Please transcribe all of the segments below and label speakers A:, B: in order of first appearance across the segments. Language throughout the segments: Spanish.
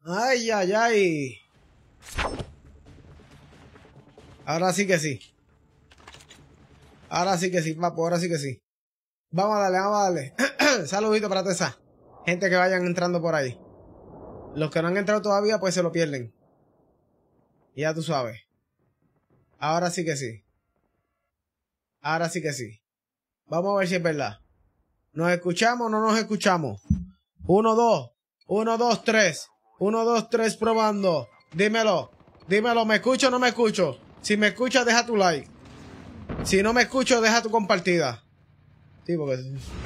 A: Ay, ay, ay. Ahora sí que sí. Ahora sí que sí, papo, ahora sí que sí. Vamos a darle, vamos a darle. Saludito para toda esa gente que vayan entrando por ahí. Los que no han entrado todavía, pues se lo pierden. Y ya tú sabes. Ahora sí que sí. Ahora sí que sí. Vamos a ver si es verdad. ¿Nos escuchamos o no nos escuchamos? 1, 2. 1, 2, 3. 1, 2, 3 probando. Dímelo. Dímelo, ¿me escucho o no me escucho? Si me escuchas, deja tu like. Si no me escucho, deja tu compartida. Sí, porque...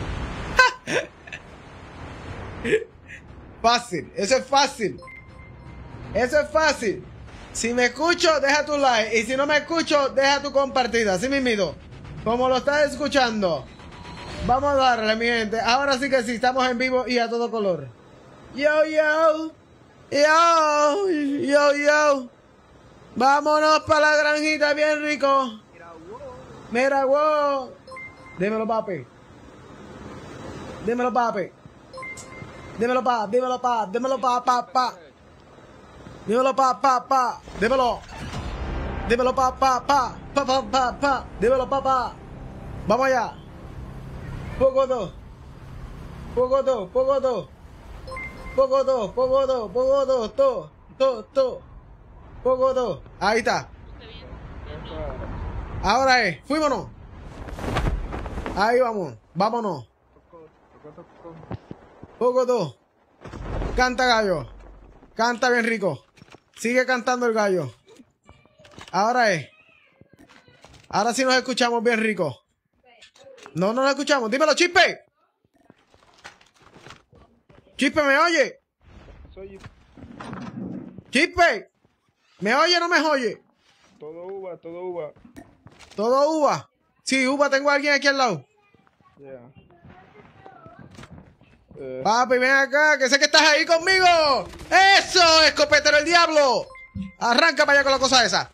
A: Fácil. Eso es fácil. Eso es fácil. Si me escucho, deja tu like. Y si no me escucho, deja tu compartida. Así mismito. Como lo estás escuchando. Vamos a darle, mi gente. Ahora sí que sí, estamos en vivo y a todo color. Yo, yo. Yo. Yo, yo. Vámonos para la granjita bien rico. Mira, wow. Dímelo, papi. Dímelo, papi. Dímelo, pa. Dímelo, pa. Dímelo, pa. Dímelo, pa. Dímelo. Dímelo, pa. Dímelo, pa. Vamos allá. Poco dos. Poco dos. Ahí está. Ahora es. Fuímonos. Ahí vamos. Vámonos. Poco dos. Canta gallo. Canta bien rico. Sigue cantando el gallo. Ahora es. Ahora sí nos escuchamos bien rico. No nos escuchamos. Dímelo, Chispe. Chispe, ¿me oye? Chispe. ¿Me oye o no me oye?
B: Todo uva, todo uva.
A: ¿Todo uva? Sí, uva, tengo a alguien aquí al lado.
B: Yeah.
A: Papi, ven acá, que sé que estás ahí conmigo. ¡Eso, escopetero el diablo! Arranca para allá con la cosa esa.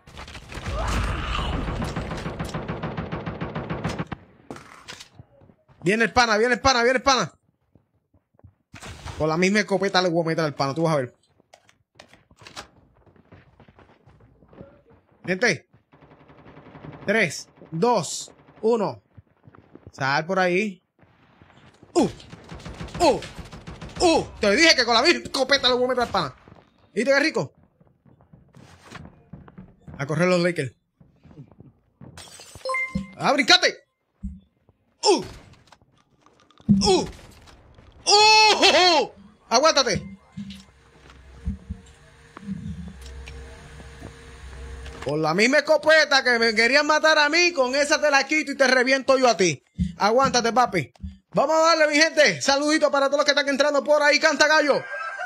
A: Viene el pana. Con la misma escopeta le voy a meter al pana, tú vas a ver. Gente. 3, 2, 1. Sal por ahí. Te dije que con la misma escopeta le voy a meter al pana. ¿Viste qué rico? A correr los Lakers. ¡Ah, brincate! ¡Aguántate! Con la misma escopeta que me querían matar a mí, con esa te la quito y te reviento yo a ti. Aguántate, papi. Vamos a darle, mi gente. Saludito para todos los que están entrando por ahí. Canta gallo.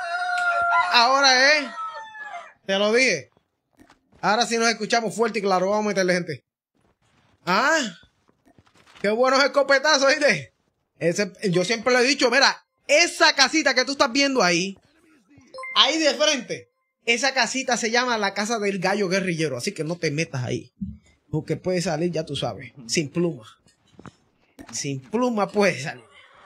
A: Ahora te lo dije. Ahora sí nos escuchamos fuerte y claro. Vamos a meterle, gente. Ah, qué buenos escopetazos, ¿viste? Yo siempre le he dicho, mira, esa casita que tú estás viendo ahí de frente, esa casita se llama la casa del gallo guerrillero, así que no te metas ahí, porque puede salir, ya tú sabes, sin pluma. Sin pluma puede salir.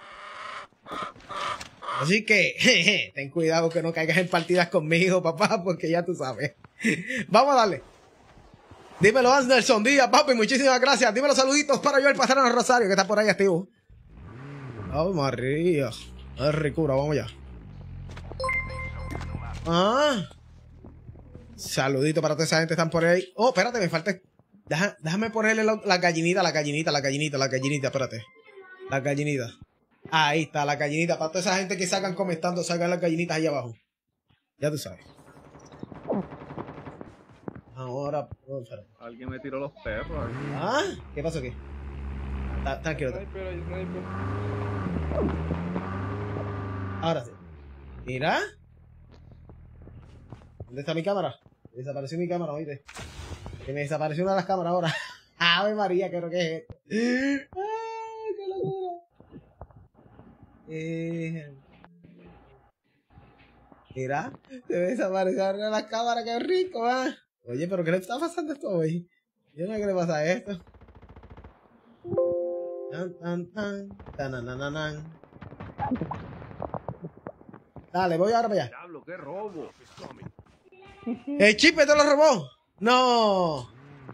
A: Así que, jeje, ten cuidado que no caigas en partidas conmigo, papá, porque ya tú sabes. Vamos a darle. Dímelo, Anderson Díaz, papi, muchísimas gracias. Dímelo, saluditos para yo, el patrón Rosario, que está por ahí activo. ¡Oh, María! Es ricura, vamos ya. Ah. Saludito para toda esa gente que están por ahí. Oh, espérate, me falta. Déjame ponerle la gallinita, espérate. La gallinita. Ahí está, la gallinita. Para toda esa gente que salgan comentando, salgan las gallinitas ahí abajo. Ya tú sabes. Ahora. Oh,
B: Alguien me tiró los perros.
A: ¿Ah? ¿Qué pasó aquí? Tranquilo. Ahora sí. Mira. ¿Dónde está mi cámara? Desapareció mi cámara, oíste. Que me desapareció una de las cámaras ahora. Ave María, creo que es esto. ¡Ay, qué locura! Mira, se me desapareció una de las cámaras, qué rico, ¿ah? Oye, pero ¿qué le está pasando a esto hoy? Yo no sé qué le pasa a esto. Dale, voy ahora para allá.
B: qué robo.
A: El Chipe te lo robó. No.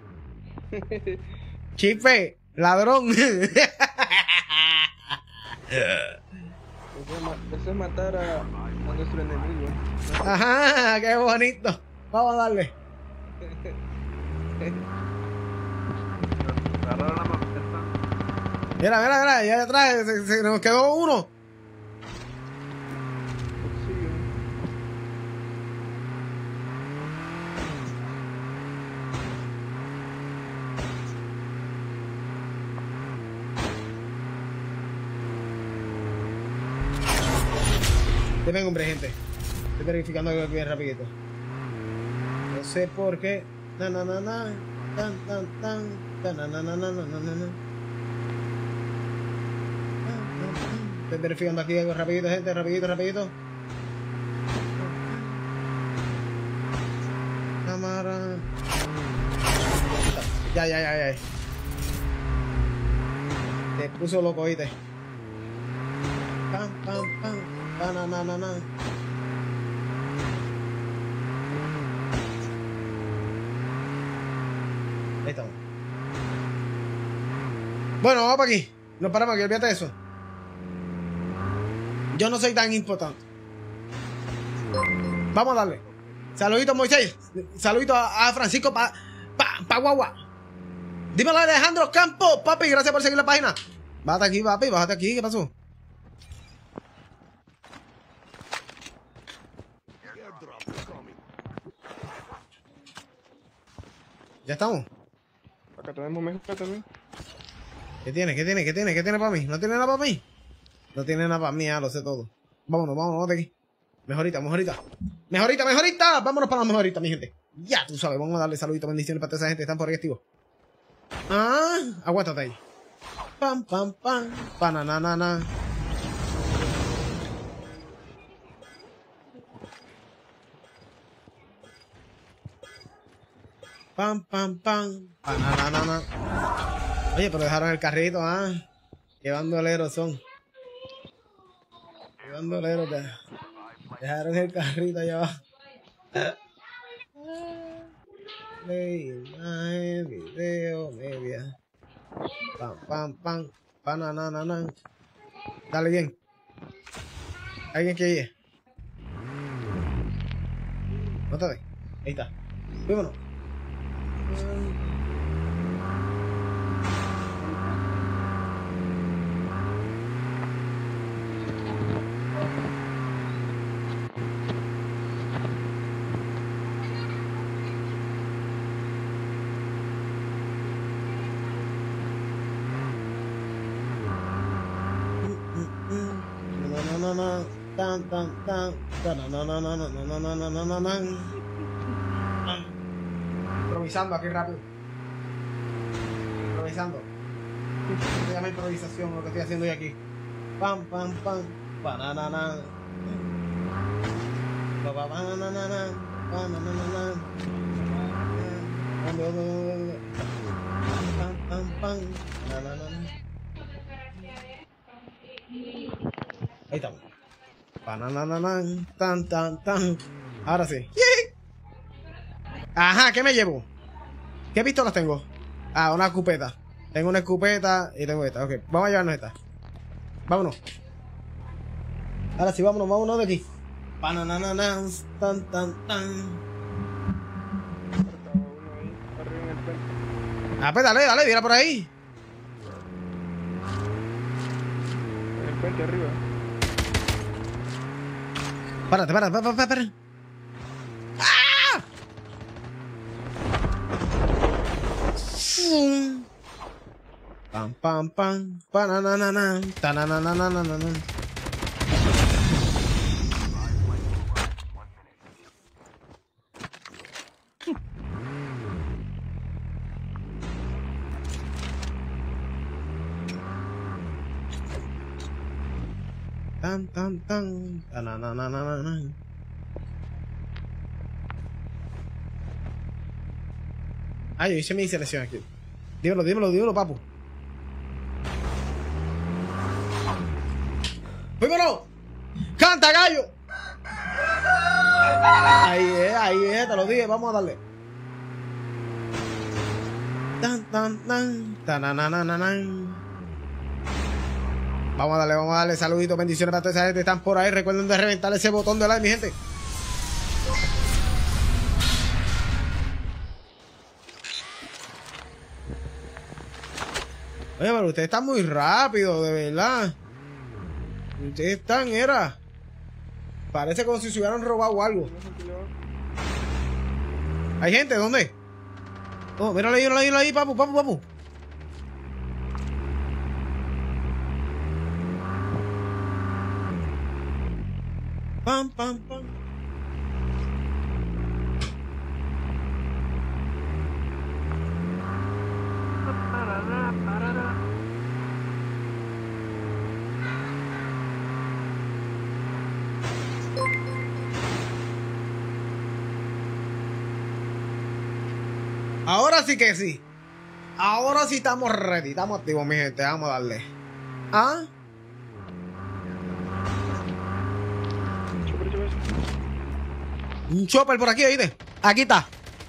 A: Chipe, ladrón.
B: Eso es matar a nuestro enemigo.
A: Ajá, qué bonito. Vamos a darle.
B: Agarraron la papeleta.
A: Mira, mira, mira, allá atrás se nos quedó uno. Deben, hombre, gente. Estoy verificando algo aquí bien rapidito. No sé por qué. Na na na na. Tan tan tan. Tan na na na na na na na. Estoy verificando aquí algo rapidito, gente. Rapidito, rapidito. Cámara. Ya, ya, ya, ya. Te puso loco, oíste. Pam, pam, pam. Na, na, na, na. Ahí estamos. Bueno, vamos para aquí. Nos paramos aquí, olvídate de eso. Yo no soy tan importante. Vamos a darle. Saludito, Moisés. Saludito a Francisco pa Guagua. Dímelo, Alejandro Campos. Papi, gracias por seguir la página. Bájate aquí, papi, bájate aquí. ¿Qué pasó? Ya estamos.
B: Acá tenemos mezcla también.
A: ¿Qué tiene? ¿Qué tiene? ¿Qué tiene? ¿Qué tiene para mí? ¿No tiene nada para mí? No tiene nada para mí, ya lo sé todo. Vámonos, vámonos de aquí. Mejorita, mejorita. Mejorita, mejorita. Vámonos para la mejorita, mi gente. Ya, tú sabes, vamos a darle saluditos, bendiciones para toda esa gente que están por ahí activos. Ah, aguántate ahí. Pam, pam, pam. Pananana. Pam, pam, pam. Pananana. Oye, pero dejaron el carrito, ah. Qué bandoleros son. Qué bandoleros. Dejaron el carrito allá abajo. Imagen, video, media. Pam, pam, pam. Pananana. Dale bien. Alguien que ir. No te ve. Ahí está. Vámonos. Tan tan tan improvisando aquí rápido. Improvisando. Se llama improvisación lo que estoy haciendo hoy aquí. Pam pam pam. Banana. Pam pam pam. Ahí estamos. Panananan, tan, tan, tan. Ahora sí. Ajá, ¿qué me llevo? ¿Qué pistolas tengo? Ah, una escopeta. Tengo una escopeta y tengo esta. Ok, vamos a llevarnos esta. Vámonos. Ahora sí, vámonos, vámonos de aquí. Panananan, tan, tan, tan. Ah, pues dale, dale, mira por ahí.
B: En el puente arriba.
A: Párate, párate. ¡Ah! Pam, pam, pam. Pananana. Tananana. Tan, tan, tan. Tananana. Ah, yo hice mi selección aquí. Dímelo, papu. ¡Vámonos! ¡Canta, gallo! Ahí es, te lo dije, vamos a darle. Vamos a darle, saluditos, bendiciones para toda esa gente que están por ahí. Recuerden de reventar ese botón de like, mi gente. Oye, pero ustedes están muy rápido, de verdad. Ustedes están, parece como si se hubieran robado algo. ¿Hay gente? ¿Dónde? Oh, míralo ahí, papu. Pam. Ahora sí que sí. Ahora sí estamos ready. Estamos activos, mi gente. Vamos a darle. ¿Ah? Un chopper por aquí, ¿oíste? Aquí está.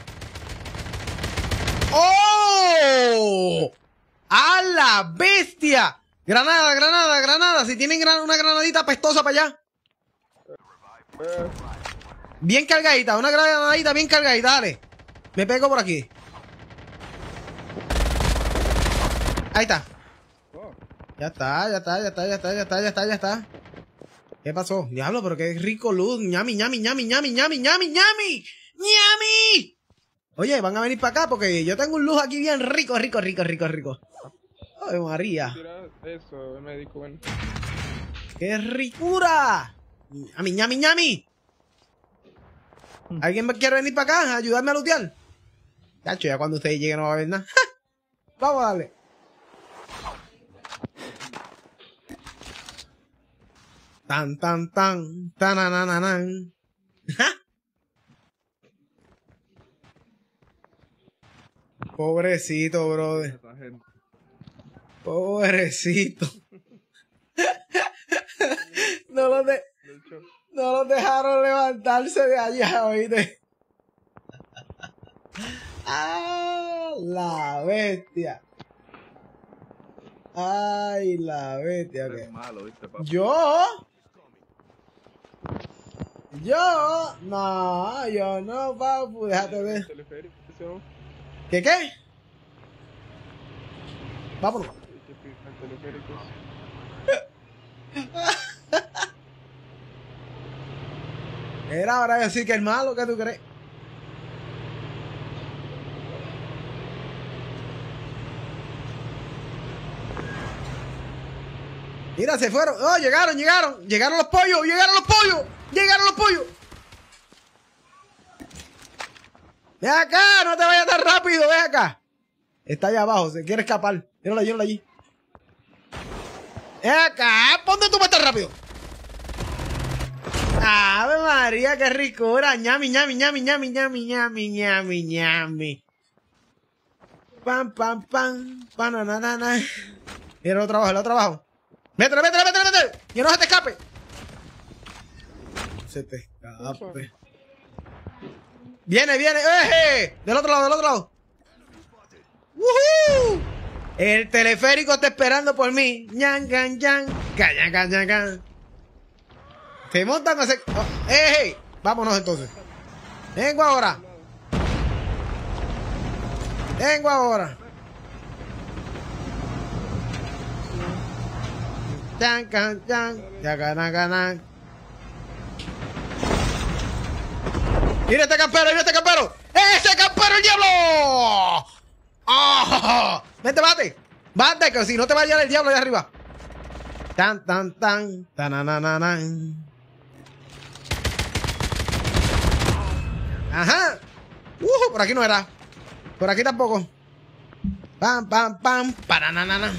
A: ¡Oh! ¡A la bestia! Granada. Si tienen una granadita apestosa para allá. Bien cargadita. Una granadita bien cargadita. Dale. Me pego por aquí. Ahí está. Ya está. ¿Qué pasó? Diablo, pero qué rico luz. Ñami. Oye, van a venir para acá porque yo tengo un luz aquí bien rico. Ay, María.
B: Eso, el médico, bueno.
A: ¡Qué ricura! Ñami. ¿Alguien quiere venir para acá a ayudarme a lootear? Cacho, ya cuando ustedes lleguen no va a haber nada. Vamos a darle. Tanananan. Pobrecito, brother. Pobrecito. No los dejaron levantarse de allá, ¿oíste? ¡Ah! La bestia. Ay, la bestia. ¿Qué?
B: Malo, ¿viste, papá?
A: ¿Yo? No, papu, déjate ver. ¿Qué? Vámonos. Era ahora decir que es malo, ¿qué tú crees? Mira, se fueron. Oh, llegaron los pollos. Ven acá, no te vayas tan rápido, ven acá. Está allá abajo, se quiere escapar. Míralo allí. Ven acá, ponte tú para estar rápido. Ave María, qué ricura. Ñami. Pam. Pananana. Mira el otro abajo. Métele. Que no se te escape. Viene. Del otro lado. ¡Woohoo! El teleférico está esperando por mí. Yan. Se montan a hacer... Oh, ¡Hey! Vámonos entonces. Vengo ahora. Chan. Ya ganan. ¡Mira este campero! ¡Ese campero, el diablo! ¡Oh! Vente, bate, que si no te va a llevar el diablo allá arriba. Tanananan. Ajá. Por aquí no era. Por aquí tampoco. Pam. Parananana.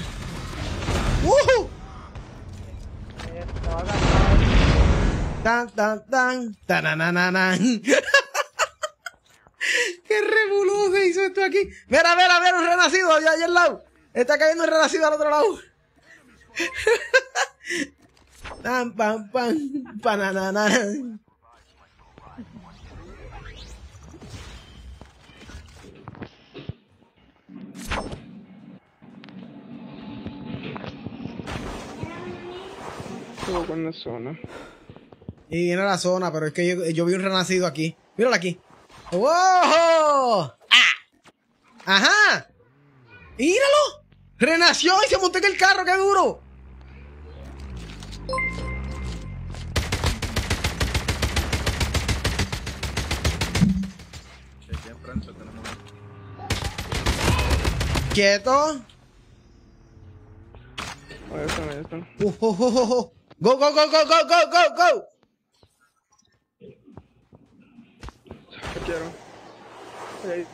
A: Tanananan. Qué revolú se hizo esto aquí. Mira, un renacido allá al lado. Está cayendo un renacido al otro lado. Pam. Panananan.
B: Estuvo con la zona.
A: Y viene a la zona, pero es que yo vi un renacido aquí. Míralo aquí. ¡Wow! ¡Ah! ¡Ajá! ¡Míralo! ¡Renació y se montó en el carro! ¡Qué duro!
C: Aquí en frente tenemos.
A: ¡Quieto!
B: Ahí están, ahí están.
A: ¡Go, go, go, go, go, go, go, go!
B: ¿Qué quiero? Ahí.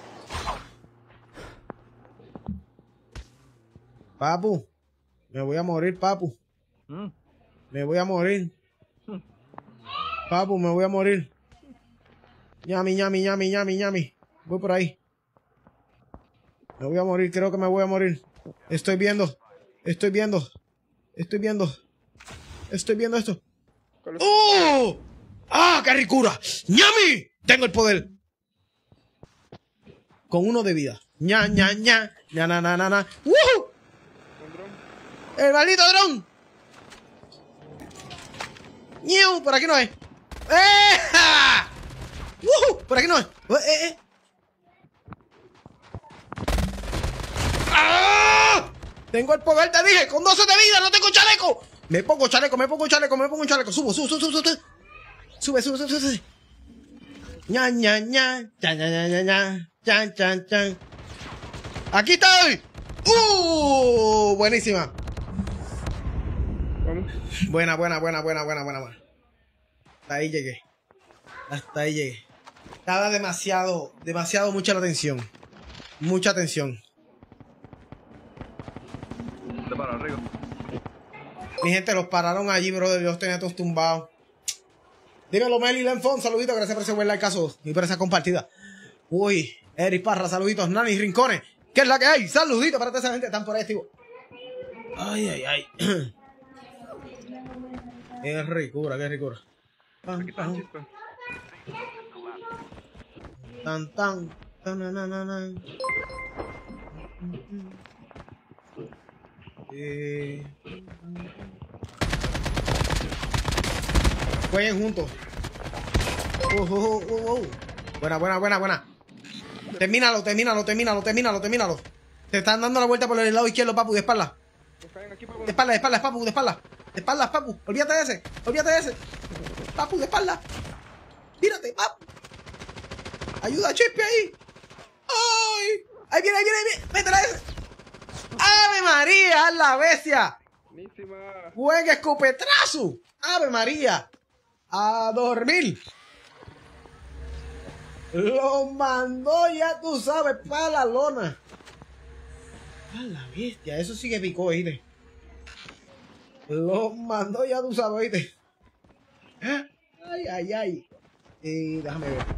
A: Papu, me voy a morir, papu. Me voy a morir. Papu, me voy a morir. Ñami, ñami, ñami, ñami, ñami. Voy por ahí. Me voy a morir, creo que me voy a morir. Estoy viendo. Estoy viendo. Estoy viendo. Estoy viendo esto. ¡Oh! ¡Ah, qué ricura! ¡Ñami! Tengo el poder. Con uno de vida. Ña, ña, ña. Ña, na, na, na, na. ¡Woohoo!
B: ¿Un dron?
A: ¡El maldito dron! ¡Niu! Por aquí no es. ¡Eh! ¡Woohoo! Por aquí no es. ¡Ah! Tengo el poder, te dije, con 12 de vida, no tengo chaleco. Me pongo chaleco, me pongo chaleco, me pongo un chaleco. Subo, sube, sube, sube, sube. Sube, sube, sube, sube. Ña, ña, ña. Chan, ña, ña, ña, ña. Chan, chan, chan. ¡Aquí estoy! Buenísima.
B: Vamos.
A: Buena, buena, buena, buena, buena, buena, buena. Hasta ahí llegué. Hasta ahí llegué. Estaba demasiado mucha la tensión. Mucha tensión.
C: De para arriba.
A: Mi gente, los pararon allí, brother. Yo los tenía todos tumbados. Dímelo, Meli Lenfon. Saludito, gracias por ese buen like caso y por esa compartida. Uy, Eric Parra, saluditos. Nani Rincones. ¿Qué es la que hay? Saludito para toda esa gente que están por ahí, tío. Ay, ay, ay. Qué ricura, qué ricura. Tan,
C: Aquí está el
A: tan,
C: chispa.
A: tan, tan, tan, na, na, na, na. Jueguen juntos. Buena, buena, buena, buena. Termínalo, termínalo, termínalo, termínalo, termínalo. Te están dando la vuelta por el lado izquierdo, papu, de espalda.
B: Nos caen aquí, papu.
A: De espalda, de espalda, papu, de espalda. De espalda, papu. Olvídate de ese. Olvídate de ese. Papu, de espalda. Tírate, papu. Ayuda a Chispe ahí. ¡Ay! Ahí viene, ahí viene, ahí viene. Métela a ese. ¡Ave María! ¡La bestia!
B: Buenísima.
A: ¡Juega escopetrazo! ¡Ave María! ¡A dormir! Lo mandó, ya tú sabes, para la lona. ¡A la bestia! Eso sí que picó, ¿oíste? Lo mandó, ya tú sabes, ¿oíste? ¡Ay, ay, ay! Déjame ver.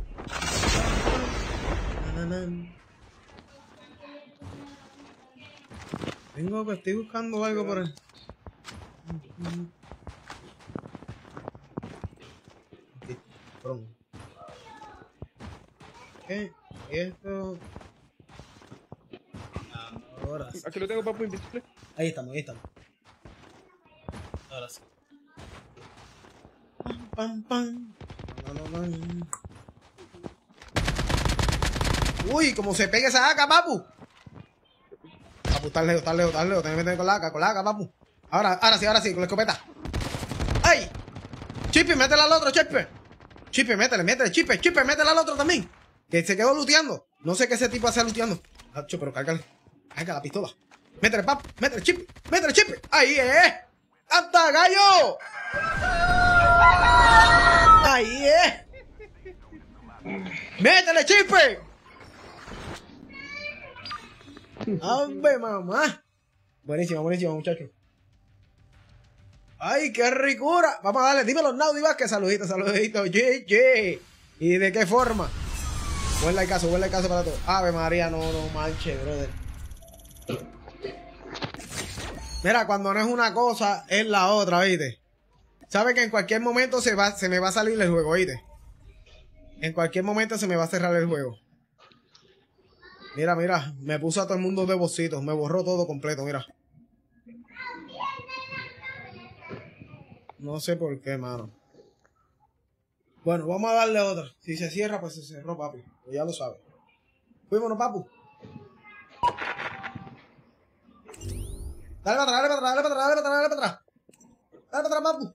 A: Tengo que estoy buscando algo por ahí. Perdón. ¿Qué? Esto. Ahora sí.
B: Aquí lo tengo, papu, invisible.
A: Ahí estamos, ahí estamos. Ahora sí. Pam, pam, pam. Uy, como se pega esa AK, papu. Papu, está lejos, está lejos, está lejos. Tengo que meter con la AK, papu. Ahora sí, con la escopeta. ¡Ay! Chispe, métela al otro, Chispe. Chispe, métele, Chispe, métela al otro también. Que se quedó looteando. No sé qué ese tipo hace looteando. Hacho, pero cárgale. Carga la pistola. Métele, papu. Métele, Chispe. ¡Ahí, ¡Hasta gallo! ¡Ahí, ¡Métele, Chispe! ¡Ave, mamá! Buenísima, buenísima, muchachos. ¡Ay, qué ricura! Vamos a darle, dímelo, Naudi Vázquez. Saluditos, saluditos. ¡Ye! ¿Y de qué forma? Buen likeazo para todos. Ave María, no manches, brother. Mira, cuando no es una cosa, es la otra, ¿viste? Sabe que en cualquier momento se me va a salir el juego, ¿viste? En cualquier momento se me va a cerrar el juego. Mira, me puso a todo el mundo de bocitos. Me borró todo completo, mira. No sé por qué, mano. Bueno, vamos a darle otra. Si se cierra, pues se cerró, papi. Pues ya lo sabes. Fuímonos, papu. Dale para atrás, dale para atrás, dale para atrás, dale para atrás, dale para atrás. Dale para atrás, papu.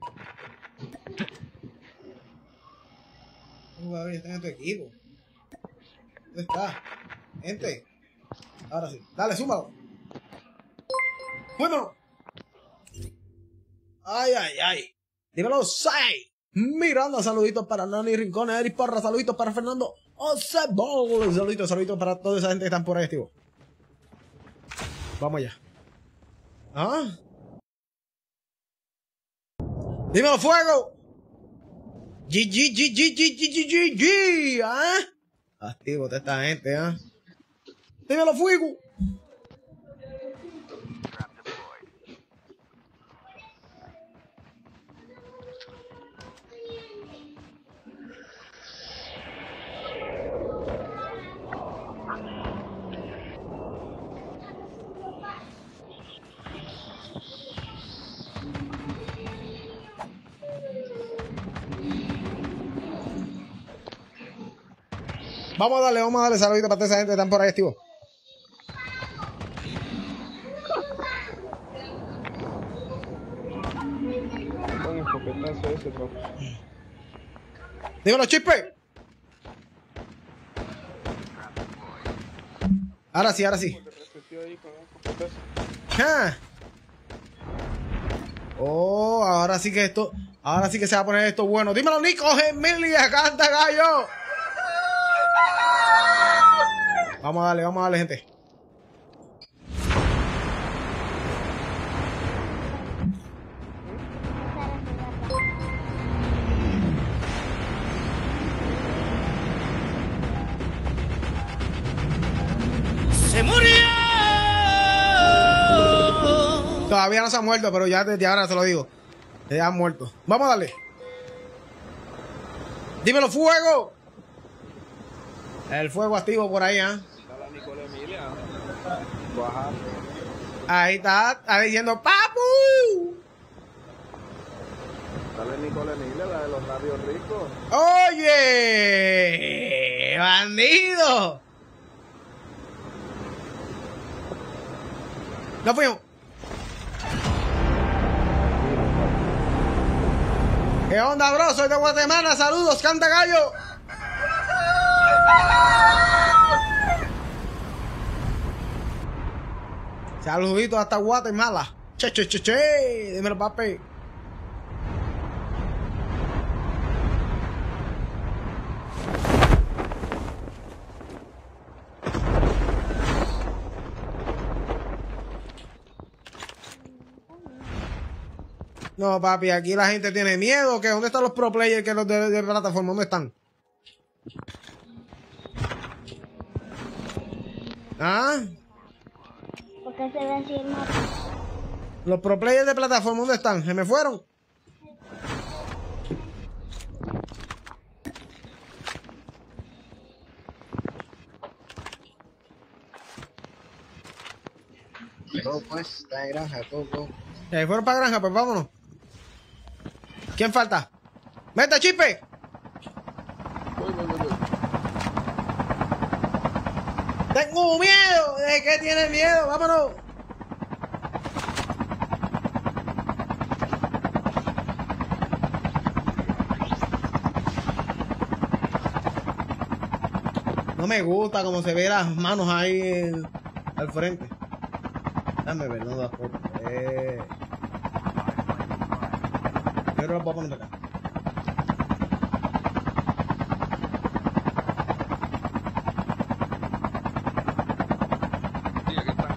A: Papi, está en tu equipo. ¿Dónde está? Gente. Ahora sí. Dale, súmalo. ¡Fuímonos! ¡Ay, ay, ay! ¡Dímelo, Sai! Miranda, saluditos para Nani Rincones, Eric Porra, saluditos para Fernando Ocebol, saluditos para toda esa gente que están por ahí, activo. Vamos allá. ¿Ah? ¡Dímelo, fuego! ¡G! ¿Ah? Activo toda esta gente, ¿ah? ¡Dímelo, fuego! Vamos a darle saluditos para toda esa gente que están por ahí, activo.
B: Con el escopetazo ese, papá.
A: Dímelo, Chispe. Ahora sí, ahora sí.
B: Ahí con el escopetazo.
A: ¡Ja! Oh, ahora sí que esto. Ahora sí que se va a poner esto bueno. Dímelo, Nico Emilia, canta gallo. Vamos a darle, gente. ¡Se murió! Todavía no se ha muerto, pero ya desde ahora se lo digo. Ya han muerto. Vamos a darle. Dímelo, fuego. El fuego activo por ahí, ¿ah?
B: Está la Nicole Emilia. Baja.
A: Ahí está diciendo ¡Papu!
B: Dale Nicole Emilia, la de los labios ricos.
A: ¡Oye! ¡Bandido! ¡Nos fuimos! ¿Qué onda, bro? Soy de Guatemala. Saludos, canta gallo. Saluditos hasta Guatemala. Che. Dímelo, papi. No, papi, aquí la gente tiene miedo. ¿Qué? ¿Dónde están los pro players que los de plataforma? ¿Dónde están? ¿Ah?
D: ¿Por qué se ve así el mapa?
A: Los pro players de plataforma, ¿dónde están? ¿Se me fueron?
E: No, pues, está de granja, todo.
A: ¿Se fueron para granja? Pues vámonos. ¿Quién falta? ¡Vete, Chispe!
B: Voy.
A: ¡Tengo miedo! ¿De qué tienes miedo? ¡Vámonos! No me gusta cómo se ve las manos ahí al frente. Dame ver, no da foto. Pero lo puedo poner acá.
C: Sí, aquí está.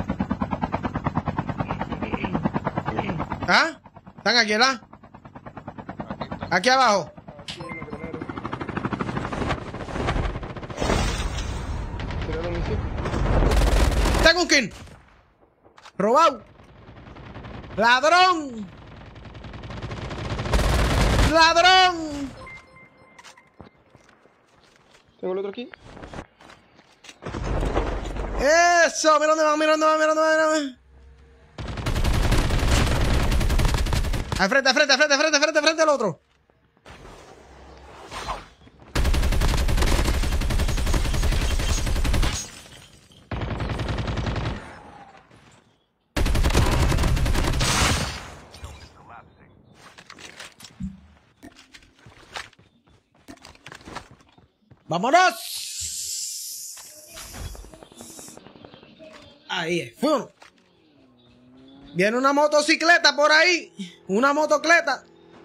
A: ¿Ah? ¿Están aquí, ¿verdad?
C: Aquí está.
A: Aquí abajo.
B: Aquí en los graneros. ¿Será la misión?
A: Tengo un kill. Robado. Ladrón. Ladrón.
B: ¿Tengo el otro aquí?
A: Eso. Mira dónde va, mira dónde va. Al frente, al frente, al frente, al frente, al frente, al frente al otro. ¡Vámonos! Ahí es, fuimos. Viene una motocicleta por ahí. Una motocleta.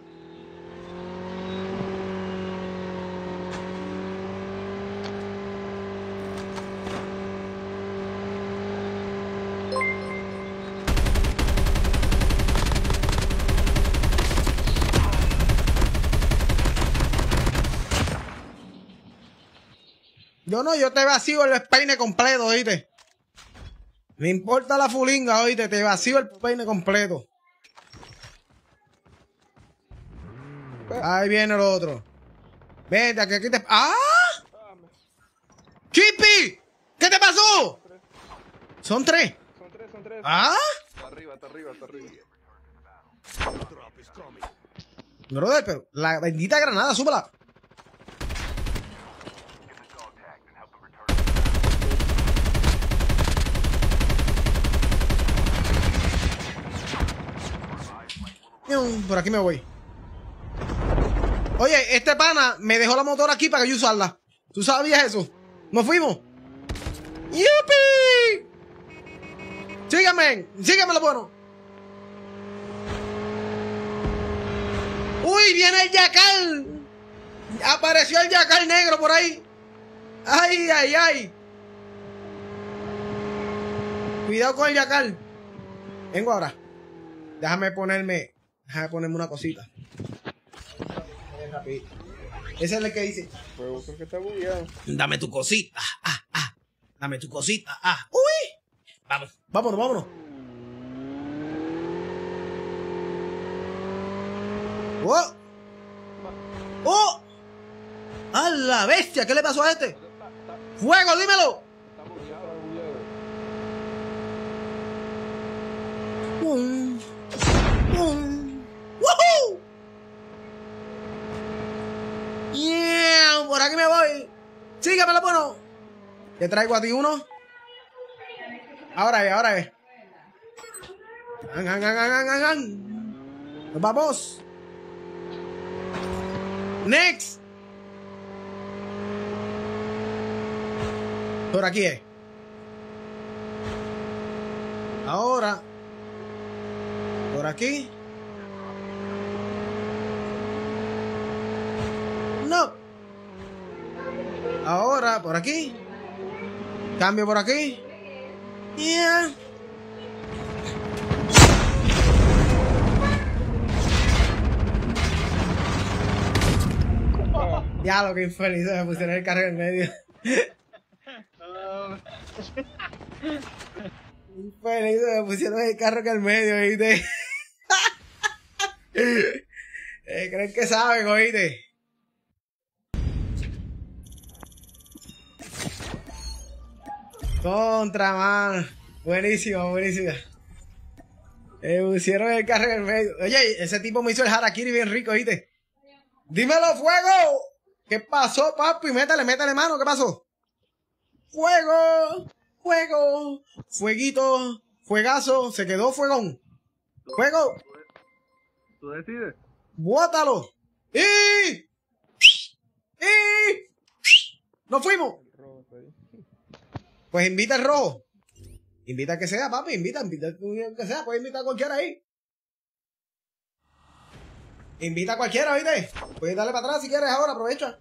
A: Yo te vacío el peine completo, oíste. Me importa la fulinga, oíste, te vacío el peine completo. Ahí viene el otro. Vete, aquí te... ¡Ah! ¡Chippy! ¿Qué te pasó? Son tres.
B: Son tres.
A: ¿Ah?
B: Está arriba.
A: Brother, pero la bendita granada, súbela. Por aquí me voy. Oye, este pana me dejó la motora aquí para que yo usarla. ¿Tú sabías eso? ¿Nos fuimos? ¡Yupi! Sígueme lo bueno. ¡Uy, viene el yacal! Apareció el yacal negro por ahí. ¡Ay, ay, ay! Cuidado con el yacal. Vengo ahora. Déjame ponerme una cosita. Ese es el que dice.
B: Pero creo que está bugueado.
A: Dame tu cosita. Dame tu cosita. Uy. Vámonos. ¡Oh! ¡Oh! ¡A la bestia! ¿Qué le pasó a este? ¡Fuego, dímelo!
B: Está bugueado.
A: ¡Woohoo! Yeah, por aquí me voy. Síguemelo, bueno. Te traigo a ti uno. Ahora es. Nos vamos. Next. Por aquí es. Ahora. Por aquí. No. Ahora, por aquí. Cambio por aquí. Yeah. Ya lo que infeliz me pusieron el carro en el medio. Infeliz me pusieron el carro en el medio, ¿oíste? ¿Creen que saben, oíste? Contra, man. Buenísimo. Me pusieron el carro en el medio. Oye, ese tipo me hizo el harakiri bien rico, ¿oíste? ¡Dímelo, fuego! ¿Qué pasó, papi? Métele mano, ¿qué pasó? ¡Fuego! Fueguito, fuegazo, se quedó fuegón. ¡Fuego!
B: ¿Tú decides?
A: ¡Bótalo! ¡Y! ¡Nos fuimos! Pues invita al rojo. Invita al que sea, papi, invita al que sea, puedes invitar a cualquiera ahí. Invita a cualquiera, ¿oíste? Puedes darle para atrás si quieres ahora, aprovecha.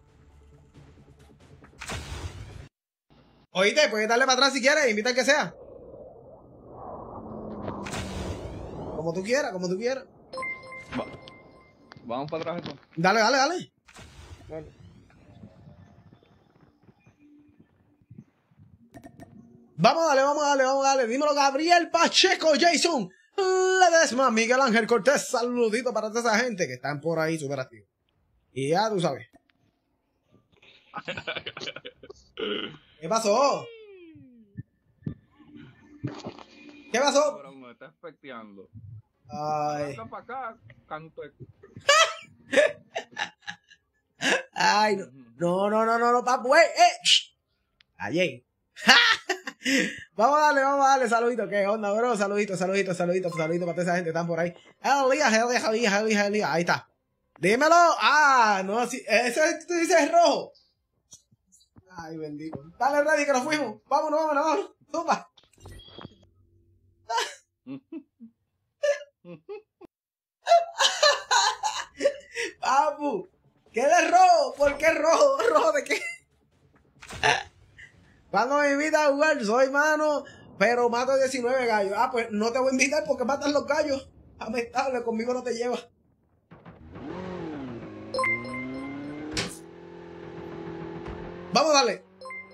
A: ¿Oíste? Puedes darle para atrás si quieres, invita al que sea. Como tú quieras.
B: Vamos para atrás entonces.
A: Dale.
B: Dale.
A: Vamos a darle. Dímelo, Gabriel Pacheco, Jason Ledesma, Miguel Ángel Cortés. Saludito para toda esa gente que están por ahí súper activos. Y ya tú sabes. ¿Qué pasó?
B: Ahora me está especteando.
A: Ay.
B: Anda para acá, canto.
A: Ay, no, papu, Ayer. Vamos a darle, saludito. ¿Qué onda, bro? Saludito para toda esa gente que están por ahí. Elías. Ahí está. Dímelo. Ah, no, sí. Ese tú dices es rojo. Ay, bendito. Dale, ready, que nos fuimos. Vámonos. Zumba. Papu, ¿qué de rojo? ¿Por qué rojo? ¿Rojo de qué? Cuando me invitas a jugar, soy mano, pero mato 19 gallos. Ah, pues no te voy a invitar porque matan los gallos. Lamentable, conmigo no te llevas. Vamos a darle.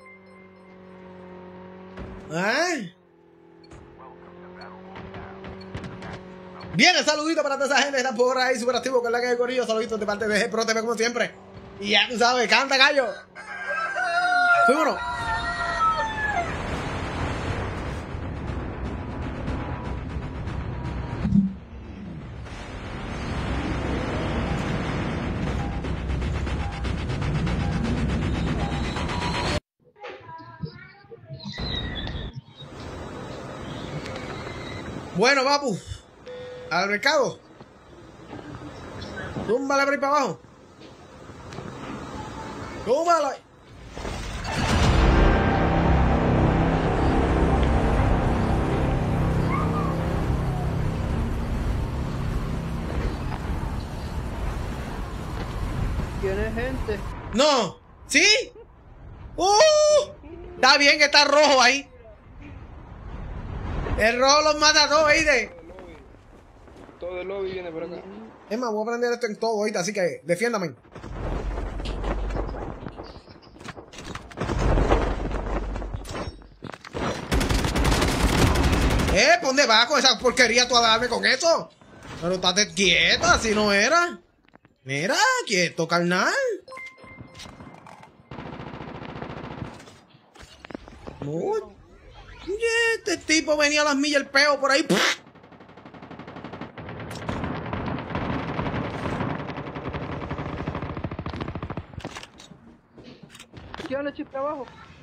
A: Bien, el saludito para toda esa gente que está por ahí, super activo con la que hay corillo. Saluditos de parte de G Pro TV como siempre. Y ya tú sabes, canta gallo. Fuimos. Bueno, papu. Al mercado. Túmbale por ahí para abajo. Túmbala.
E: ¿Tiene gente?
A: No. ¿Sí? Está bien que está rojo ahí. El rojo los mata a todos, ¿viste?
B: Todo el lobby viene por acá.
A: Es más, voy a prender esto en todo ahorita, así que defiéndame. ¿Dónde vas con esa porquería tú a darme con eso? Pero estate quieta, así no era. Mira, quieto, carnal. No. Este tipo venía a las millas el peo por ahí.
E: ¿Qué onda, chip abajo?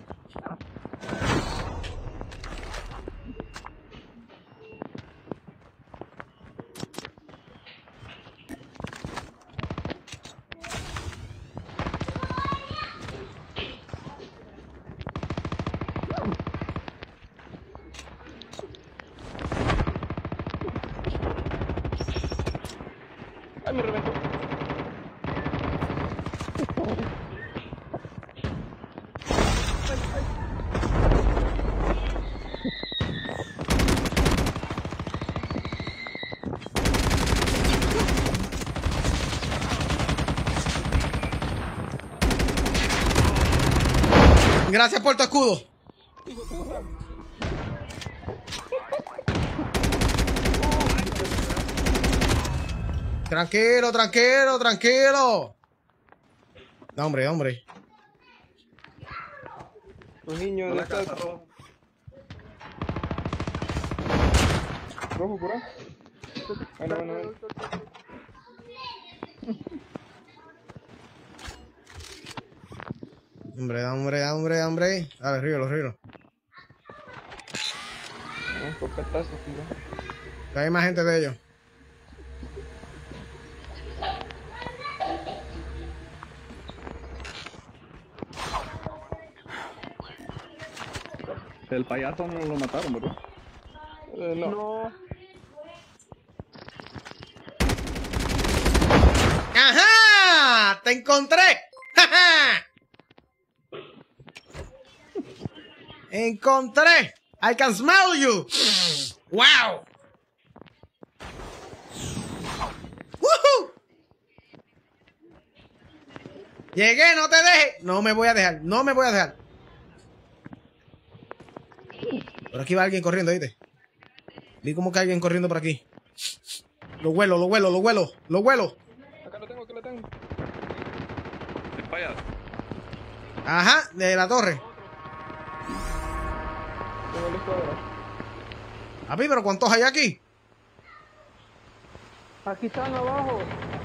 B: Ay, me reventó.
A: Gracias por tu escudo. Tranquilo. No, hombre.
B: Los niños de esta rojo. Rojo por ahí. Bueno.
A: Hombre. A ver, ríelo.
B: Por petazo, tío.
A: Que hay más gente de ellos.
B: El payaso no lo mataron, ¿verdad? No.
A: ¡Ajá! ¡Te encontré! ¡Jaja! ¡Encontré! I can smell you. ¡Wow! ¡Woohoo! Llegué, no te dejes. No me voy a dejar. Por aquí va alguien corriendo, ¿viste? Vi como que alguien corriendo por aquí. Lo huelo.
B: Acá lo tengo.
C: Es para allá.
A: Ajá, de la torre.
B: Tengo la escuadra.
A: Papi, pero ¿cuántos hay aquí?
E: Aquí están abajo.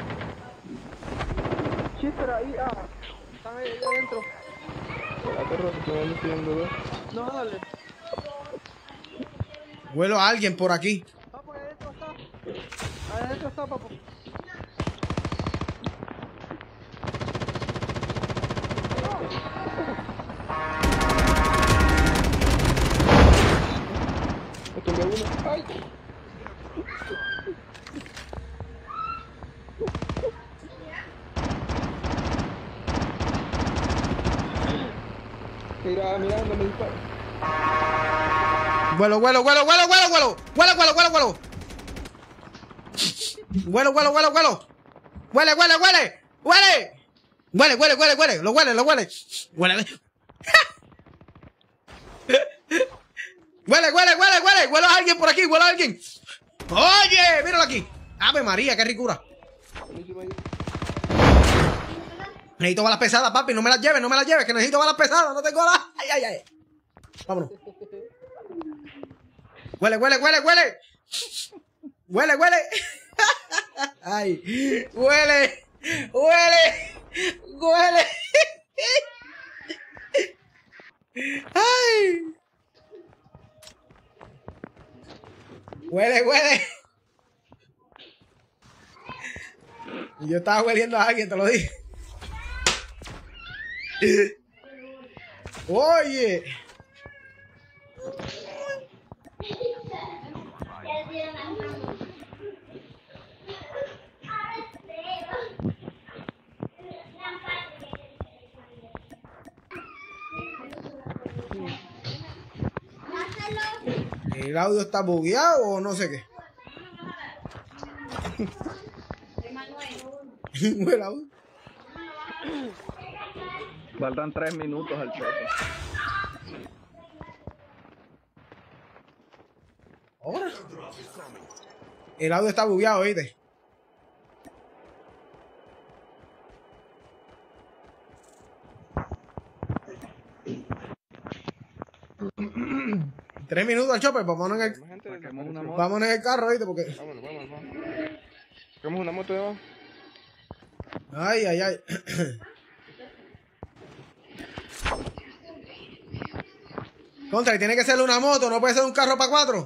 E: Chifra ahí, están ahí adentro.
B: Espérate, Roto, que me ando pidiendo dos.
E: No, dale.
A: Huelo a alguien por aquí.
E: Papo, ahí adentro está. Ahí adentro está, papo.
B: Me tumbé uno. ¡Ay! Mira, mira, no me dispara.
A: Huelo, huelo, huelo, huelo, huelo, huelo. Huelo, huelo, huelo, huelo. Huelo, huelo, huelo, huelo. Huele, huele, huele. Huele. Huele, huele, huele, huele. Lo huele, lo huele. Huele. Huele, huele, huele, huele. Huele a alguien por aquí, huele a alguien. Oye, míralo aquí. Ave María, qué ricura.
B: Buenísimo ahí.
A: Necesito balas pesadas, papi. No me las lleves, no me las lleves, que necesito balas pesadas. No tengo las. Ay, ay, ay. Vámonos. Huele, huele, huele, huele. Huele, huele. Ay, huele. Huele. Huele. Ay. Huele, huele. Y yo estaba hueliendo a alguien, te lo dije. Oye. ¿El audio está bugueado o no sé qué? El audio.
B: Faltan 3 minutos al choque.
A: Ahora. El audio está bugueado, ¿viste? Tres minutos al chopper, vámonos en el,
B: Saquemos una moto.
A: vámonos en el carro, ¿viste? Porque.
B: Vámonos, vámonos, vámonos. Saquemos una moto de abajo.
A: Ay, ay, ay. Contra, y tiene que ser una moto, no puede ser un carro para 4.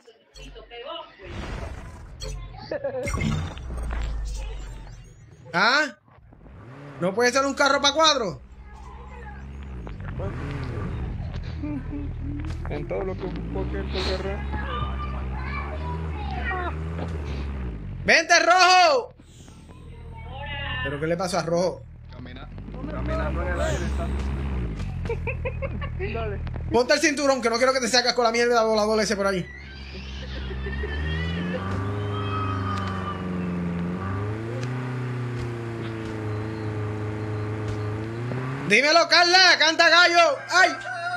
A: ¿Ah? ¿No puede ser un carro para 4?
B: En todo lo que cualquier guerra.
A: ¡Vente, Rojo! ¿Pero qué le pasó a Rojo?
B: Caminando en el aire está.
E: Dale.
A: Ponte el cinturón, que no quiero que te sacas con la mierda volador ese por ahí. Dímelo, Carla, canta gallo. ¡Ay!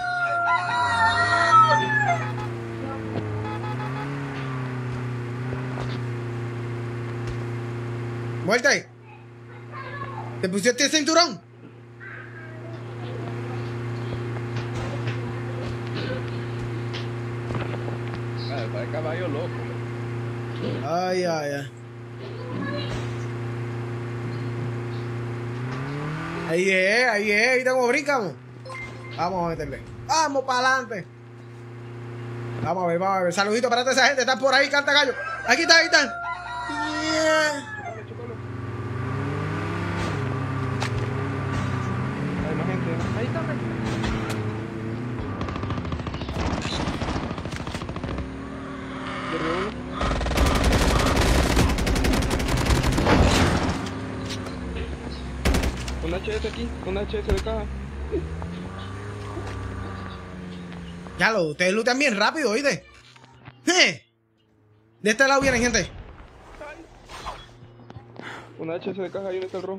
A: Muerte. ¿Te pusiste el cinturón?
B: Está de caballo loco.
A: Ay, ay, ay. Ahí es, ¿viste cómo brincamos? Vamos a meterle. Vamos para adelante. Vamos a ver, vamos a ver. Saludito para toda esa gente. Están por ahí, canta gallo. Aquí están, ahí están. Yeah.
B: Hay más gente, ¿no?
E: Ahí está.
B: Derribó uno. Un HS aquí, un HS de caja.
A: Ya lo, ustedes lootean bien rápido, ¿oíste? De este lado vienen, gente.
B: Un HS de caja, ahí está el rojo.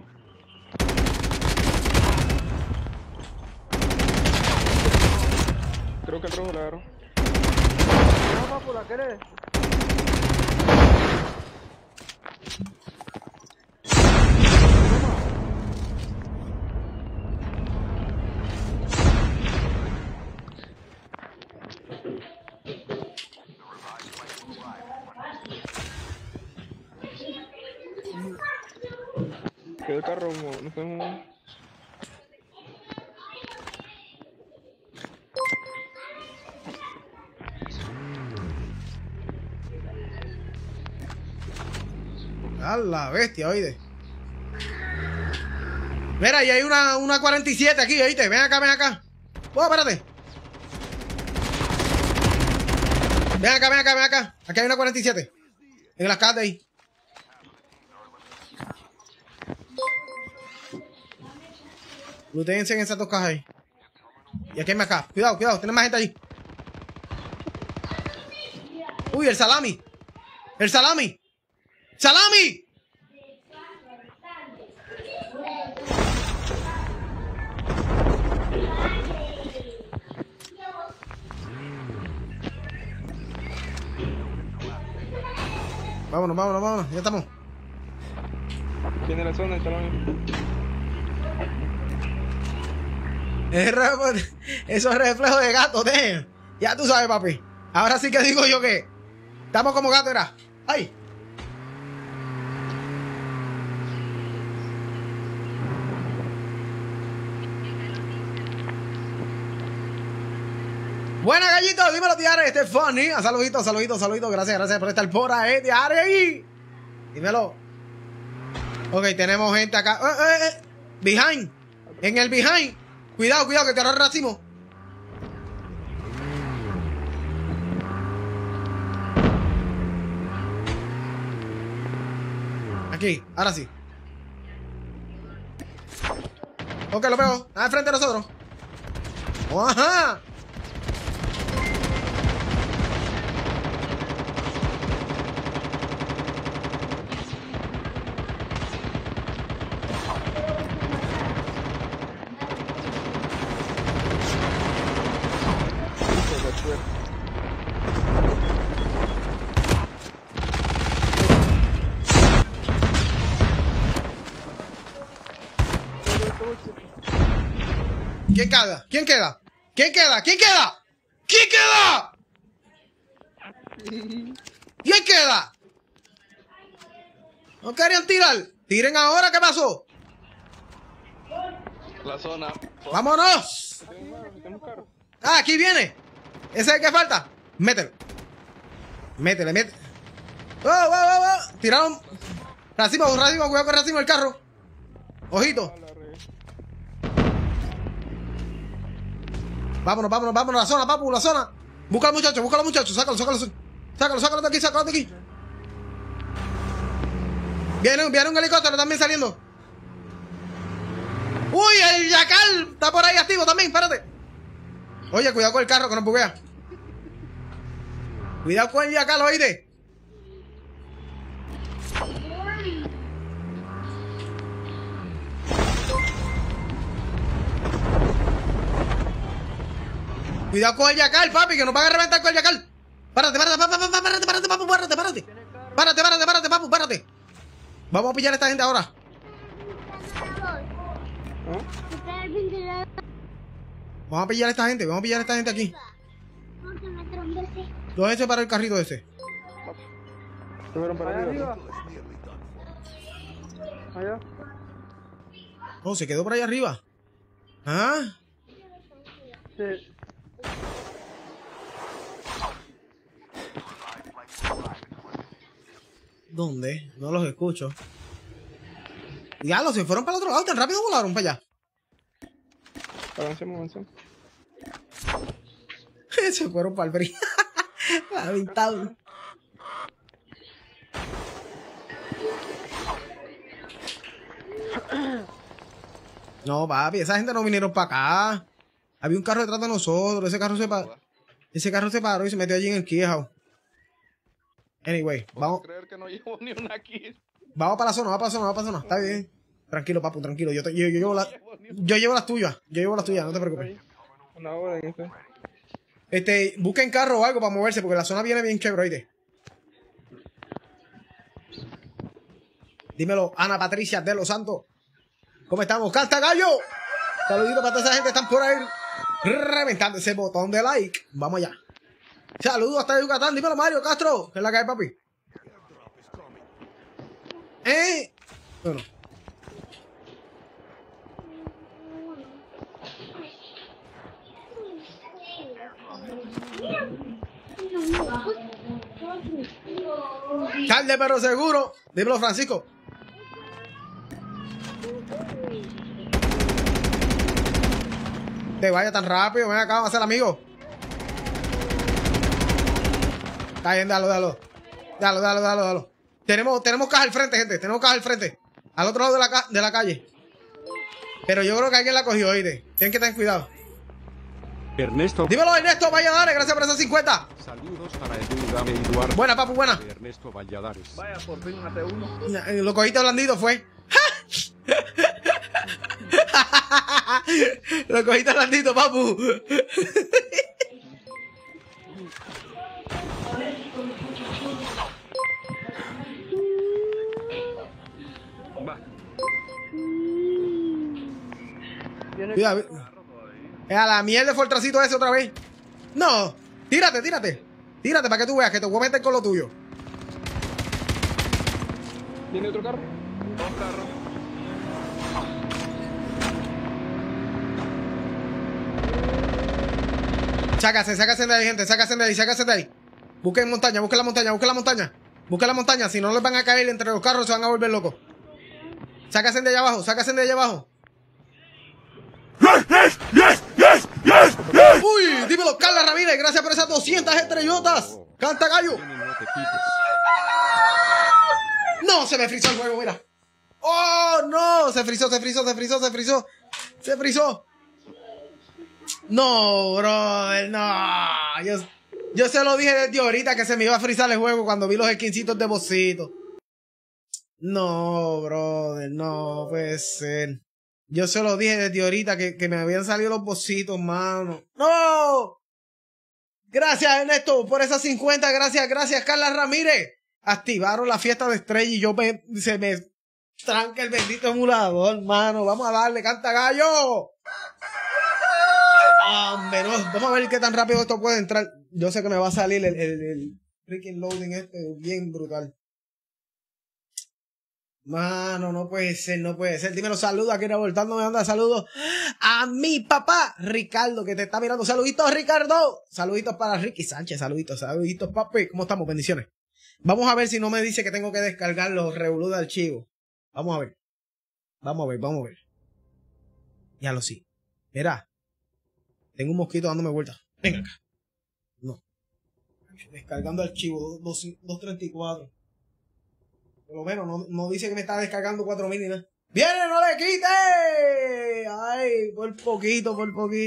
B: Creo que el rojo la agarró.
E: No, papo, ¿la querés?
B: Que el carro, no sé.
A: A la bestia, oíste. Mira, y hay una 47 aquí, oíste. Ven acá, ven acá. Oh, espérate. Ven acá, ven acá, ven acá. Aquí hay una 47. En las casas de ahí. Lútense en esas dos cajas ahí. Y aquí hay más acá. Cuidado, cuidado. Tiene más gente allí. Uy, el salami. El salami. ¡Salami! Vámonos, vámonos, vámonos. Ya estamos.
B: Tiene la zona, el salón.
A: Eso es reflejo de gato, damn. Ya tú sabes, papi. Ahora sí que digo yo que estamos como gato, era. ¡Ay! Buena, gallito, dímelo, Tiare, este es funny. Saluditos, saluditos, saluditos. Gracias, gracias por estar por ahí, Tiare. Dímelo. Ok, tenemos gente acá. Behind. En el behind. Cuidado, cuidado, que te ahorra racimo. Aquí, ahora sí. Ok, lo veo. Al frente de nosotros. ¡Ajá! ¿Quién queda? ¿Quién queda? ¿Quién queda? ¿Quién queda? ¿Quién queda? ¿Quién queda? ¿No querían tirar? Tiren ahora, ¿qué pasó?
C: La zona.
A: ¡Vámonos! Ah, aquí viene. ¿Ese es el que falta? Mételo. Métele, métele. ¡Oh, oh, oh, oh! Tiraron. Racimo, cuidado con racimo el carro. Ojito. Vámonos, vámonos, vámonos, la zona, papu, la zona. Busca al muchacho, sácalo, sácalo, sácalo, sácalo de aquí, sácalo de aquí. Viene un helicóptero también saliendo. Uy, el yacal está por ahí activo también, espérate. Oye, cuidado con el carro que nos buguea. Cuidado con el yacal, oíste. Cuidado con el yacal, papi, que nos van a reventar con el yacal. Párate, papu, párate. Vamos a pillar a esta gente ahora. Vamos a pillar a esta gente, aquí. ¿Dónde se para el carrito ese?
B: Se fueron para arriba.
E: Allá.
A: No, se quedó por ahí arriba. ¿Ah?
E: Sí.
A: ¿Dónde? No los escucho. Diablo, se fueron para el otro lado, tan rápido volaron para allá.
B: Avancemos.
A: Se fueron para el brillo. Lamentable. No, papi, esa gente no vinieron para acá. Había un carro detrás de nosotros. Ese carro se paró y se metió allí en el Keyhouse. Anyway, vamos.
C: Creer que no llevo ni una kill.
A: Vamos para la zona, Está bien. Tranquilo, papu, tranquilo. Yo llevo las tuyas. No te preocupes.
B: Una hora en este.
A: Busquen carro o algo para moverse, porque la zona viene bien chévere, oíste. Dímelo, Ana Patricia de los Santos. ¿Cómo estamos? ¡Canta gallo! Saluditos para toda esa gente que están por ahí reventando ese botón de like. Vamos allá. Saludos hasta Yucatán. Dímelo, Mario Castro. ¿Qué es la que hay, papi? Bueno. Tarde pero seguro. Dímelo, Francisco. Te vaya tan rápido. Ven acá, vamos a ser amigos. Está bien, dalo. Tenemos caja al frente, gente. Tenemos caja al frente. Al otro lado de la calle. Pero yo creo que alguien la cogió, oíste. Tienen que tener cuidado.
F: Ernesto.
A: Dímelo, Ernesto Valladares. Gracias por esos 50.
F: Saludos para Edu, y Eduardo.
A: Buena, papu, buena.
F: Ernesto Valladares.
B: Vaya, por fin maté uno.
A: Lo cogiste blandito, fue. Lo cogiste blandito, papu.
B: Va.
A: Cuidado. A la mierda de fortracito ese otra vez. No. Tírate. Tírate para que tú veas que te voy a meter con lo tuyo.
B: ¿Tiene otro carro? Dos carros.
A: Sácase de ahí, gente. Sácase de ahí. Busquen la montaña. Si no les van a caer entre los carros, se van a volver locos. Sácase de allá abajo. Uy, dímelo, Carla Ramírez. Gracias por esas 200 estrellotas. Canta gallo.
F: No te quites.
A: No, se me frizó el juego, mira. Oh, no. Se frizó. No, brother, no. Yo se lo dije desde ahorita que se me iba a frizar el juego cuando vi los skincitos de Bossito. No, brother, no puede ser. Yo se lo dije desde ahorita que me habían salido los Bossitos, mano. ¡No! Gracias, Ernesto, por esas 50. Gracias, Carla Ramírez. Activaron la fiesta de estrella y se me tranca el bendito emulador, mano. Vamos a darle, canta gallo. Hombre, no, vamos a ver qué tan rápido esto puede entrar. Yo sé que me va a salir el freaking loading este bien brutal. Mano, no puede ser. Dímelo, saludos, aquí revoltando me anda, saludos a mi papá, Ricardo, que te está mirando. Saluditos, Ricardo. Saluditos para Ricky Sánchez, saluditos, papi. ¿Cómo estamos? Bendiciones. Vamos a ver si no me dice que tengo que descargar los revolú de archivo. Vamos a ver. Ya lo sí. Mira. Tengo un mosquito dándome vueltas. Venga acá. No. Descargando archivo 234. Por lo menos no dice que me está descargando 4000 ni nada. ¡Viene, no le quite! Ay, por poquito.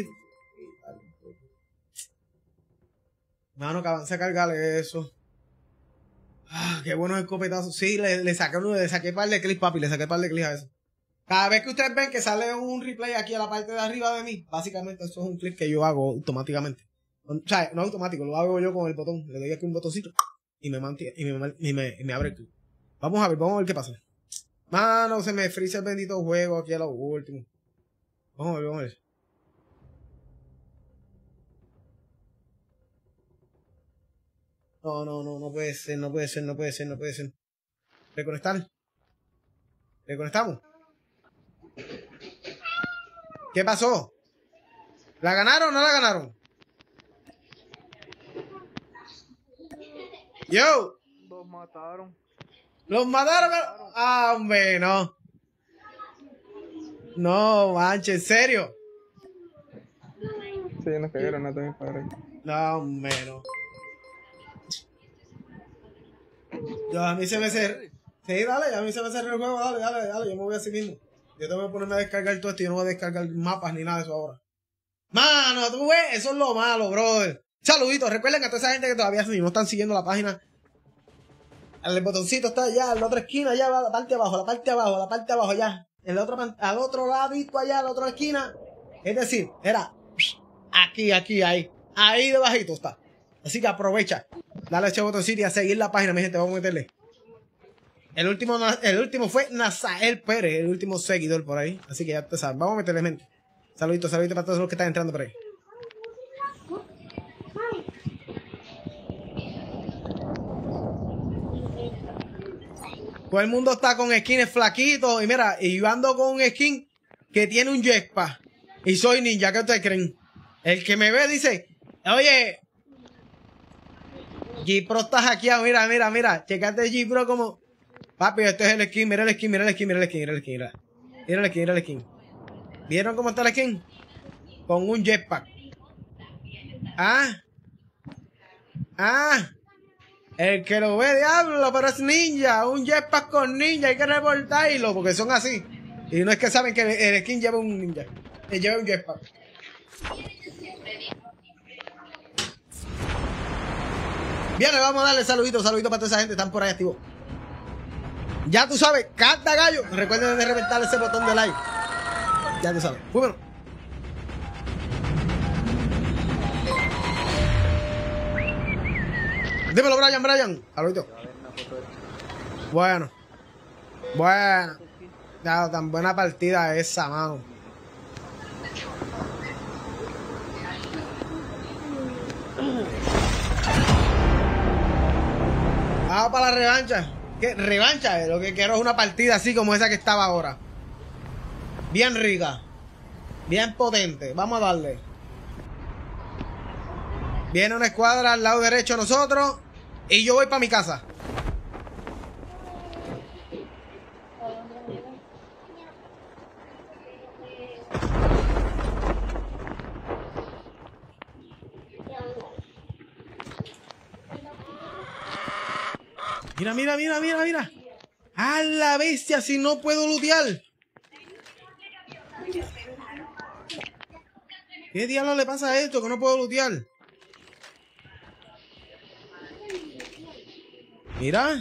A: Mano, que avance a cargarle eso. Ah, qué buenos escopetazos. Sí, le saqué par de clics, papi. Le saqué par de clics a eso. Cada vez que ustedes ven que sale un replay aquí a la parte de arriba de mí, básicamente eso es un clip que yo hago automáticamente. O sea, no automático, lo hago yo con el botón. Le doy aquí un botoncito y me mantiene y me abre el clip. Vamos a ver qué pasa. Mano, se me frisa el bendito juego aquí a lo último. Vamos a ver. No puede ser. Reconectar. Reconectamos. ¿Qué pasó? ¿La ganaron o no la ganaron? Yo. Los mataron. Ah, hombre, no. No, manche, ¿en serio?
B: Sí, nos cagaron a también padre.
A: No, hombre, no. Yo, a mí se me cerró. Sí, dale, a mí se me cerró el juego. Dale, yo me voy así mismo. Yo tengo que ponerme a descargar todo esto y yo no voy a descargar mapas ni nada de eso ahora. Mano, tú ves, eso es lo malo, brother. Saluditos, recuerden que a toda esa gente que todavía no están siguiendo la página. El botoncito está allá, en la otra esquina, allá va la parte de abajo, allá. Al otro ladito allá, a la otra esquina. Es decir, era aquí, ahí debajito está. Así que aprovecha. Dale a ese botoncito y a seguir la página, mi gente, vamos a meterle. El último fue Nazael Pérez, el último seguidor por ahí. Así que ya te sabes, vamos a meterle mente. Saluditos para todos los que están entrando por ahí. Todo el mundo está con skins flaquitos. Y mira, y yo ando con un skin que tiene un jetpack. Y soy ninja, ¿qué ustedes creen? El que me ve dice, oye, G-Pro está hackeado, mira. Checate G-Pro como... Papi, este es el skin, mira el skin. Mira el skin. ¿Vieron cómo está el skin? Con un jetpack. El que lo ve, diablo, pero es ninja. Un jetpack con ninja, hay que reportarlo, porque son así. Y no es que saben que el skin lleva un ninja. Lleva un jetpack. Bien, vamos a darle saluditos para toda esa gente que están por ahí activos. Ya tú sabes, canta gallo. Recuerden de reventar ese botón de like. Ya tú sabes. Muy bueno. Dímelo, Brian. Saludito. Bueno. Ya, tan buena partida esa, mano. Vamos para la revancha. ¿Qué? Revancha, lo que quiero es una partida así como esa que estaba ahora. Bien rica. Bien potente. Vamos a darle. Viene una escuadra al lado derecho de nosotros. Y yo voy para mi casa. Mira. A la bestia, si no puedo lootear. ¿Qué diablo le pasa a esto que no puedo lootear? Mira.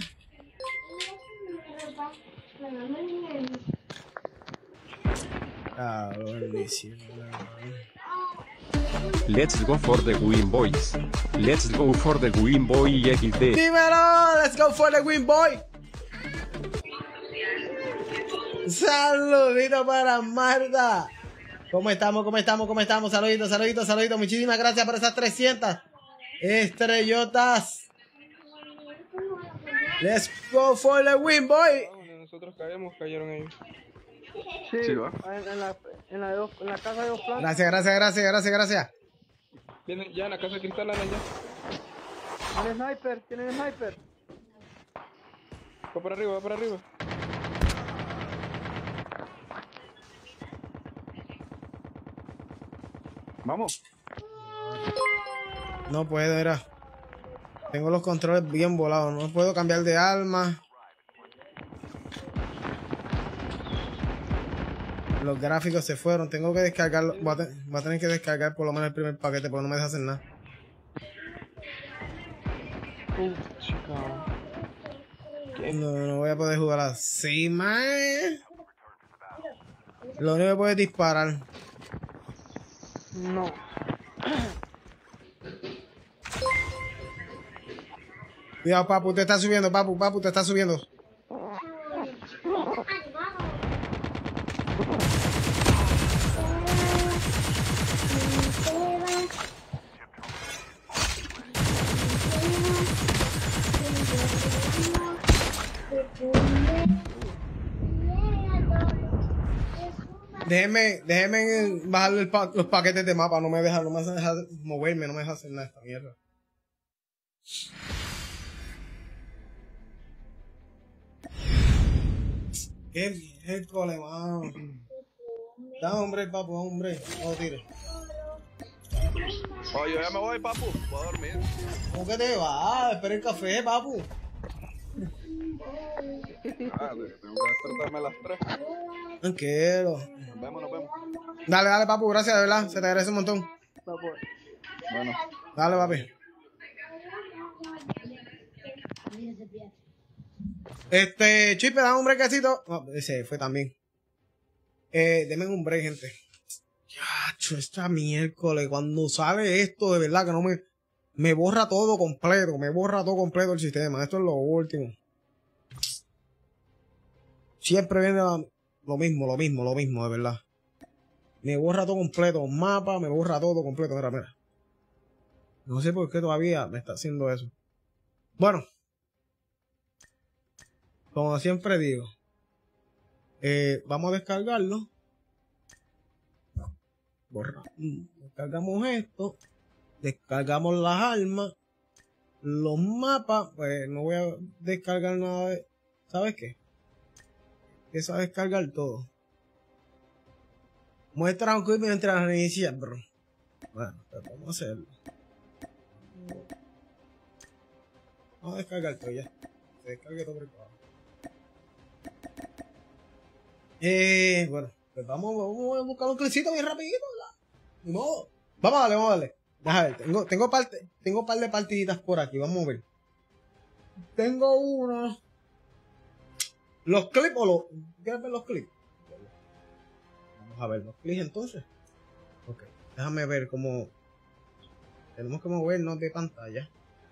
F: Let's go for the win, boys. Let's go for the win, boy XD.
A: Dímelo, let's go for the win, boy. Saludito para Marta. ¿Cómo estamos? Saluditos. Muchísimas gracias por esas 300 estrellotas. Let's go for the win, boy.
C: Nosotros cayeron ellos.
E: Sí,
B: va.
E: en la casa de dos plantas.
A: Gracias.
C: Vienen ya en la casa de cristal, ya.
E: Tienen sniper.
C: Va para arriba.
B: Vamos.
A: No puedo, era. Tengo los controles bien volados. No puedo cambiar de arma. Los gráficos se fueron. Tengo que descargarlo. Voy a tener que descargar por lo menos el primer paquete porque no me deja hacer nada.
C: Chica.
A: No voy a poder jugar así, man. Lo único que puedo es disparar.
E: No.
A: Cuidado, papu, te está subiendo, papu, te está subiendo. Déjeme bajarle los paquetes de mapa, no me deja moverme, no me deja hacer nada esta mierda. Qué miércoles, mano. Da, hombre, papu, hombre, no tires.
B: Oye, yo ya me voy, papu. Voy a dormir.
A: ¿Cómo que te vas? Espera el café, papu.
B: Tengo que despertarme a las 3.
A: Tranquilo.
B: Nos vemos.
A: Dale, papu, gracias, de verdad. Se te agradece un montón.
B: Bueno.
A: Dale, papi. Chipe, dame un brequecito. No, ese fue también. Deme un break, gente. Yacho, esta miércoles, cuando sale esto, de verdad que no me borra todo completo. Me borra todo completo el sistema. Esto es lo último. Siempre viene lo mismo, de verdad. Me borra todo completo. Mapa, me borra todo completo. Mira. No sé por qué todavía me está haciendo eso. Bueno. como siempre digo, vamos a descargarlo. Descargamos esto, descargamos las armas, los mapas. Pues no voy a descargar nada de... ¿Sabes qué? Empiezo a descargar todo. Muestra un clip mientras reinicias, bro. Bueno, pues vamos a hacerlo. Vamos a descargar todo ya. Se descargue todo por el trabajo. Bueno, pues vamos a buscar un clipcito bien rapidito, ¿verdad? Ni modo. Vamos a darle. Deja ver, tengo un par de partiditas por aquí, vamos a ver. Tengo uno. ¿Los clips o los...? ¿Quieres ver los clips? Vamos a ver los clips entonces. Ok, déjame ver cómo... Tenemos que movernos de pantalla.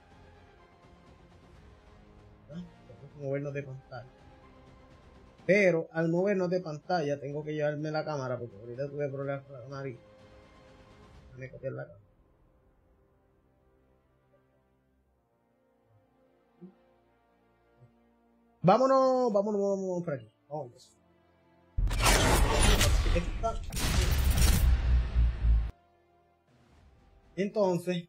A: Tenemos que movernos de pantalla. Pero al movernos de pantalla tengo que llevarme la cámara porque ahorita tuve problemas con la nariz. Déjame copiar la cámara. Vámonos por aquí. Vamos. Entonces.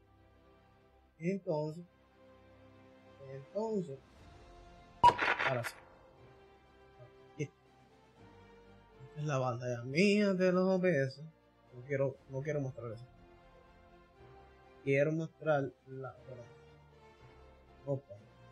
A: Ahora sí. Esta es la pantalla mía de los OBS. No quiero mostrar eso. Quiero mostrar la otra. Opa.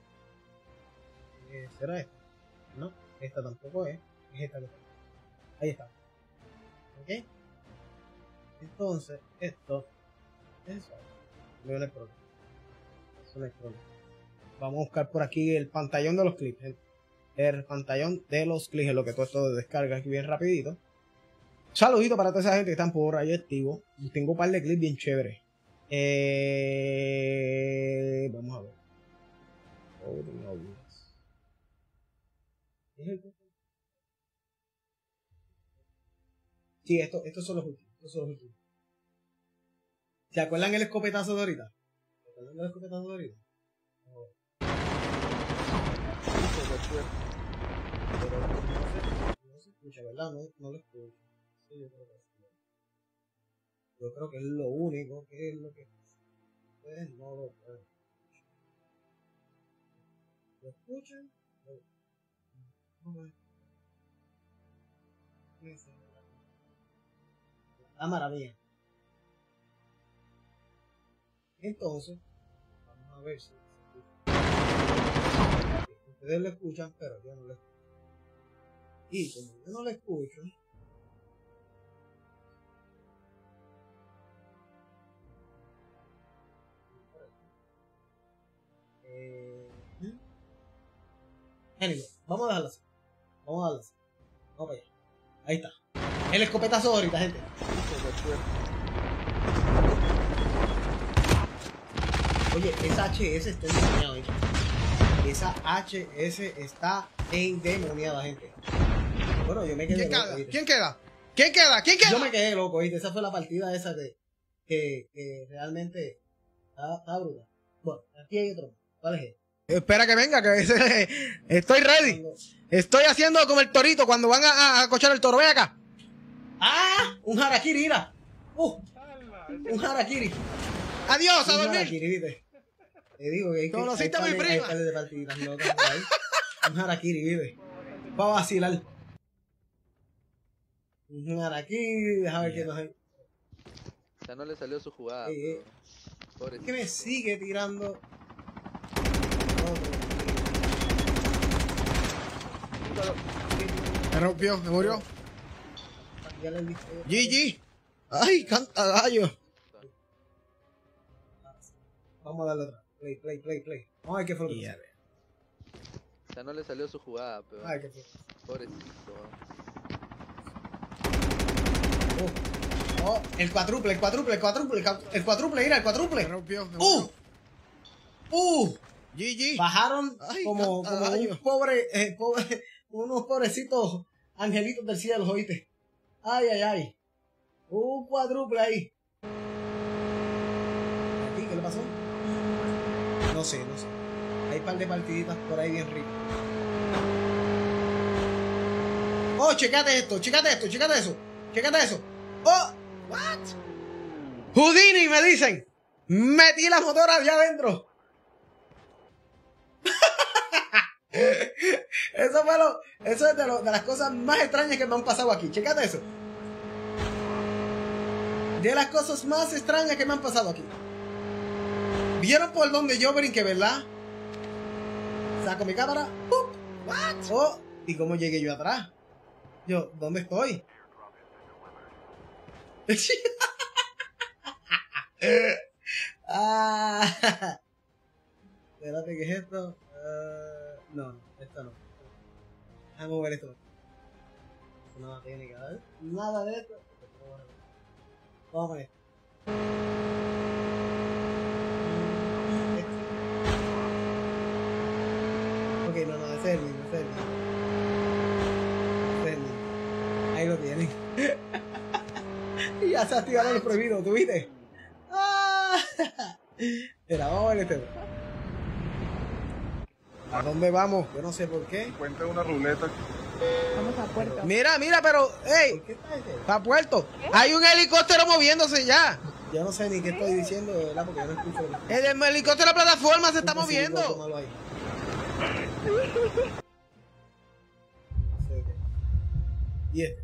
A: ¿Será esta? No, esta tampoco es. Es esta que está. Ahí está. ¿Ok? Entonces, esto. Eso. No es problema. Eso no es problema. Vamos a buscar por aquí el pantallón de los clips. El pantallón de los clips. Es lo que todo esto descarga aquí bien rapidito. Saludito para toda esa gente que están por ahí activos. Tengo un par de clips bien chéveres. Vamos a ver. Sí, estos son los últimos. ¿Se acuerdan el escopetazo de ahorita? Pero no se escucha, ¿verdad? No lo escucho. Sí, yo creo que es lo único que es lo que ustedes no lo pueden escuchar. ¿Lo escuchan? La maravilla. Entonces, vamos a ver si ustedes lo escuchan, pero yo no lo escucho. Y como yo no lo escucho, anyway, vamos a dejarlo así. Vamos para allá. Ahí está. El escopetazo de ahorita, gente. Oye, esa HS está endemoniada, gente. Esa HS está endemoniada, gente. Bueno, yo me quedé loco. ¿Quién queda? Yo me quedé loco, ¿viste? Esa fue la partida esa que realmente está brutal. Bueno, aquí hay otro. ¿Cuál es él? Espera que venga, que estoy ready. Estoy haciendo como el torito cuando van a cochar el toro. Ven acá. ¡Ah! Un harakiri, mira. Un harakiri. Adiós, a dormir. Un harakiri, ¿viste? Te digo que conociste a mi prima. Un harakiri, ¿viste? Va a vacilar. Un harakiri, déjame ver qué nos hay.
G: Ya no le salió su jugada.
A: ¿Por qué me sigue tirando? Me rompió, me murió. GG. Ay, canta gallo. Vamos a darle otra. Play. Vamos a ver qué fue lo que pasó.
G: Ya no le salió su jugada, pero...
A: Ay, qué fue.
G: Pobrecito.
A: Oh, el cuádruple, mira, el cuádruple. Me rompió, GG. Bajaron. Ay, como un pobre, unos pobrecitos angelitos del cielo, ¿oíste? Ay. Un cuádruple ahí. ¿Qué le pasó? No sé. Hay un par de partiditas por ahí bien ricas. Oh, chécate esto, chécate esto, chécate eso. Chécate eso. Oh, what? Houdini, me dicen. Metí la motora allá adentro. Eso es de las cosas más extrañas que me han pasado aquí. Chécate eso. De las cosas más extrañas que me han pasado aquí. ¿Vieron por donde yo brinqué, verdad? Saco mi cámara. What? Oh, ¿y cómo llegué yo atrás? Yo, ¿dónde estoy? Espérate, ¿qué es esto? No, esto no. Déjame ver esto. No tiene que ver. Nada de esto. Vamos con esto. Ok, no, ese es el mismo, ese es el mismo. Ese es el mismo. Ahí lo tienen. Y ya se activaron los prohibidos, ¿tú viste? Espera, vamos a ver este. ¿A dónde vamos? Yo no sé por qué.
B: Cuenta una ruleta.
H: Vamos a Puerto.
A: Mira, pero, hey,
B: ¿Qué está ese?
A: está Puerto. Hay un helicóptero moviéndose ya. Yo no sé ni qué estoy diciendo, de verdad, porque yo no escucho. El helicóptero de la plataforma se está moviendo. ¿Y este?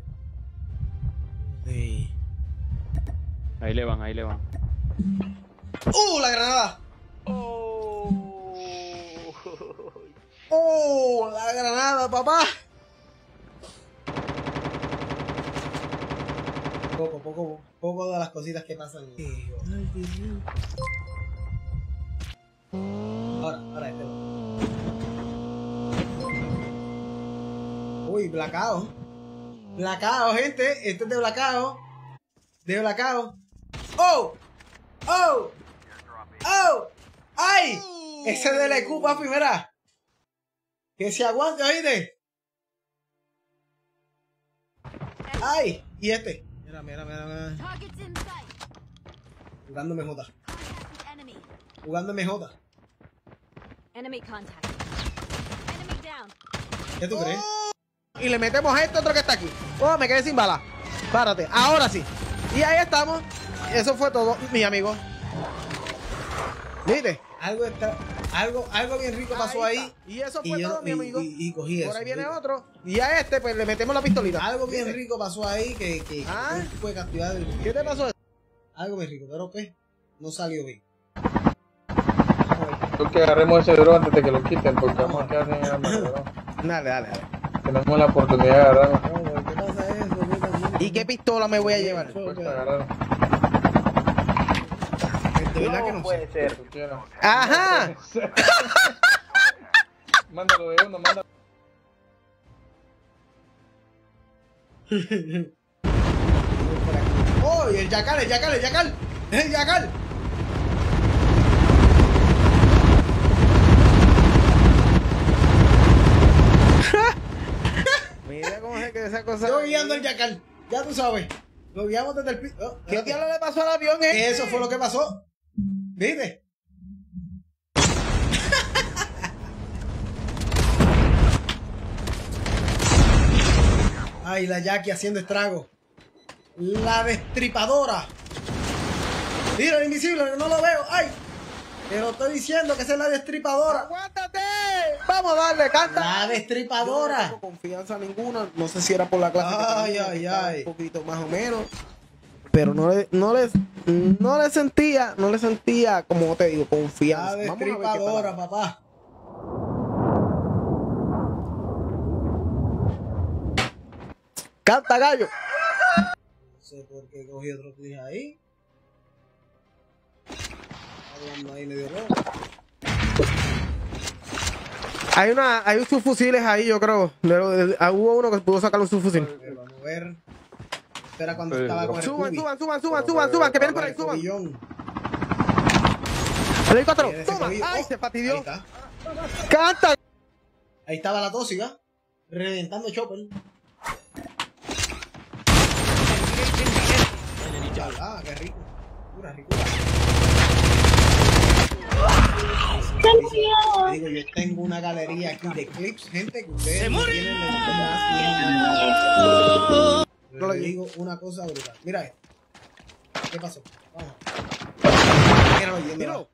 A: Sí.
C: Ahí le van, ahí le van.
A: La granada! La granada, papá! Poco de las cositas que pasan. Ahora este. Uy, blackout. Blackout, gente. Este es de blackout. ¡Oh! ¡Ay! Ese de la Cuba, primera. Que se aguante, oíste. ¡Ay! Y este. Mira. Jugándome J. ¿Qué tú crees? Y le metemos a este otro que está aquí. Oh, me quedé sin bala. Párate, ahora sí. Y ahí estamos. Eso fue todo, mi amigo. ¿Viste? Algo bien rico pasó ahí. Y eso fue todo, mi amigo. Y cogí eso. Por ahí viene otro. Y a este, pues le metemos la pistolita. Algo bien rico pasó ahí que fue capturado. ¿Qué te pasó? Algo bien rico, pero pues no salió bien.
C: Creo que agarremos ese dron antes de que lo quiten, porque vamos a quedar sin armas.
A: Dale.
C: Tenemos la oportunidad de agarrarlo.
A: ¿Qué pasa eso? ¿Y qué pistola me voy a llevar? ¿De verdad que no puede ser? ¡Ajá!
C: Mándalo de uno, mándalo.
A: ¡Oh! Y el yacal! Mira cómo se queda esa cosa. Yo guiando el yacal, ya tú sabes. Lo guiamos desde el piso. ¿Qué diablo le pasó al avión, Eso fue lo que pasó. ¿Viste? Ay, la Jackie haciendo estrago. La destripadora. Mira el invisible, no lo veo. Ay, te lo estoy diciendo que esa es la destripadora. ¡Aguántate! Vamos a darle, canta. La destripadora. No tengo confianza ninguna. No sé si era por la clase. Ay. Un poquito más o menos. Pero no le sentía, como te digo, confianza. La destripadora, papá. Canta, gallo. No sé por qué cogí otro clic ahí. Hablando ahí medio loco. Hay un subfusiles ahí, yo creo. Hubo uno que pudo sacar un subfusil. Vamos a ver. Espera cuando estaba con el suban, que vienen por ahí, suban. El helicóptero, toma. Ay, se fatidió. Canta. Ahí estaba la tóxica, reventando chopper. Qué rico. Pura ricura. Digo, yo tengo una galería aquí de clips, gente, que ustedes no tienen la le digo una cosa brutal. Mira esto. ¿Qué pasó? Vamos. Míralo yendo.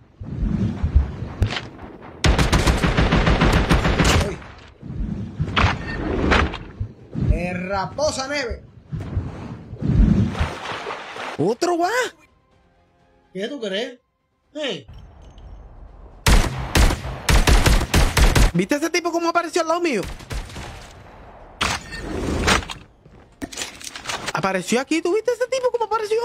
A: Raposa Neve. ¿Otro va? ¿Qué tú crees? ¿Viste ese tipo cómo apareció al lado mío? Apareció aquí, ¿tú viste ese tipo cómo apareció?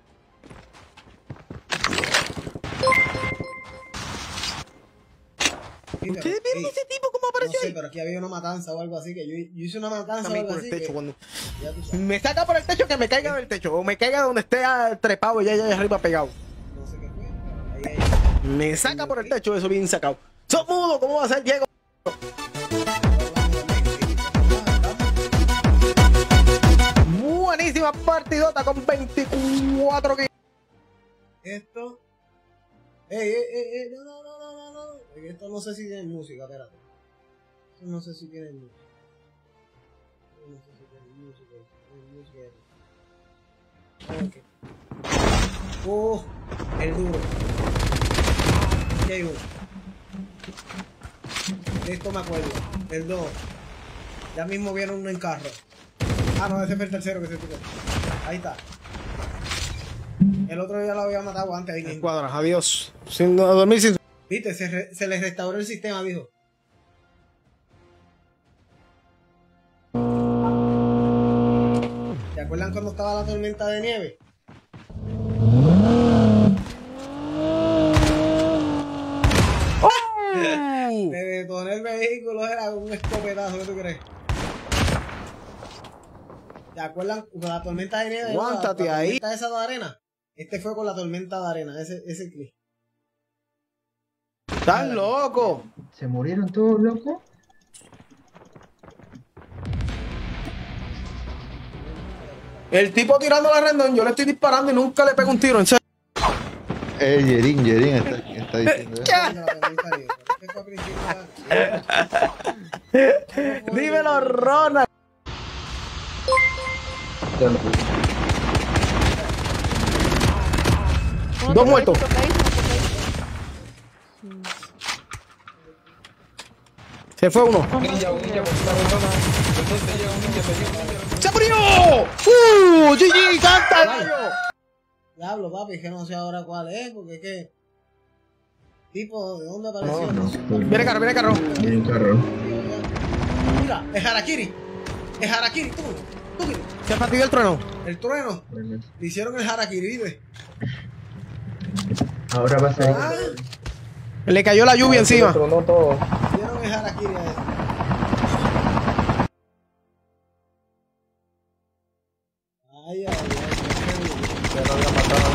A: ¿Ustedes vieron ese tipo cómo apareció? No sé, pero aquí había una matanza o algo así, que yo hice una matanza o algo así. Que, cuando... Me saca por el techo, que me caiga del techo, o me caiga donde esté trepado y ya arriba pegado. No sé qué fue. Ahí. Me saca por el techo, eso bien sacado. ¡Sos mudo! ¿Cómo va a ser, Diego? Buenísima partidota con 24 kills. Esto. No. Esto no sé si tiene música, espérate. Esto no sé si tiene música. No sé si tiene música. Ok. El duro. Aquí hay uno. De esto me acuerdo. El 2. Ya mismo vieron uno en carro. Ah, no, ese fue el tercero que se tocó. Ahí está. El otro ya lo había matado antes. Ahí cuadras, adiós. Sin dormir sin... Viste, se les restauró el sistema, dijo. ¿Se acuerdan cuando estaba la tormenta de nieve? Me detoné el vehículo, era un escopetazo, ¿qué tú crees? ¿Se acuerdan con la tormenta de nieve? Aguántate ahí. ¿La tormenta esa de arena? Este fue con la tormenta de arena, ese clip. ¡Estás loco!
C: ¿Se murieron todos, loco?
A: El tipo tirando la rendón, yo le estoy disparando y nunca le pego un tiro, en serio.
B: Yerin está diciendo eso.
A: Dímelo, Ronald. Dos muertos. Se fue uno. ¡Se murió! ¡GG! ¡Canta, gallo! Diablo, papi, es que no sé ahora cuál es, porque es que... Tipo, ¿de dónde apareció? Viene carro.
C: Viene carro.
A: Mira, es Harakiri. Es Harakiri, tú. ¿Se fastidió el trueno? El trueno. Le hicieron el Harakiri, ¿viste?
C: Ahora va a ser...
A: Le cayó la lluvia encima.
C: Tronó todo.
A: Hicieron el Harakiri a eso. Ay.
C: Ya lo había matado.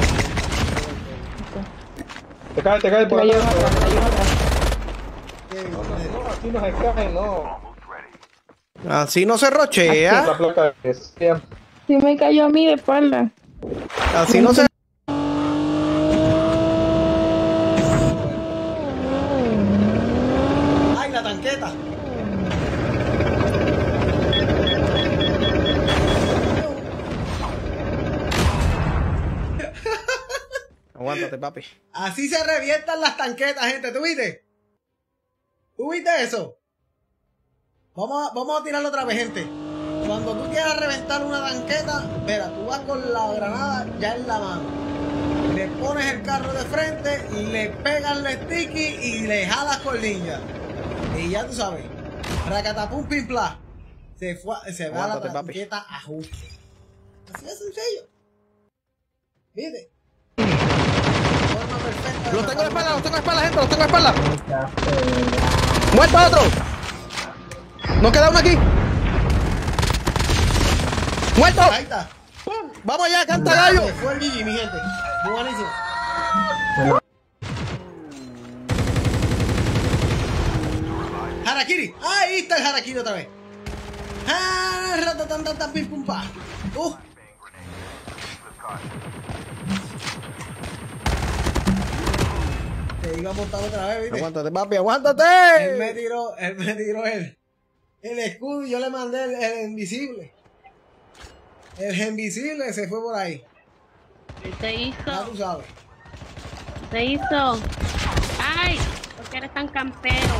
C: Te cae por allá. No, así no se cae, no.
A: Así no se rochea.
C: La placa es...
H: Sí me cayó a mí de espalda.
A: Así no se... ¡Ay, la tanqueta! Aguántate, papi. Así se revientan las tanquetas, gente. ¿Tú viste? ¿Tú viste eso? Vamos a tirarlo otra vez, gente. Cuando tú quieras reventar una tanqueta, mira, tú vas con la granada ya en la mano. Le pones el carro de frente, le pegas el sticky y le jalas con ninja. Y ya tú sabes. Racatapum pim pla. Se va la tanqueta a justo. Así de sencillo. ¿Viste? Forma perfecta. Los tengo de espalda, gente, los tengo de espalda. ¡Muerto otro! Nos queda uno aquí. ¡Muerto! Ahí está. ¡Pum! ¡Vamos allá, canta gallo! Fue el GG, mi gente. Muy buenísimo. Harakiri. Ahí está el Harakiri otra vez. Ratatan, pim pum pa. Te iba a montar otra vez, ¿viste? Aguántate, papi, aguántate. Él me tiró el escudo y yo le mandé el invisible. El invisible se fue por ahí.
I: ¿Qué te hizo?
A: Ya tú sabes.
I: ¿Qué te hizo? ¡Ay! ¿Por qué eres tan campero?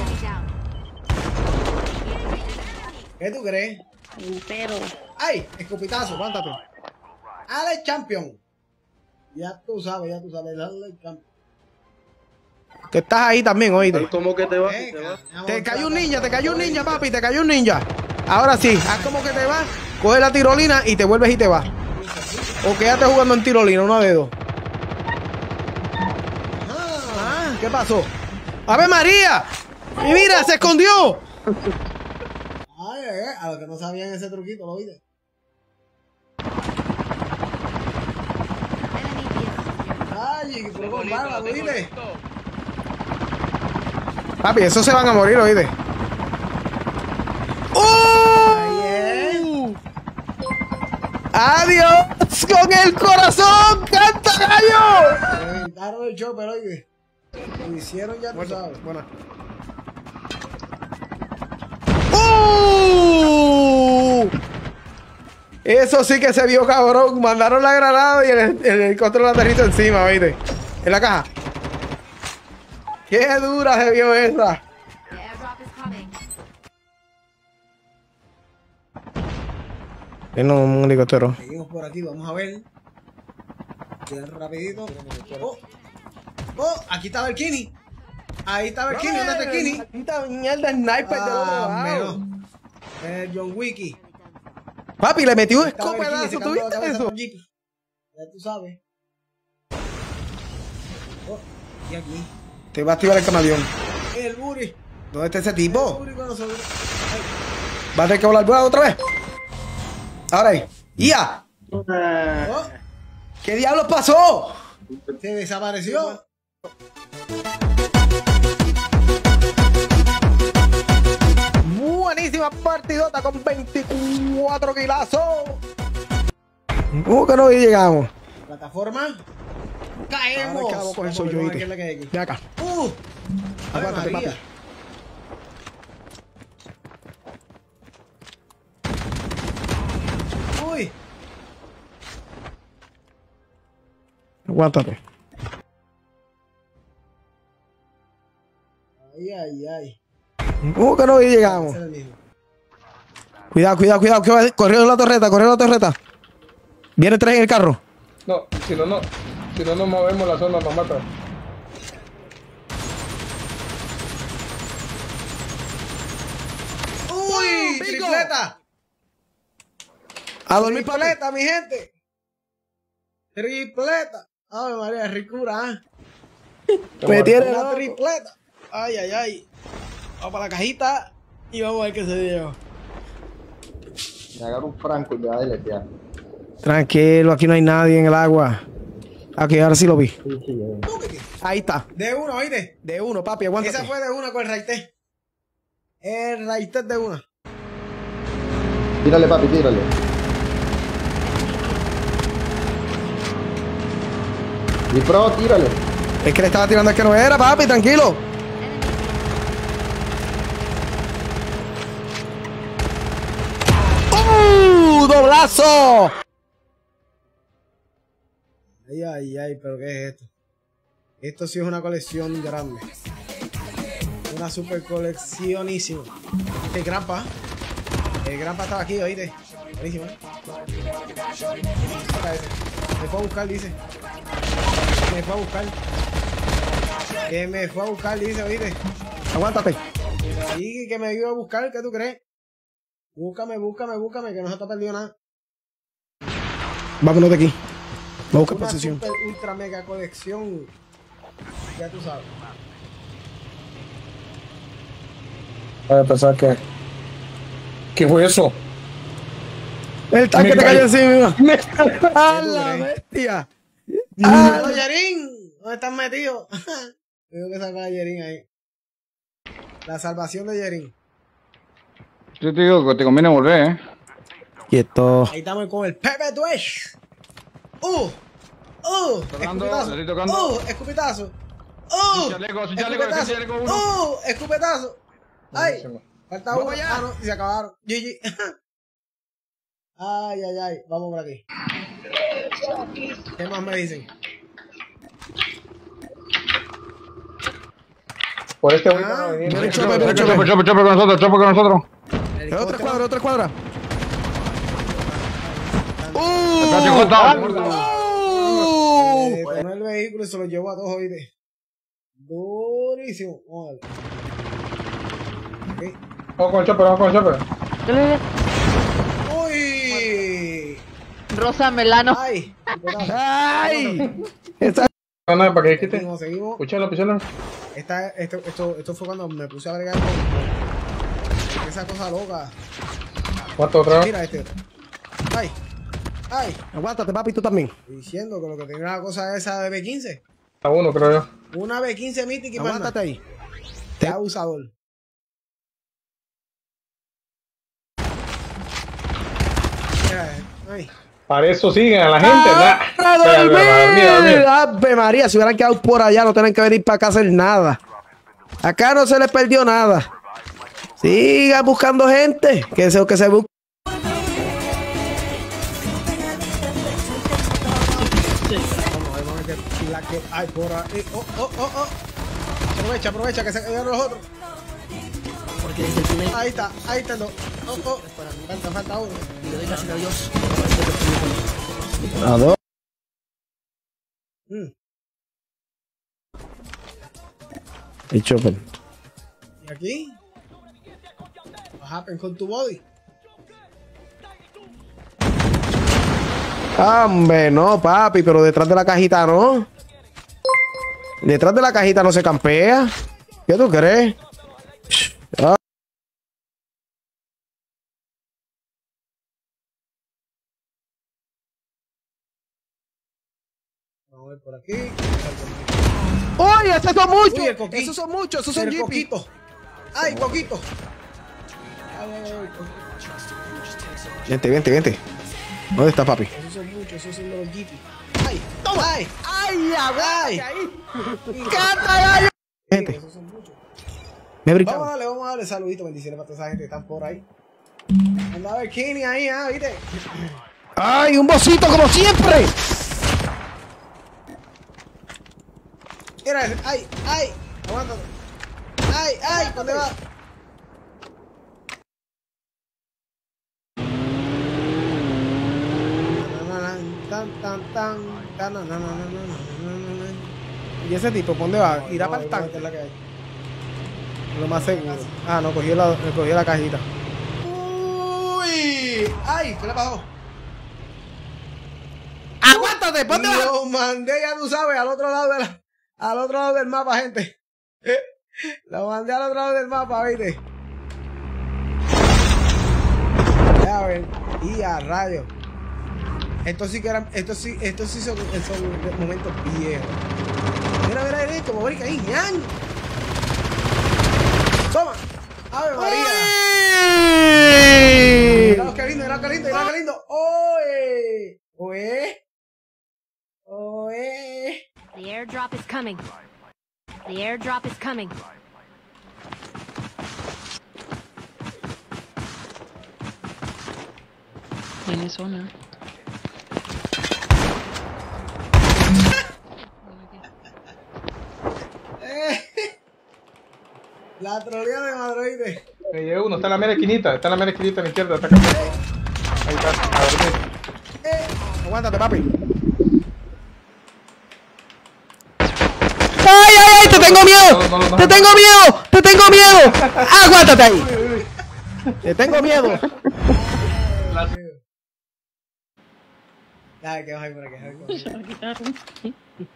A: ¿Qué tú crees?
I: Campero.
A: ¡Ay! Escupitazo, aguántate. ¡Ale champion! Ya tú sabes, dale champion. Que estás ahí también, oíste.
E: ¿Cómo que te vas?
A: Te cayó un ninja, papi, te cayó un ninja. Ahora sí, haz como que te vas, coge la tirolina y te vuelves y te vas. O quédate jugando en tirolina, una de dos. ¿Qué pasó? ¡Ave María! ¡Y mira, se escondió! Ay, a los que no sabían ese truquito, ¿lo viste? Ay, pero con barba, ¿lo viste? Papi, esos se van a morir, ¿oíste? ¡Oh! ¡Adiós con el corazón! ¡Canta gallo! Reventaron el chopper, oíste. Lo hicieron ya, tú sabes. Buena. Eso sí que se vio, cabrón. Mandaron la granada y el helicóptero la aterrizó encima, ¿oíste? En la caja. ¡Qué dura se vio esa! Tiene un helicóptero. Seguimos por aquí, vamos a ver. Bien rapidito. Aquí estaba el Kini. Ahí estaba el Kini, ¿dónde está el Kini? Aquí está mierda sniper del otro lado. John Wiki. Papi, le metió un escopetazo, ¿tú viste eso? Ya tú sabes. Y aquí. Te va a activar el camaleón. El Buri. ¿Dónde está ese tipo? Va a tener que volar otra vez. Ahora ahí. ¡Ya! ¿Qué diablos pasó? Se desapareció. Buenísima partidota con 24 kilazos. ¿Cómo que no llegamos? Plataforma. Caemos. Con eso yo de acá. Aguántate, papi. Uy. Aguántate. Ay. ¿Cómo que no llegamos? Cuidado. Corriendo la torreta. Viene 3 en el carro.
C: No, si no nos movemos la zona nos mata.
A: ¡Uy! ¡Tripleta! A dormir paleta, mi gente. Tripleta. Ay, María, ricura. Me tiene la tripleta. Ay. Vamos para la cajita y vamos a ver qué se dio.
C: Me agarro un franco y me va a deletear.
A: Tranquilo, aquí no hay nadie en el agua. Aquí, ahora sí lo vi. Ahí está. De uno, ¿oíste? De uno, papi, aguántate. Esa fue de una con el raite. El raite de una.
C: Tírale, papi, tírale. Y pro, tírale.
A: Es que le estaba tirando al que no era, papi, tranquilo. ¡Doblazo! Ay, pero ¿qué es esto? Esto sí es una colección grande. Una super coleccionísima. El Grampa estaba aquí, oíste. Buenísimo. Me fue a buscar, dice. Que me fue a buscar, dice, oíste. Aguántate. Sí, que me iba a buscar, ¿qué tú crees? Búscame, que no se te ha perdido nada. Vámonos de aquí. Vamos a buscar posición. Una super ultra mega colección. Ya tú sabes.
C: Voy a pensar que... ¿Qué fue eso?
A: El tanque te cayó encima. ¡A la bestia! ¡Ah, Yerín! ¿Dónde están metidos? Tengo que sacar a Yerín ahí. La salvación de Yerín.
B: Yo te digo que te conviene volver,
A: Quieto. Ahí estamos con el Pepe Twitch. Escupitazo. Escupitazo. Escupetazo. Ay, falta uno. Ah, no, y se acabaron. GG. Ay, ay, ay. Vamos por aquí. ¿Qué más me dicen?
C: Por este güey
A: Ah,
C: van a venir.
J: Viene Chopper con nosotros, Chopper con nosotros.
A: Helicóptero.
J: Otra escuadra.
A: Detonó el vehículo y se lo llevó a todos, oíste. Durísimo. Vamos a darle. Ok.
C: Vamos con el Chopper, vamos con el Chopper.
A: ¡Uy!
K: Rosa Melano.
A: ¡Ay!
J: ¡Ay!
C: No, no, para que quite.
A: Seguimos, seguimos.
C: Púchalo.
A: Esto fue cuando me puse a agregar con esa cosa loca.
C: ¿Cuánto otra vez?
A: Mira este. ¡Ay! ¡Ay!
J: Aguántate, papi, tú también.
A: Estoy diciendo que lo que tenía la cosa esa de B15.
C: A uno, creo yo.
A: Una B15 Mythic y
J: Aguántate ahí.
A: Qué abusador. Mira, ay.
C: Para eso siguen a la gente, ¿verdad?
J: ¡Ave María! Si hubieran quedado por allá, no tienen que venir para acá a hacer nada. Acá no se les perdió nada. Sigan buscando gente. Que se busque.
A: Vamos a ver la que hay por ahí. Oh. Aprovecha que se cayeron los otros. Ahí está no. Falta uno.
J: A dos. Y Chopper.
A: ¿Y aquí? What happened con tu body?
J: Hombre, no, papi, pero detrás de la cajita no. Detrás de la cajita no se campea. ¿Qué tú crees? Ah.
A: Vamos a ver por aquí.
J: ¡Oye, esos son muchos!
A: Uy, el coquito.
J: Esos son muchos, esos son
A: El
J: jeepis.
A: coquito. ¡Ay, coquito!
J: Vente. ¿Dónde está, papi?
A: Esos son muchos, esos son los jeepis. ¡Ay! ¡Toma! ¡Ay!
J: ¡Ay,
A: ¡Ay!
J: ¡Canta, gallo! Gente,
A: Esos son muchos.
J: me he
A: Vamos
J: brincado.
A: a darle saluditos, bendiciones para toda esa gente que están por ahí. Anda a ver Kenny ahí, ¿viste?
J: ¡Ay, un bocito como siempre!
A: Mira, ¡ay! Aguántate. ¡Ay! ¿Dónde va?
J: ¿Y ese tipo, por dónde va? ¿Irá para el tanque? Lo más seguro. Ah, no, cogió la cajita.
A: ¡Uy! ¡Ay! ¿Qué le pasó?
J: ¡Aguántate! ¿Dónde va?
A: Lo mandé, ya tú sabes, al otro lado del mapa, gente. Lo mandé al otro lado del mapa, ¿viste? Ya ven. Y a rayos. Estos sí son momentos viejos. Mira, como brinca ahí, ñan. Toma. ¡Ave María! Mira qué lindo. ¡Oye!
L: The airdrop is coming. The airdrop is coming.
I: Tiene zona.
A: La trolea de Madrid.
C: Me llevé uno, está en la mera esquinita, a la izquierda, está acá. Ahí está, a dormir.
J: Aguántate, papi. ¡Ay! ¡Te tengo miedo! ¡Te tengo miedo! ¡Aguántate ahí! ¡Te tengo miedo!
A: Dale, que vas ahí por aquí.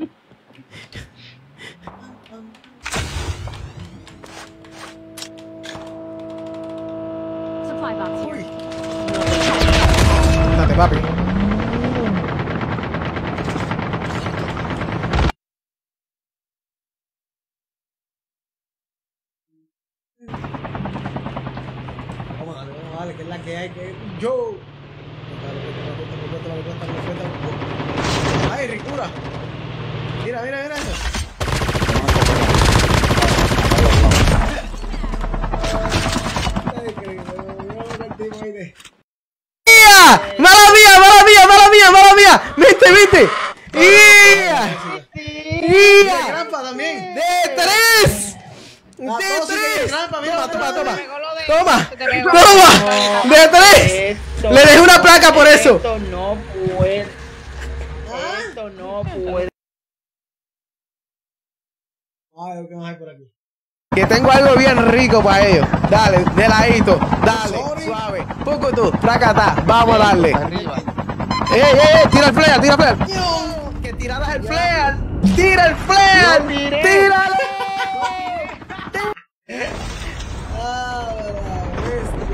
L: Supply box here.
J: Aguántate, papi.
A: Vamos a darle, que es la que hay, que yo. Ay, ricura. Mira eso.
J: ¡Mala! ¡Mala mía, mala mía, mala mía, mala mía! ¿Viste, viste? ¡Ia! ¡Ia!
A: Trampa también.
J: ¡De 3! ¡De
A: todos sí que
J: 3!
A: hay trampa, mira,
J: Toma, toma,
A: mira,
J: toma. Toma, toma. ¡De 3! Le dejé una placa por eso.
E: Esto no puede. Esto no puede.
A: A ver qué más hay por aquí.
J: Que tengo algo bien rico para ellos. Dale, de ladito. Dale,
A: Sorry.
J: suave. Poco tú, placata. Vamos a darle.
G: Arriba.
J: Tira el flare, tira el flare. Que tiraras el flare. Tira el flare. Tíralo.
A: Ah, la bestia.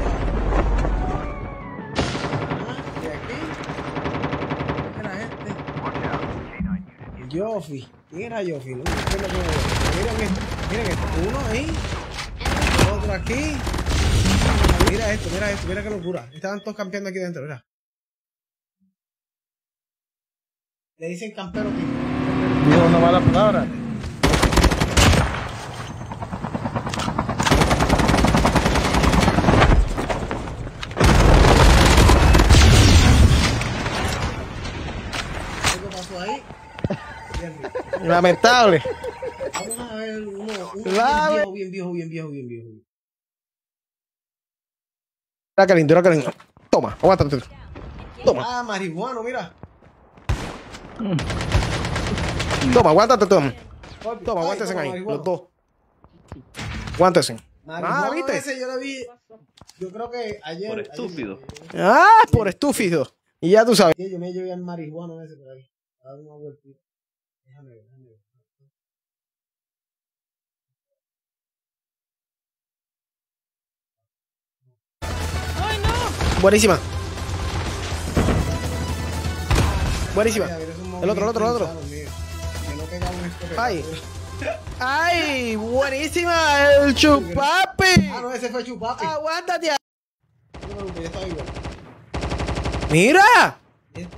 A: ¿Y aquí? ¿Qué era este? Yofi. ¿Quién era Yofi? No sé lo que miren esto. Miren esto. Uno ahí. Otro aquí. Mira esto, mira esto. Mira qué locura. Estaban todos campeando aquí dentro, mira. Le dicen campero aquí.
B: Digo una mala palabra.
A: ¿Qué pasó ahí? Bien rico.
J: Lamentable.
A: Vamos a ver uno
J: Claro.
A: bien viejo.
J: Tira que lindo. Toma, aguántate. Toma,
A: Ah, marihuano, mira.
J: toma, aguántate, toma. Toma,
A: Ay,
J: aguántense ahí,
A: marihuano.
J: los dos. Aguántense.
A: Marihuano
J: ¿viste?
A: ese yo lo vi. Yo creo que ayer.
B: Por estúpido.
J: Por estúpido. Y ya tú sabes.
A: Yo me llevé al marihuano ese por ahí. A dar una vueltita. Déjame ver.
J: Buenísima. Buenísima.
A: Ay, a ver, es un
J: El otro.
A: movimiento insano, mío. Que no pegaba un escopetazo.
J: Ay. ¡Ay! ¡Buenísima! ¡El chupapi!
A: Ah, no, ese fue Chupapi.
J: ¡Aguántate!
A: No me preocupes, ya estaba igual.
J: ¡Mira!
A: ¿Esto?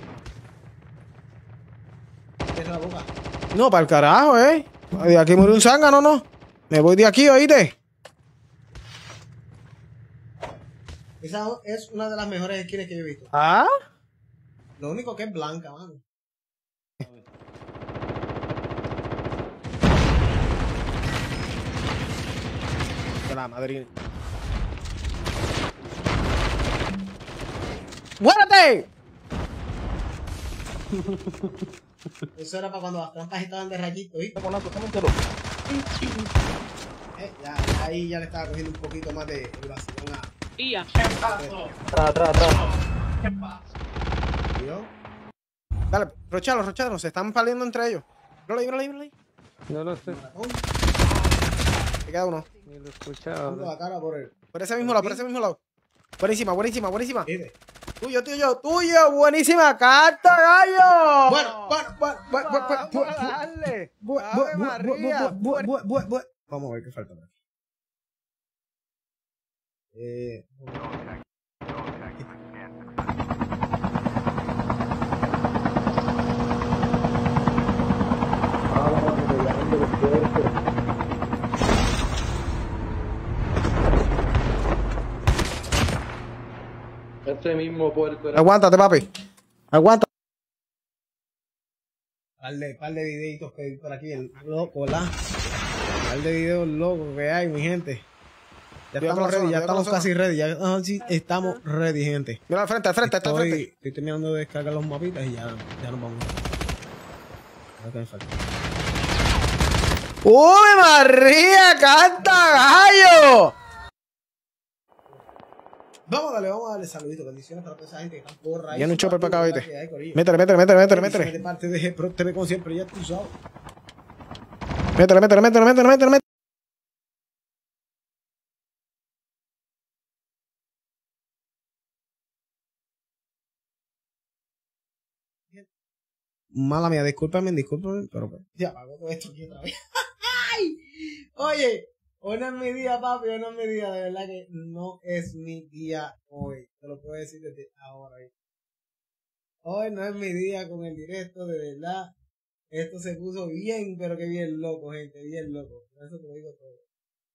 A: Cierra la boca.
J: No, para el carajo, De aquí murió un zángano, ¿no? Me voy de aquí, ¿oíste?
A: Esa es una de las mejores skins que yo he visto.
J: ¿Ah?
A: Lo único que es blanca, mano.
J: De la madrina. ¡Muérete!
A: Eso era para cuando las trampas estaban de rayito, ¿viste? Ya ahí ya le estaba cogiendo un poquito más de vacilón a... ¿Vio?
J: Dale, rochalo, se están paliendo entre ellos. Míralo ahí.
B: No lo sé.
J: Te queda uno.
B: Ni lo he escuchado.
A: Dando la cara por él.
J: Por ese mismo lado. Buenísima.
A: Mire.
J: Tuyo. Buenísima carta, gallo.
A: Bueno.
J: Dale. Ave María.
A: Vamos a ver qué falta por aquí.
G: Ese mismo puerco era.
J: Aguántate, papi. Aguanta.
A: Par de videitos que hay por aquí, el loco, la. Par de videos locos que hay, mi gente. Ya estamos ready, ya estamos casi ready. Ya sí, estamos ready, gente.
J: Mira al frente, está al frente.
A: Estoy terminando de descargar los mapitas y ya nos vamos. A ver qué me falta.
J: ¡Uy, María! ¡Canta, gallo!
A: Vamos a darle saluditos, bendiciones para toda esa gente que está por ahí.
J: Viene un chopper para acá,
A: ¿viste?
J: ¿viste? Métele.
A: De parte de G-Pro TV, como siempre, ya tú sabes.
J: Métele.
A: Mala mía, discúlpame, pero pues, ya apagó todo esto aquí otra vez. ¡Ay! Oye, hoy no es mi día, papi, hoy no es mi día, de verdad que no es mi día hoy. Te lo puedo decir desde ahora. Hoy no es mi día con el directo, de verdad. Esto se puso bien, pero que bien loco, gente, bien loco. Por eso te lo digo todo.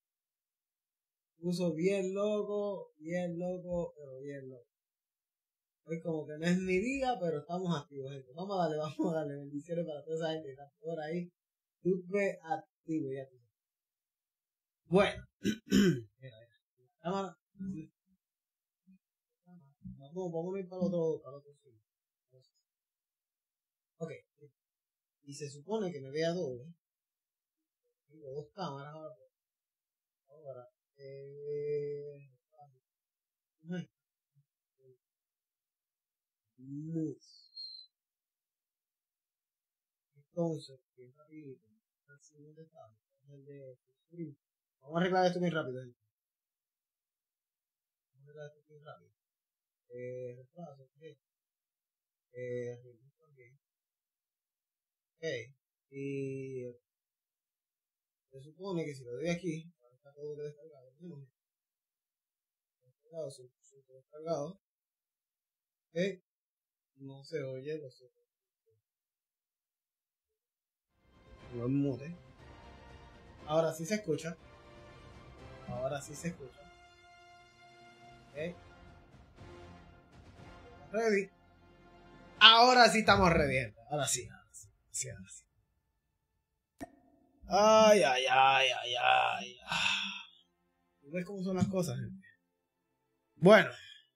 A: Se puso bien loco, pero bien loco. Hoy como que no es mi día, pero estamos activos, gente. Vamos a darle. Bendiciones para toda esa gente que está por ahí. Súper activo, ya. Bueno. Mira. Cámara. Vamos a ir para el otro sitio. Ok. Y se supone que me vea doble. Tengo dos cámaras ahora. Luz. Entonces, bien rapidito. El siguiente está. El de stream. Vamos a arreglar esto bien rápido, gente. Reemplazo, ok. También. Ok. Y se supone que si lo doy aquí, está todo descargado. Descargado. Ok. No se oye, lo sé. No es mute. Ahora sí se escucha. Ok. Ready. Ahora sí estamos ready, gente. Ahora sí. Ay. ¿Ves cómo son las cosas, gente? Bueno.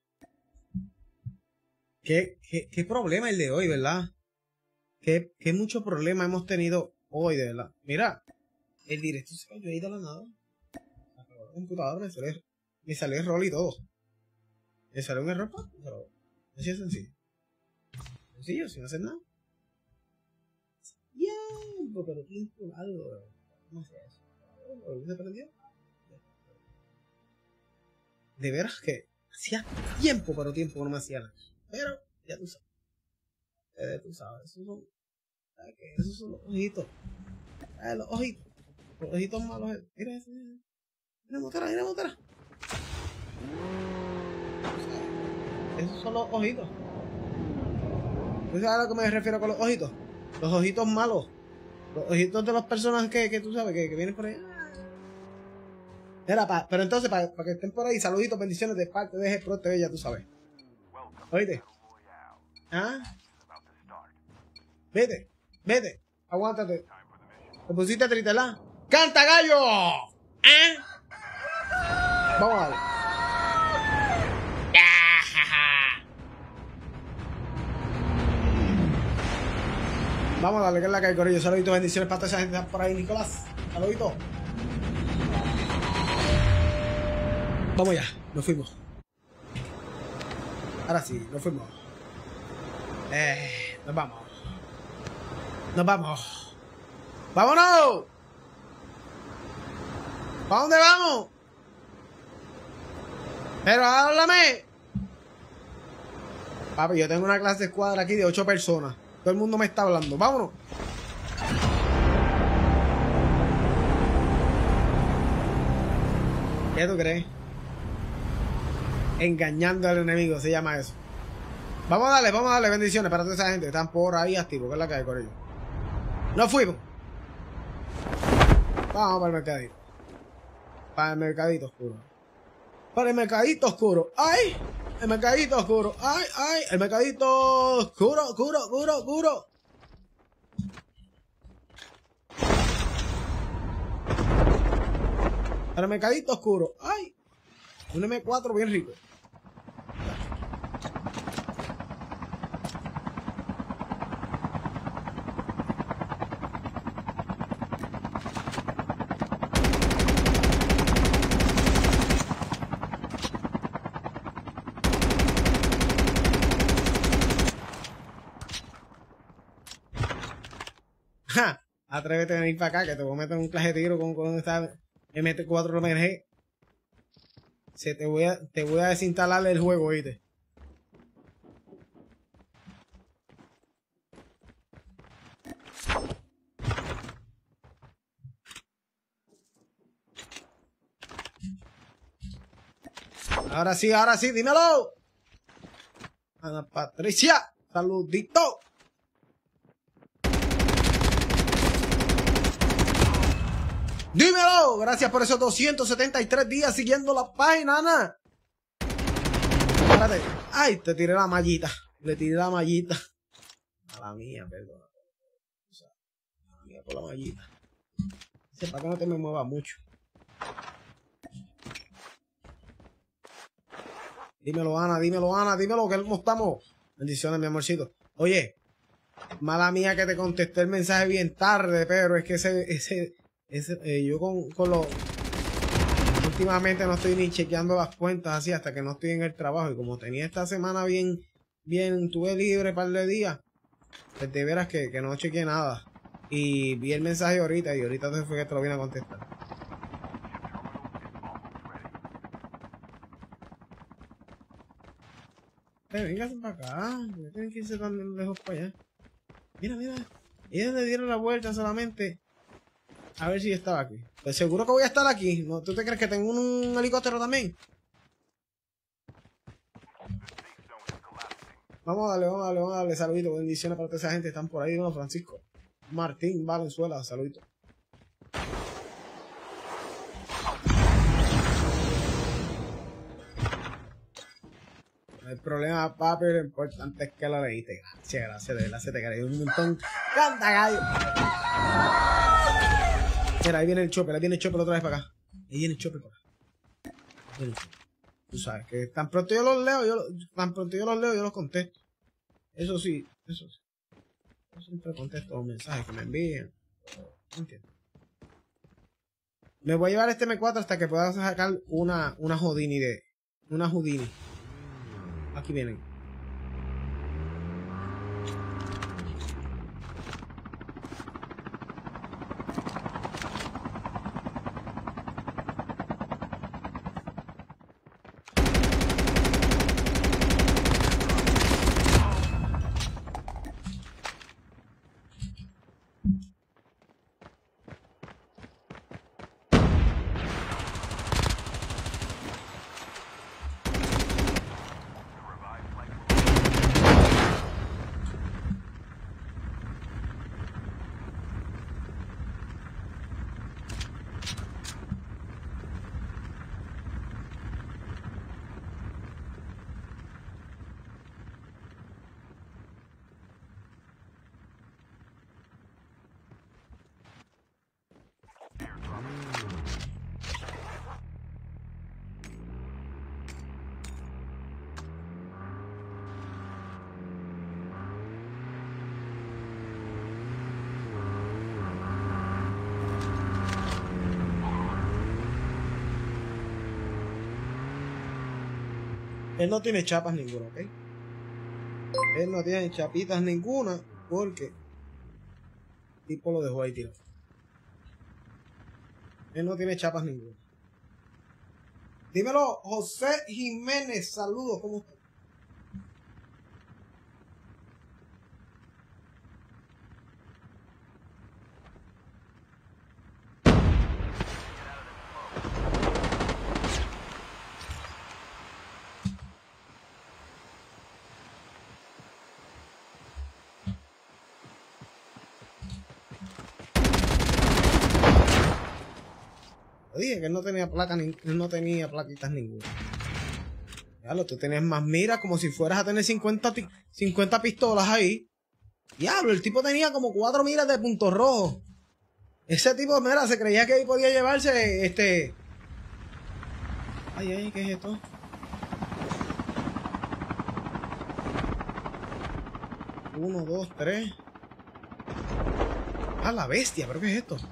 A: ¿Qué problema el de hoy, ¿verdad? ¿Qué mucho problema hemos tenido hoy, de verdad? Mira, el directo se cayó ahí de la nada. La computadora me salió error y todo. Me salió un error, pero así es sencillo. Sencillo, sin hacer nada. Tiempo, pero tiempo algo. ¿Cómo hacía eso? ¿Se prendió? De veras que hacía tiempo, pero tiempo que no me hacía nada. Pero, ya tú sabes. Esos son los ojitos. Los ojitos. Los ojitos malos. Mira eso. Mira motora. Esos son los ojitos. ¿Tú sabes a lo que me refiero con los ojitos? Los ojitos malos. Los ojitos de las personas que tú sabes que vienen por ahí. Mira, pero entonces, para que estén por ahí, saluditos, bendiciones de parte de G-Pro TV, ya tú sabes. Oíste. ¿Ah? Vete. Aguántate. Te pusiste triste, ¿la? ¡Canta, gallo! Vamos a darle. Vamos a darle, que es la que hay, corillo. Saluditos, bendiciones para toda esa gente que está por ahí, Nicolás. Saluditos. Vamos ya, nos fuimos. Ahora sí, nos fuimos. Nos vamos. ¡Vámonos! ¿Para dónde vamos? Pero háblame. Papi, yo tengo una clase de escuadra aquí de 8 personas. Todo el mundo me está hablando. ¡Vámonos! ¿Qué tú crees? Engañando al enemigo, se llama eso. Vamos a darle bendiciones para toda esa gente que están por ahí activos, que es la que hay con ellos. Nos fuimos. Vamos para el mercadito. Para el mercadito oscuro. ¡Ay! El mercadito oscuro. ¡Ay! El mercadito oscuro. Para el mercadito oscuro. ¡Ay! Un M4 bien rico. ¡Ja! Atrévete a venir para acá que te voy a meter un clase de tiro con esta MT4 MG. Te voy a desinstalar el juego, ¿oíste? Ahora sí, dímelo. Ana Patricia, saludito. Dímelo, gracias por esos 273 días siguiendo la página, Ana. espérate. Ay, te tiré la mallita. Le tiré la mallita. A la mía, perdón. O sea, a la mía por la mallita. Dice, para que no te me muevas mucho. Dímelo, Ana, dímelo, que no estamos. Bendiciones, mi amorcito. Oye, mala mía que te contesté el mensaje bien tarde, pero es que yo con los... Últimamente no estoy ni chequeando las cuentas así hasta que no estoy en el trabajo. Y como tenía esta semana bien, tuve libre un par de días, pues de veras que no chequeé nada. Y vi el mensaje ahorita y ahorita fue que te lo vine a contestar. Véngase para acá. Tienen que irse tan lejos para allá. Mira. Ellos le dieron la vuelta solamente a ver si yo estaba aquí. Pues seguro que voy a estar aquí. ¿No? ¿Tú te crees que tengo un helicóptero también? Vamos a darle saluditos, bendiciones para toda esa gente que están por ahí. Don Francisco Martín Valenzuela, saluditos. El problema, papi, lo importante es que lo leíste. Gracias, de verdad se te cayó un montón. ¡Canta, gallo! Mira, ahí viene el chopper otra vez para acá. Ahí viene el chopper para acá. Tú sabes que tan pronto yo los leo, yo los contesto. Eso sí. Yo siempre contesto los mensajes que me envían. No entiendo. Me voy a llevar este M4 hasta que pueda sacar una Houdini una Houdini. Aquí vienen. Él no tiene chapas ninguna, ¿ok? Él no tiene chapitas ninguna porque el tipo lo dejó ahí tirado. Él no tiene chapas ninguna. Dímelo, José Jiménez, saludos, ¿cómo estás? Dije que él no tenía placa, él no tenía plaquitas ninguna. Diablo, tú tenías más mira como si fueras a tener 50 pistolas ahí. Diablo, el tipo tenía como 4 miras de punto rojo. Ese tipo, mira, se creía que podía llevarse Ay, ¿qué es esto? Uno, dos, tres. Ah, la bestia, ¿pero qué es esto?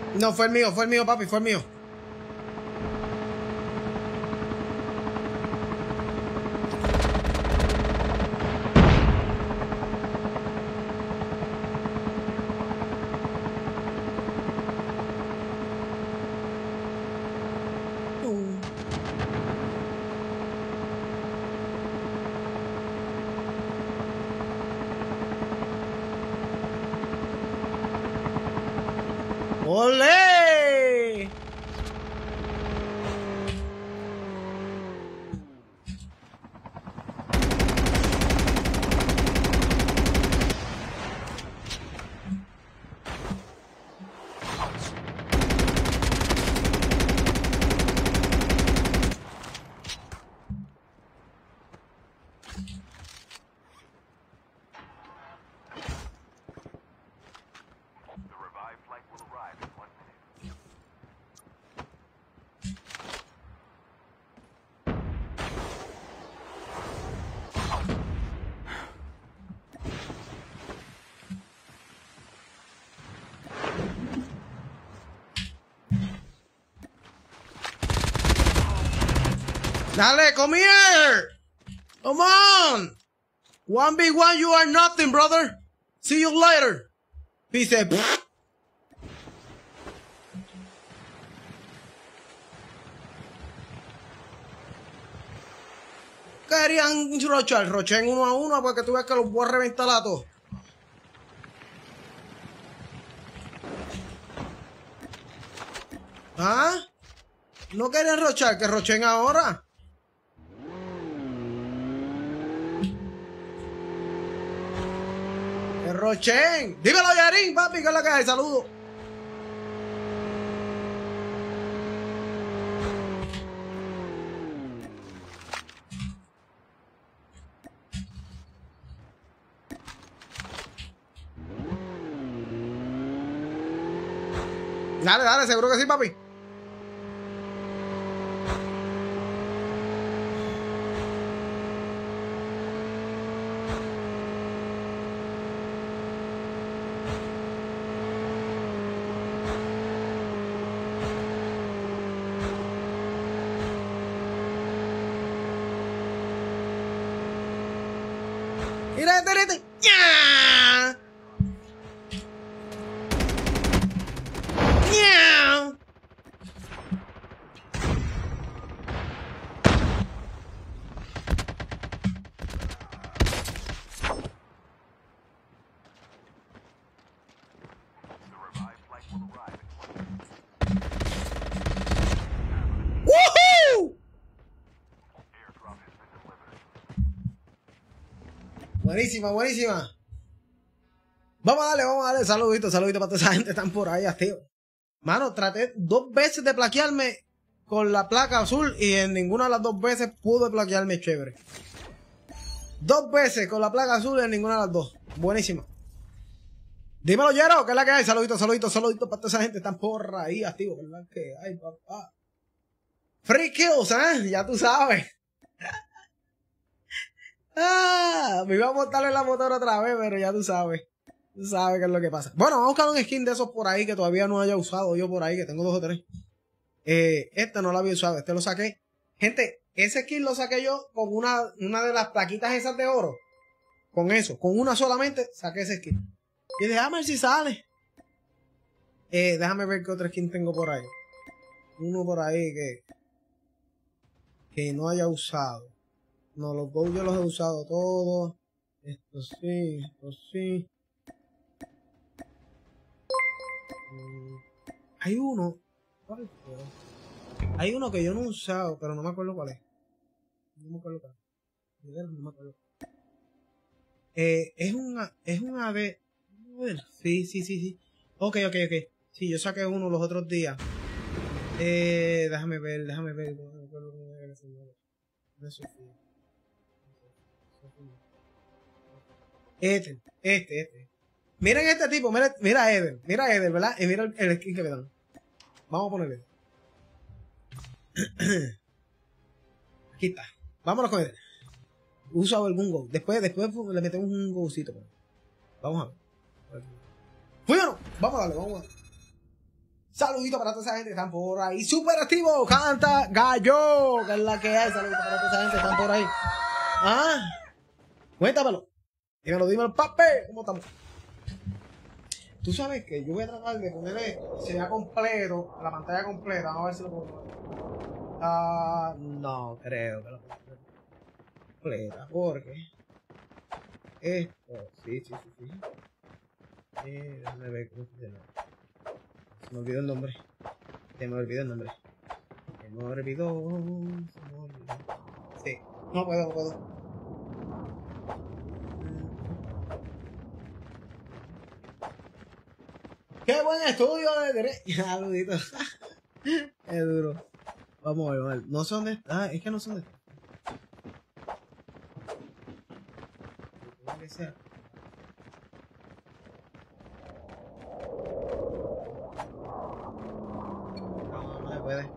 A: No, fue el mío, papi, fue el mío. ¡Olé! Dale, come here! Come on! 1v1, you are nothing, brother! See you later! Dice... Querían rochen 1 a 1 porque tú ves que los voy a reventar a todos. ¿Ah? ¿No querían rochar? Que rochen ahora. ¡Que rochen! Dímelo, Yarin, papi, que es la que hay. Saludos. Dale, dale, seguro que sí, papi. Mira, este. ¡Ya! ¡Ya! ¡Woohoo! Buenísima, buenísima. Vamos a darle saludito para toda esa gente que están por ahí, tío. Mano, traté 2 veces de plaquearme con la placa azul y en ninguna de las 2 veces pude plaquearme chévere. 2 veces con la placa azul y en ninguna de las 2. Buenísima. Dímelo, Yero, ¿qué es la que hay? Saludito para toda esa gente que están por ahí, activo, ¿verdad? Que hay, papá. Free kills, ¿eh? Ya tú sabes. Me iba a montarle la motor otra vez, pero ya tú sabes. Tú sabes qué es lo que pasa. Bueno, vamos a buscar un skin de esos por ahí que todavía no haya usado yo por ahí, que tengo 2 o 3. Este no lo había usado, este lo saqué. Gente, ese skin lo saqué yo con una de las plaquitas esas de oro. Con eso, con una solamente saqué ese skin. Y dije, a ver si sale. Déjame ver qué otro skin tengo por ahí. Uno por ahí que no haya usado. No, los Go yo los he usado todos. Esto sí, esto sí. Hay uno. ¿Cuál fue? Hay uno que yo no he usado, pero no me acuerdo cuál es. No me acuerdo cuál es. No me acuerdo. Es una de. Sí. Ok. Sí, yo saqué uno los otros días. Déjame ver. No me acuerdo cómo era ese nombre. Eso sí. Este. Miren este tipo, mira a Eder, ¿verdad? Y mira el skin que me dan. Vamos a ponerle. Aquí está. Vámonos con Eder. Usa algún go. Después le metemos un gocito. Vamos a ver. ¿Fui o no? Vamos a darle. Saludito para toda esa gente que están por ahí. Super activo, canta gallo. Que es la que hay. Saludito para toda esa gente que están por ahí. Ah, cuéntamelo. Dímelo, papi. ¿Cómo estamos? Tú sabes que yo voy a tratar de ponerle sería completo, la pantalla completa. Vamos a ver si lo puedo. No creo que lo puedo poner completa. Porque esto, sí. Déjame ver cómo se llama. Se me olvidó el nombre. Sí, no puedo. ¡Qué buen estudio de derecho! Saludito. Es duro. Vamos a ver. No sé dónde está. Es que no sé dónde está. Tiene que ser. No se puede.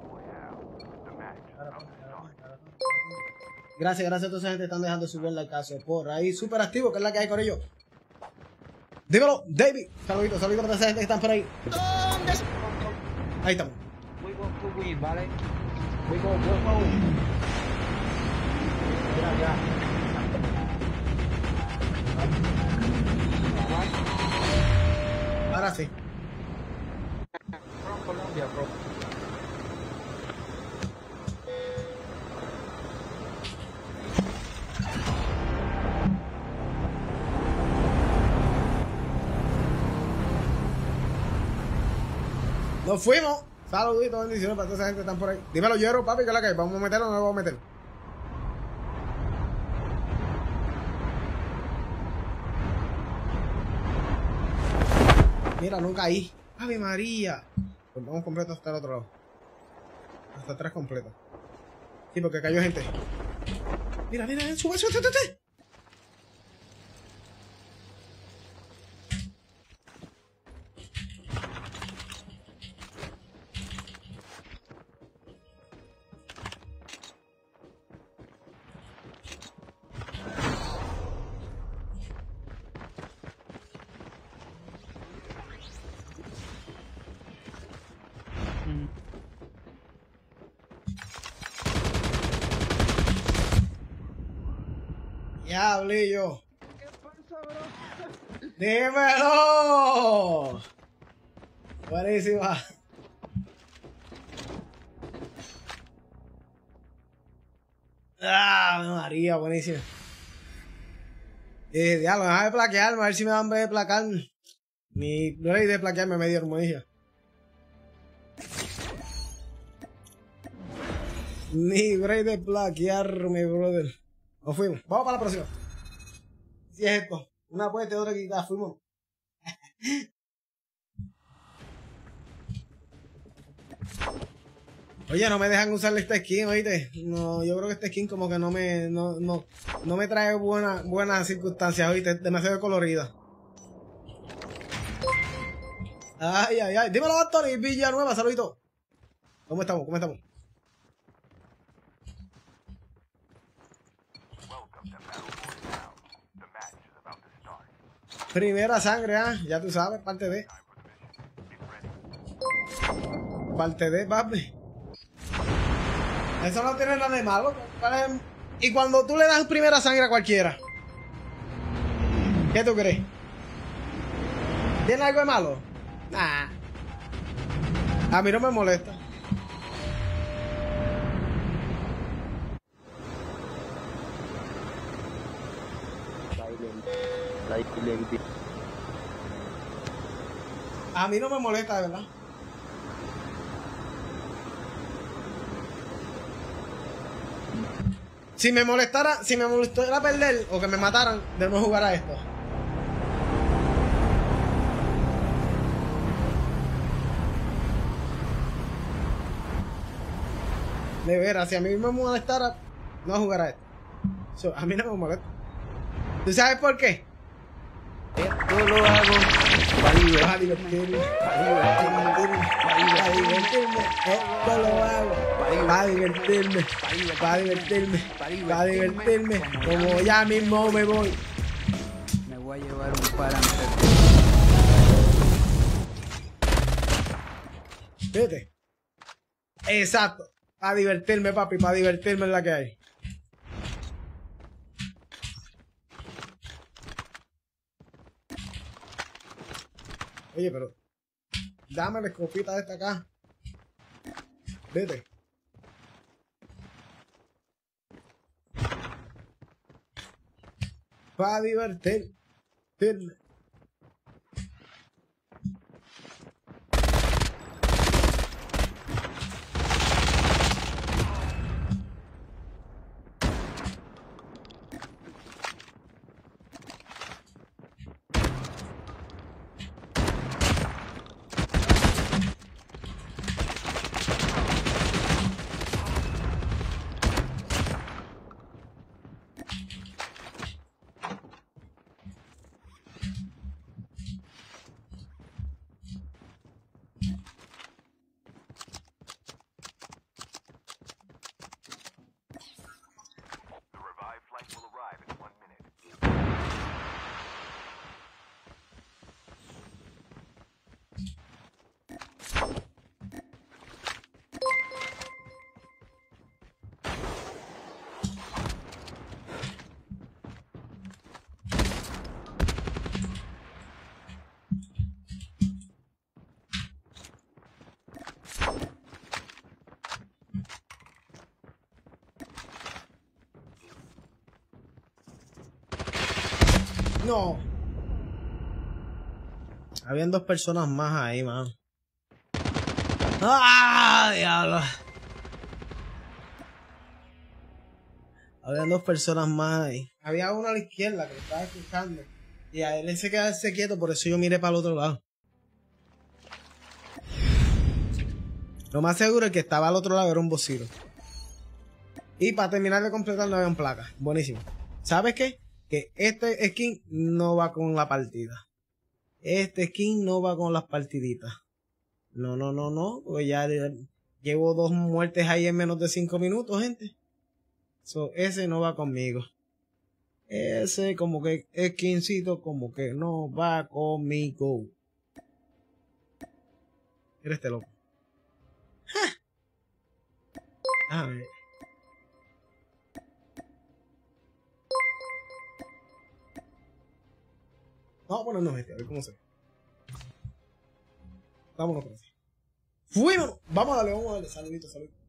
A: Gracias a toda esa gente que están dejando su buen like caso por ahí. Súper activo, que es la que hay con ellos. Dímelo, David. Saludito para toda esa gente que están por ahí. ¿Dónde? Ahí estamos.
E: ¿Vale? Ya.
A: Ahora sí.
E: Colombia, bro.
A: Nos fuimos. Saluditos, bendiciones para toda esa gente que están por ahí. Dímelo, Yero, papi, que es la que hay. ¿Vamos a meterlo o no lo vamos a meter? Mira, no caí. ¡Ave María! Pues vamos completo hasta el otro lado. Hasta atrás completo. Sí, porque cayó gente. Mira, sube. Diablillo.
E: ¿Qué pasa, bro?
A: ¡Dímelo! Buenísima. María, buenísima. Diablo, déjame de plaquearme, a ver si me dan de placar. Mi rey de plaquearme medio hermosa. Ni break de plaquearme, brother. Nos fuimos. Vamos para la próxima. Si es esto. Una puesta y otra quita. Fuimos. Oye, no me dejan usar esta skin, oíste. No, yo creo que esta skin como que no me trae buenas circunstancias, oíste. Demasiado colorida. Ay. Dímelo, Anthony Villanueva, saludito. ¿Cómo estamos? Primera sangre, ya tú sabes, parte de. Parte de, papi. Eso no tiene nada de malo. Y cuando tú le das primera sangre a cualquiera, ¿qué tú crees? ¿Tiene algo de malo? Nah. A mí no me molesta. A mí no me molesta, de verdad. Si me molestara perder o que me mataran, debemos jugar a esto. De veras, si a mí me molestara, no jugar a esto. A mí no me molesta. ¿Tú sabes por qué? Esto lo hago para divertirme. Esto lo hago para divertirme. Como ya mismo me voy.
K: Me voy a llevar un parámetro.
A: Fíjate. Exacto. Para divertirme, papi, para divertirme en la que hay. Oye, pero dame la escopita de esta acá. Vete. Para divertirme. No. Habían dos personas más ahí, man. ¡Ah, diablo! Habían dos personas más ahí. Había uno a la izquierda que lo estaba escuchando. Y a él se quedarse quieto, por eso yo miré para el otro lado. Lo más seguro es que estaba al otro lado era un vocero. Y para terminar de completar no habían placas. Buenísimo. ¿Sabes qué? Que este skin no va con la partida. Este skin no va con las partiditas. No. Porque ya llevo 2 muertes ahí en menos de 5 minutos, gente. So, ese no va conmigo. Ese como que skincito como que no va conmigo. Eres este loco. A ver. Vamos a ponernos este, a ver cómo se ve. Vámonos por así. ¡Fuimos! Vamos a darle. Saludito.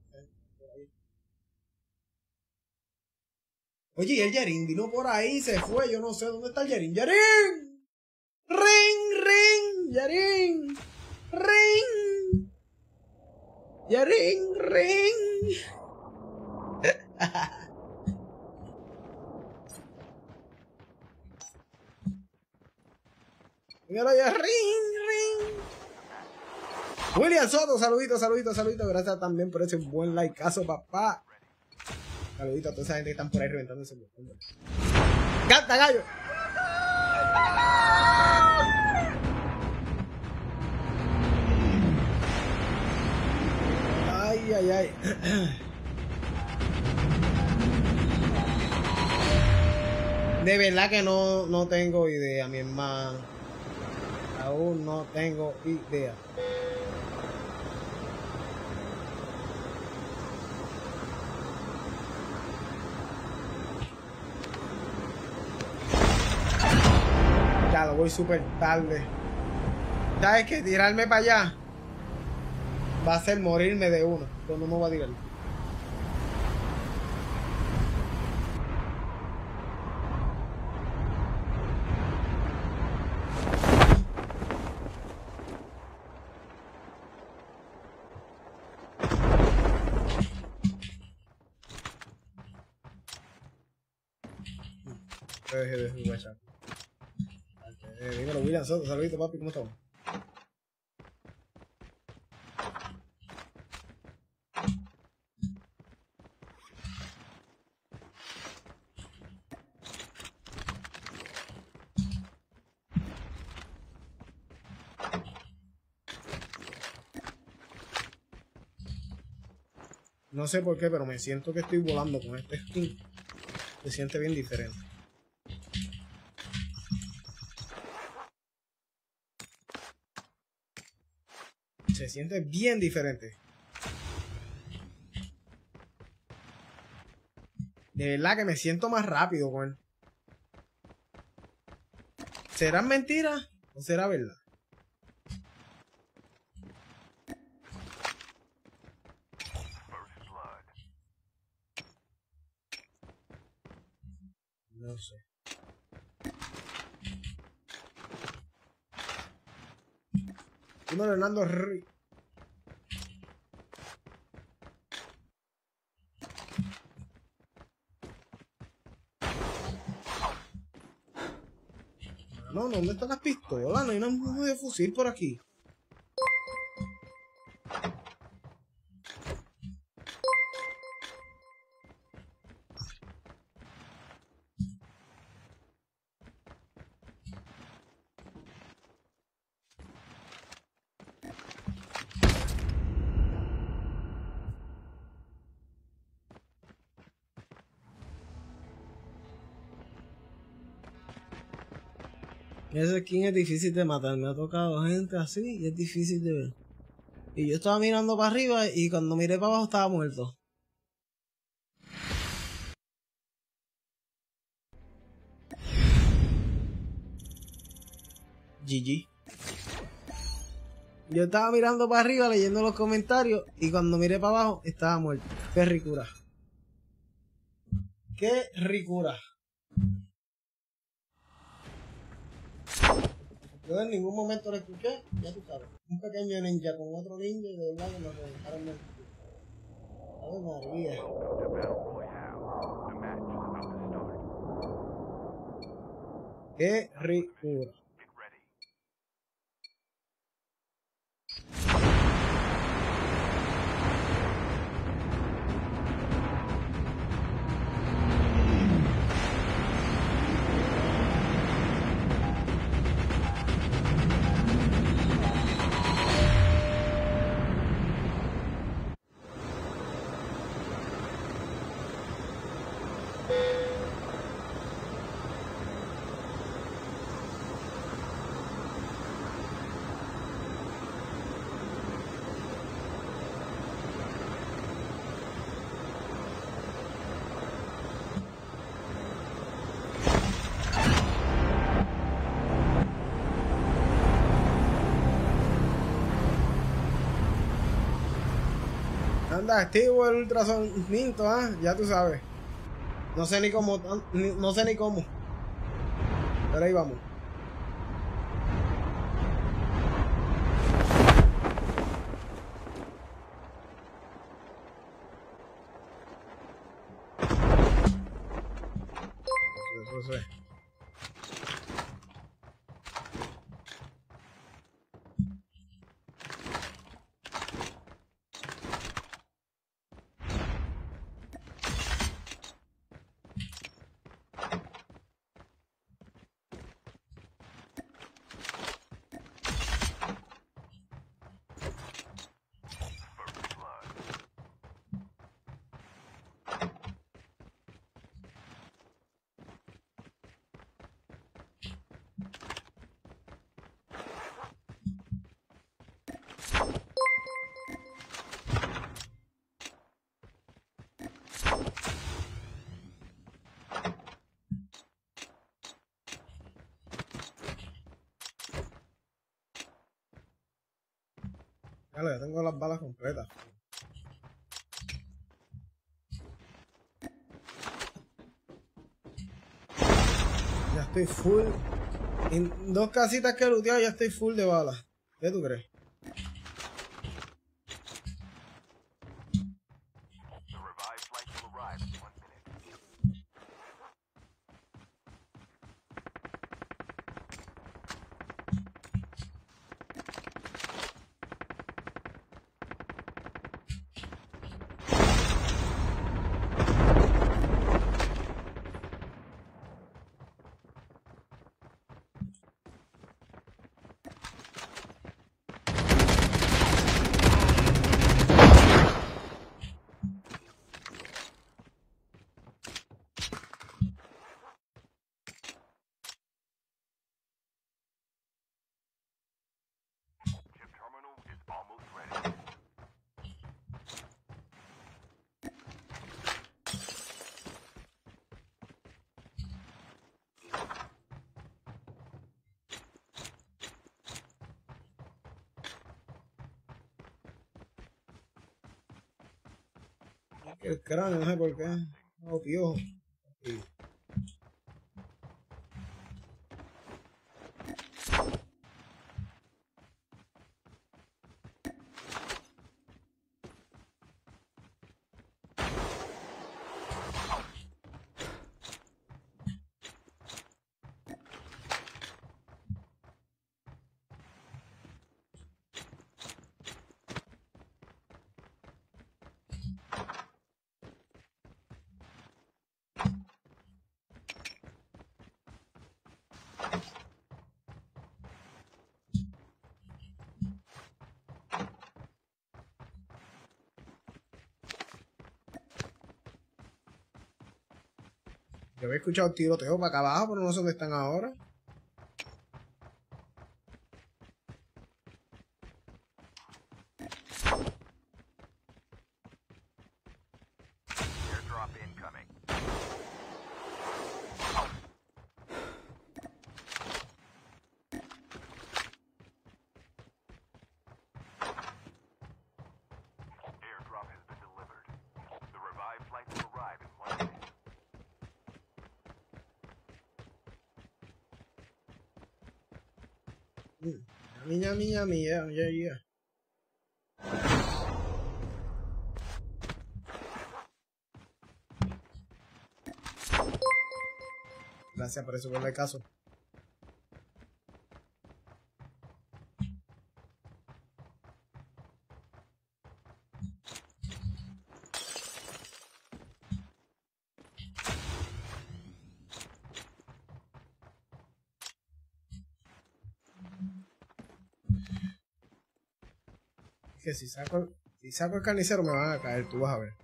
A: Oye, y el Yarin vino por ahí, se fue. Yo no sé dónde está el Yarin. ¡Yarin! ¡Ring! ¡Yarin! ¡Ring! ¡Yarin! ¡Ring! Míralo ya, ring. William Soto, saludito. Gracias también por ese buen likeazo, papá. Saludito a toda esa gente que están por ahí reventándose. ¡Canta, gallo! Ay. De verdad que no tengo idea, mi hermano. Aún no tengo idea. Ya lo voy súper tarde. ¿Sabes qué? Tirarme para allá va a ser morirme de uno. Pero no me voy a tirar. Dímelo, William Soto, saludito, papi, ¿cómo estamos? No sé por qué, pero me siento que estoy volando con este skin. Se siente bien diferente. Se siente bien diferente. De verdad que me siento más rápido, Juan. ¿Será mentira o será verdad? No sé. Dímelo, Hernando. No, ¿dónde están las pistolas? No hay una de fusil por aquí. Ese skin es difícil de matar, me ha tocado gente así y es difícil de ver. Y yo estaba mirando para arriba y cuando miré para abajo estaba muerto. GG. Yo estaba mirando para arriba leyendo los comentarios y cuando miré para abajo estaba muerto. Qué ricura. Qué ricura. Yo en ningún momento lo escuché, ya tú sabes. Un pequeño ninja con otro ninja y de verdad que nos reventaron el culo. Ay, María. Qué ricura. Anda, activo el ultrasonido, ya tú sabes. No sé ni cómo, no sé ni cómo. Pero ahí vamos. Eso es. Vale, ya tengo las balas completas. Ya estoy full. En 2 casitas que he looteado ya estoy full de balas. ¿Qué tú crees? El cráneo, no sé por qué. No, piojo. Sí. Yo había escuchado tiroteo para acá abajo, pero no sé dónde están ahora. Yeah. Gracias por eso, por el caso. Que si saco el carnicero me van a caer, tú vas a ver.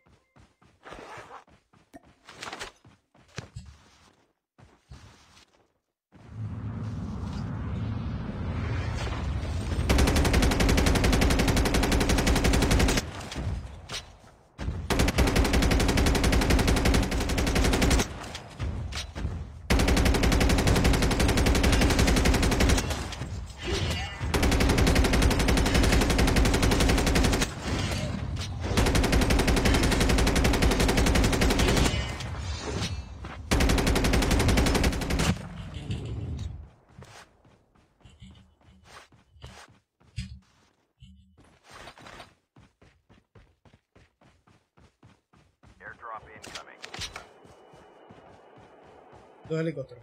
A: Dos helicópteros.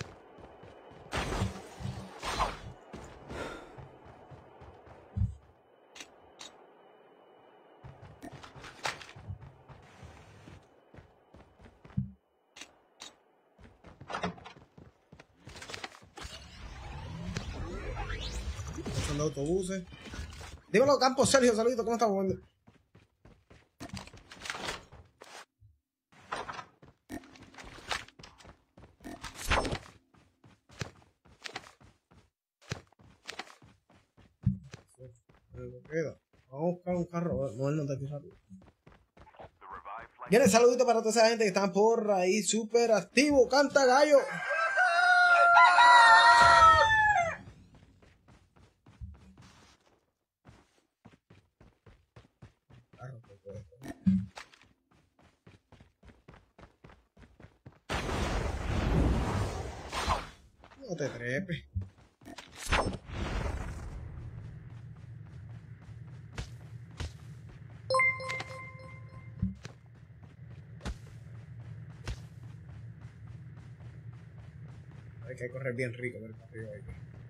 A: Son los autobuses. Dímelo, Campos Sergio, saludito, ¿cómo estamos? Vamos a buscar un carro, movernos de aquí rápido. Bien, saludito para toda esa gente que están por ahí súper activo. ¡Canta gallo! No te trepes. Hay que correr bien rico por el partido ahí.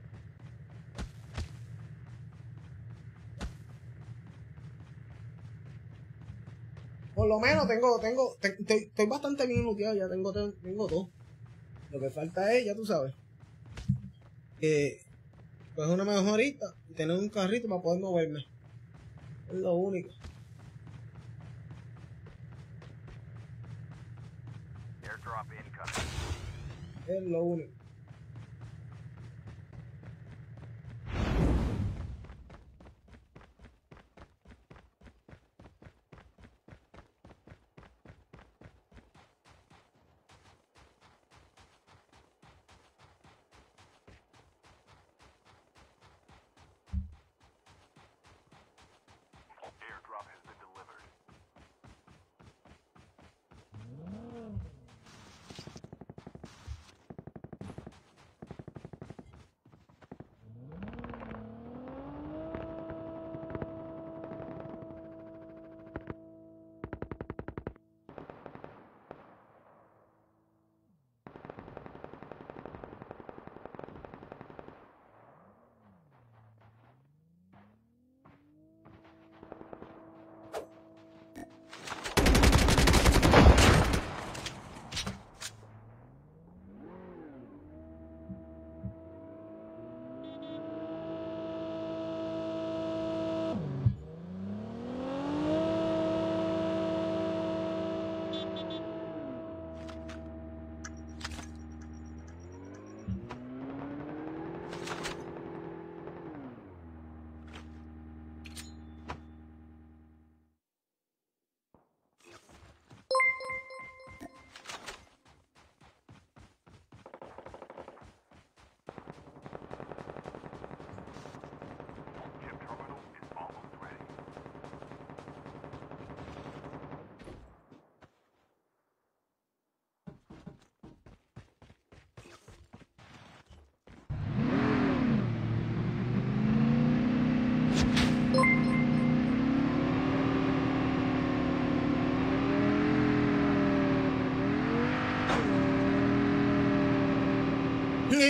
A: Por lo menos estoy bastante bien looteado, ya tengo todo. Lo que falta es, ya tú sabes, que pues una mejorita y tener un carrito para poder moverme. Es lo único. Es lo único.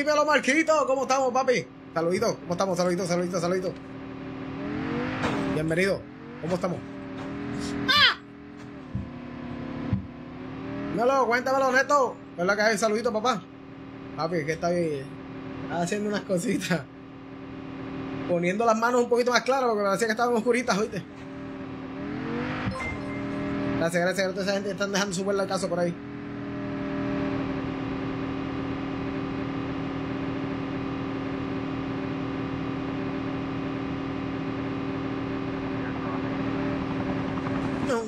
A: dímelo, Marquito. ¿Cómo estamos, papi? Saludito. ¿Cómo estamos? Saludito. Bienvenido. ¿Cómo estamos? ¡Ah! Dímelo, cuéntamelo, Neto. ¿Verdad que hay? Saludito, papá. Papi, que está ahí haciendo unas cositas. Poniendo las manos un poquito más claras porque me parecía que estaban oscuritas, ¿oíste? Gracias a toda esa gente que están dejando su buen caso por ahí. No.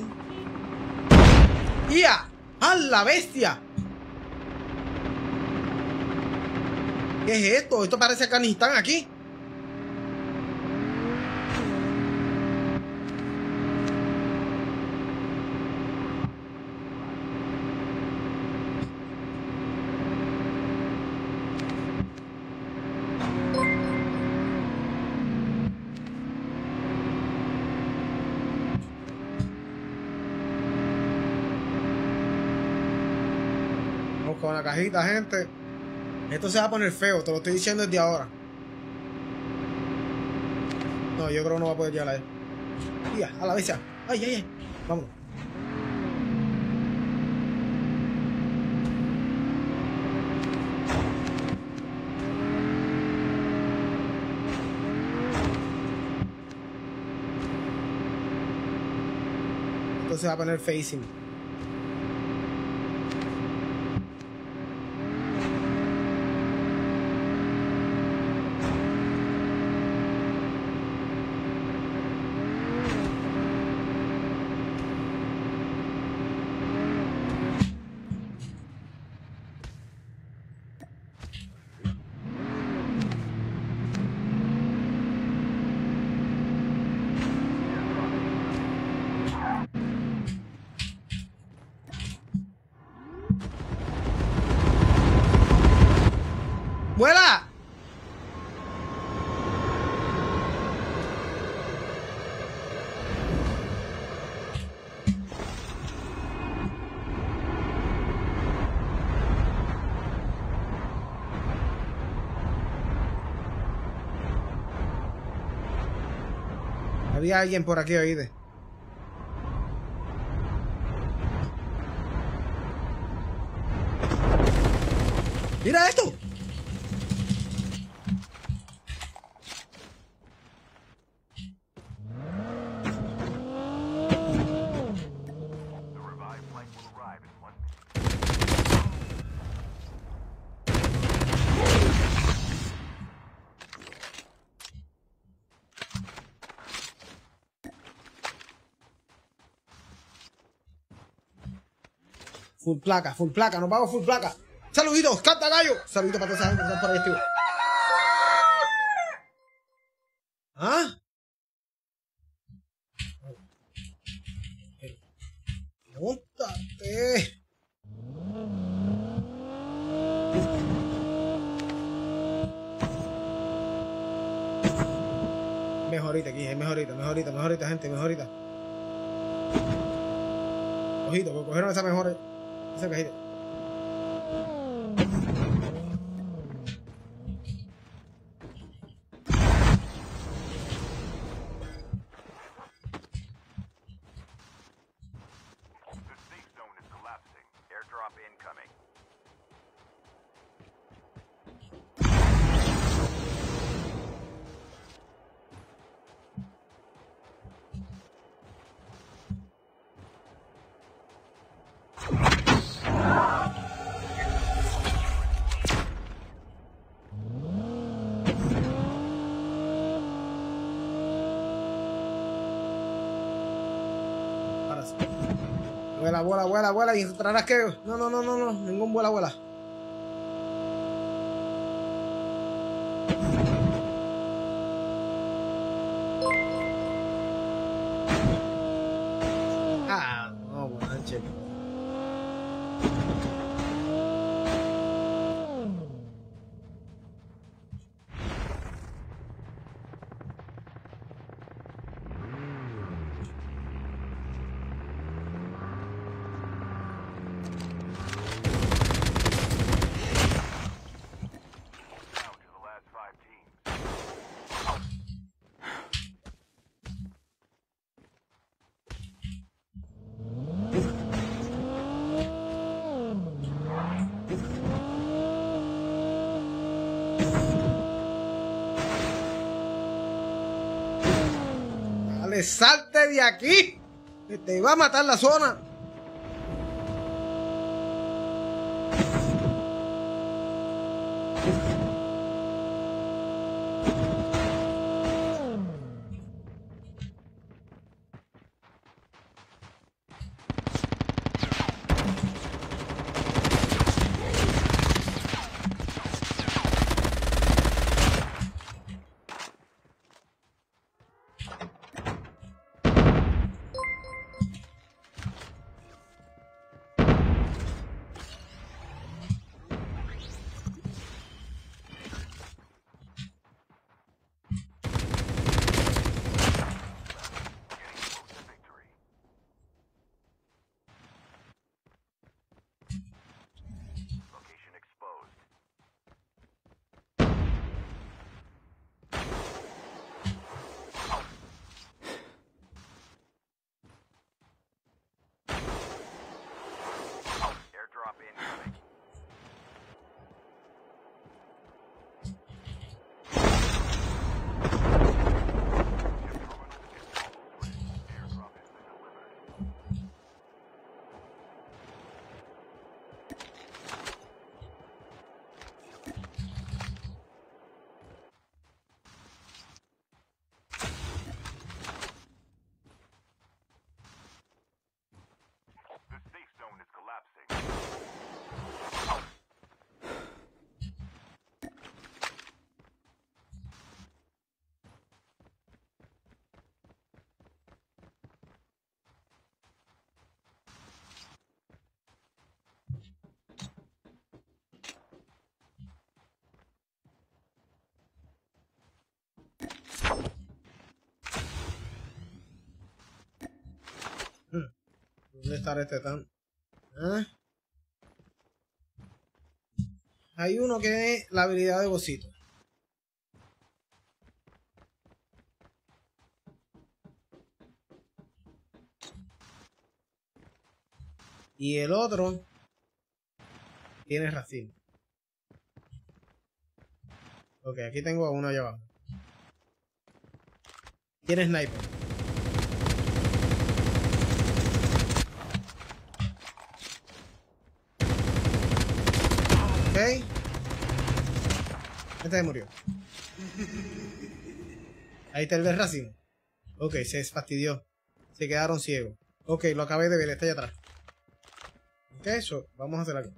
A: ¡Ya! ¡A la bestia! ¿Qué es esto? Esto parece Afganistán aquí. Vamos con la cajita, gente. Esto se va a poner feo, te lo estoy diciendo desde ahora. No, yo creo que no va a poder llegar a él. Tía, a la vez ya. Ay. Vámonos. Esto se va a poner feísimo. ¡Vuela! Había alguien por aquí, oíste. ¡Mira esto! Full placa, nos vamos full placa. Saluditos, canta gallo. Saluditos para toda esa gente que está por ahí, tío. ¿Ah? Móntate. Mejorita aquí, mejorita, gente, mejorita. Ojito, porque cogieron esa mejor. Esa cajita. Vuela y encontrarás que... No, ningún vuela. Ah, no, manche. diciéndole, salte de aquí, que te va a matar la zona. ¿Dónde estará este tan? ¿Ah? Hay uno que es la habilidad de Bocito. Y el otro tiene racimo. Ok, aquí tengo a uno allá abajo. Tiene sniper. Ok. Este se murió. Ahí está el del racimo. Ok, se fastidió. Se quedaron ciegos. Ok, lo acabé de ver, está allá atrás. Ok, eso, vamos a hacer algo.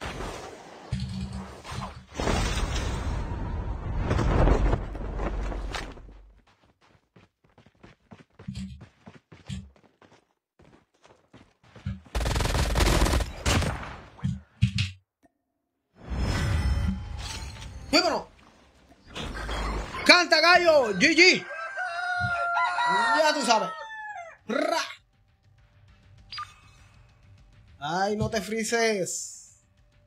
A: ¡Vámonos! ¡Canta, gallo! ¡GG! Ya tú sabes. ¡Ra! ¡Ay, no te frises!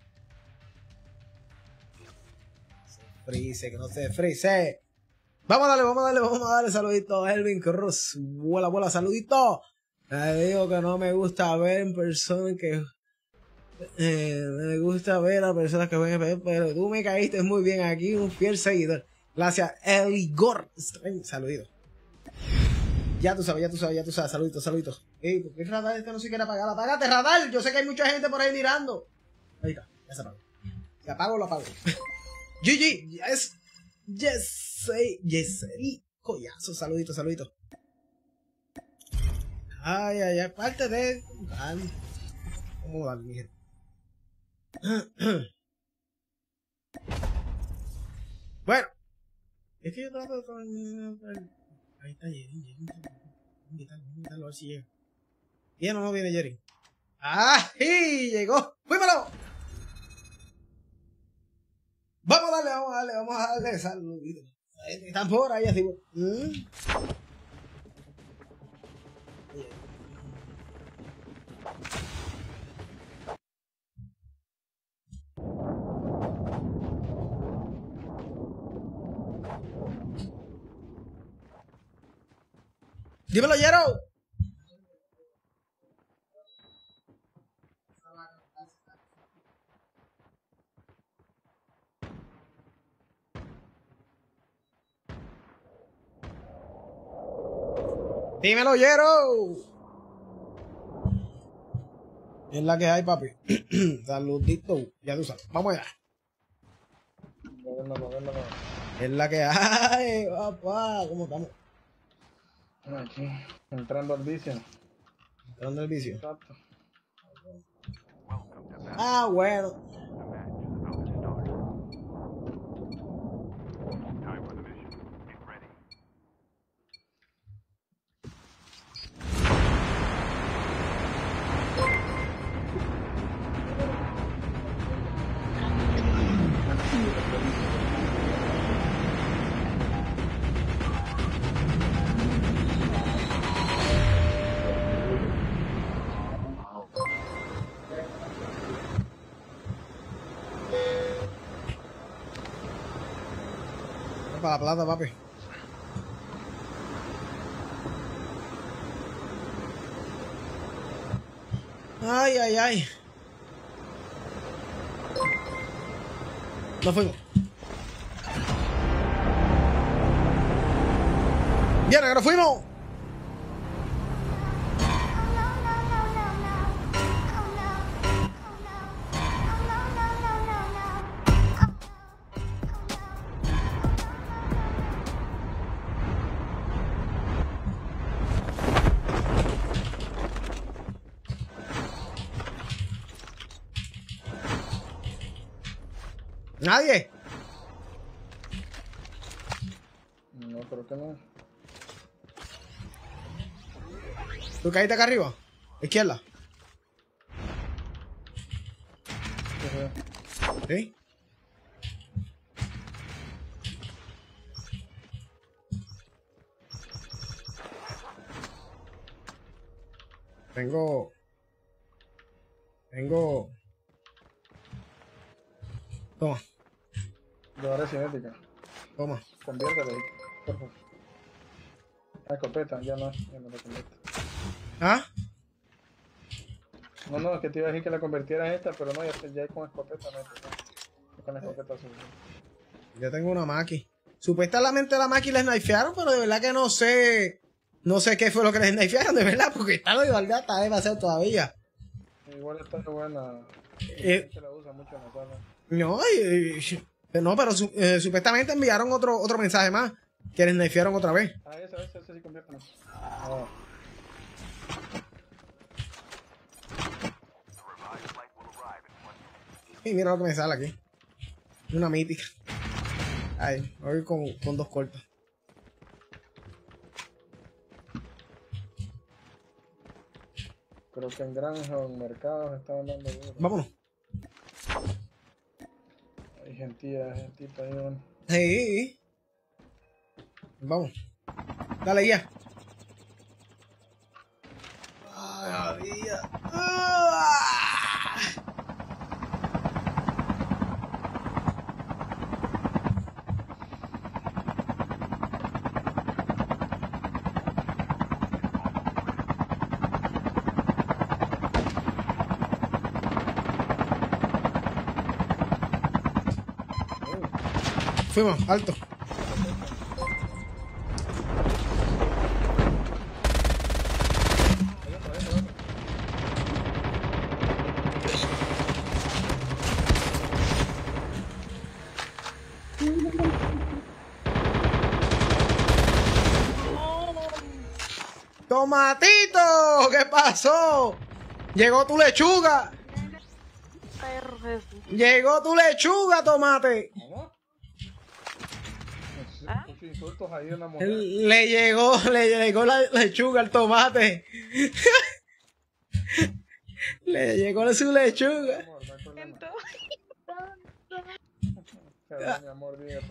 A: Que no se frise. Vamos a darle saludito a Elvin Cruz. Vuela, saludito. Le digo que no me gusta ver en personas que... me gusta ver a personas que ven, pero tú me caíste muy bien aquí, un fiel seguidor. Gracias, Eligor. Saludito. Ya tú sabes, saluditos. Ey, ¿por qué el radar este no se quiere apagar? Apágate, radar. Yo sé que hay mucha gente por ahí mirando. Ahí está, ya se apagó. Si apago, lo apago. GG, yes, collazo, saludito. Ay, parte de... ¿Cómo va, mi gente? Bueno, es que yo trato de... Ahí está Jerry. Invítalo a ver si llega. ¿Viene o no viene Jerry? ¡Ah! ¡Sí! ¡Llegó! ¡Fuímelo! Vamos a darle saluditos. Están por ahí así. Dímelo, Yero. Dímelo, Yero. Es la que hay, papi. Saludito. Ya tú sabes. Vamos allá. Es la que hay, papá. ¿Cómo estamos?
C: Aquí, entrando al vicio.
A: Entrando al vicio.
C: Exacto.
A: Ah, bueno. Para la plata, papi. Ay, ay, ay. Nos fuimos. Bien, que nos fuimos. Nadie.
C: No, creo que no.
A: ¿Tú caíste acá arriba? Izquierda. ¿Sí? Tengo... Toma.
C: De ahora cinética.
A: Toma.
C: Conviértela ahí, por favor. La escopeta, ya no la convierto.
A: ¿Ah?
C: No, es que te iba a decir que la convirtiera en esta, pero no, ya con escopeta no. Con la escopeta azul.
A: Yo tengo una Maki. Supuestamente la Maki la snifearon, pero de verdad que no sé. No sé qué fue lo que les snifearon, de verdad, porque está de igualdad, está demasiado todavía.
C: Igual está buena. Se la usa mucho en la sala.
A: No, pero supuestamente enviaron otro mensaje más. Que les snifearon otra vez.
C: Ah, esa sí convierte. Ah.
A: Y mira lo que me sale aquí. Una mítica. Ay, voy con dos cortas.
C: Creo que en granjas o en mercados estaban dando duro.
A: Vámonos.
C: Hay gentita ahí, bueno.
A: Sí. Vamos. Dale, guía. Ay, María. Fuimos, alto. Tomatito, ¿qué pasó? Llegó tu lechuga. Llegó tu lechuga, tomate.
C: Insultos ahí de una mujer.
A: Le llegó la lechuga al tomate. Le llegó su lechuga.
C: Mi amor, diga,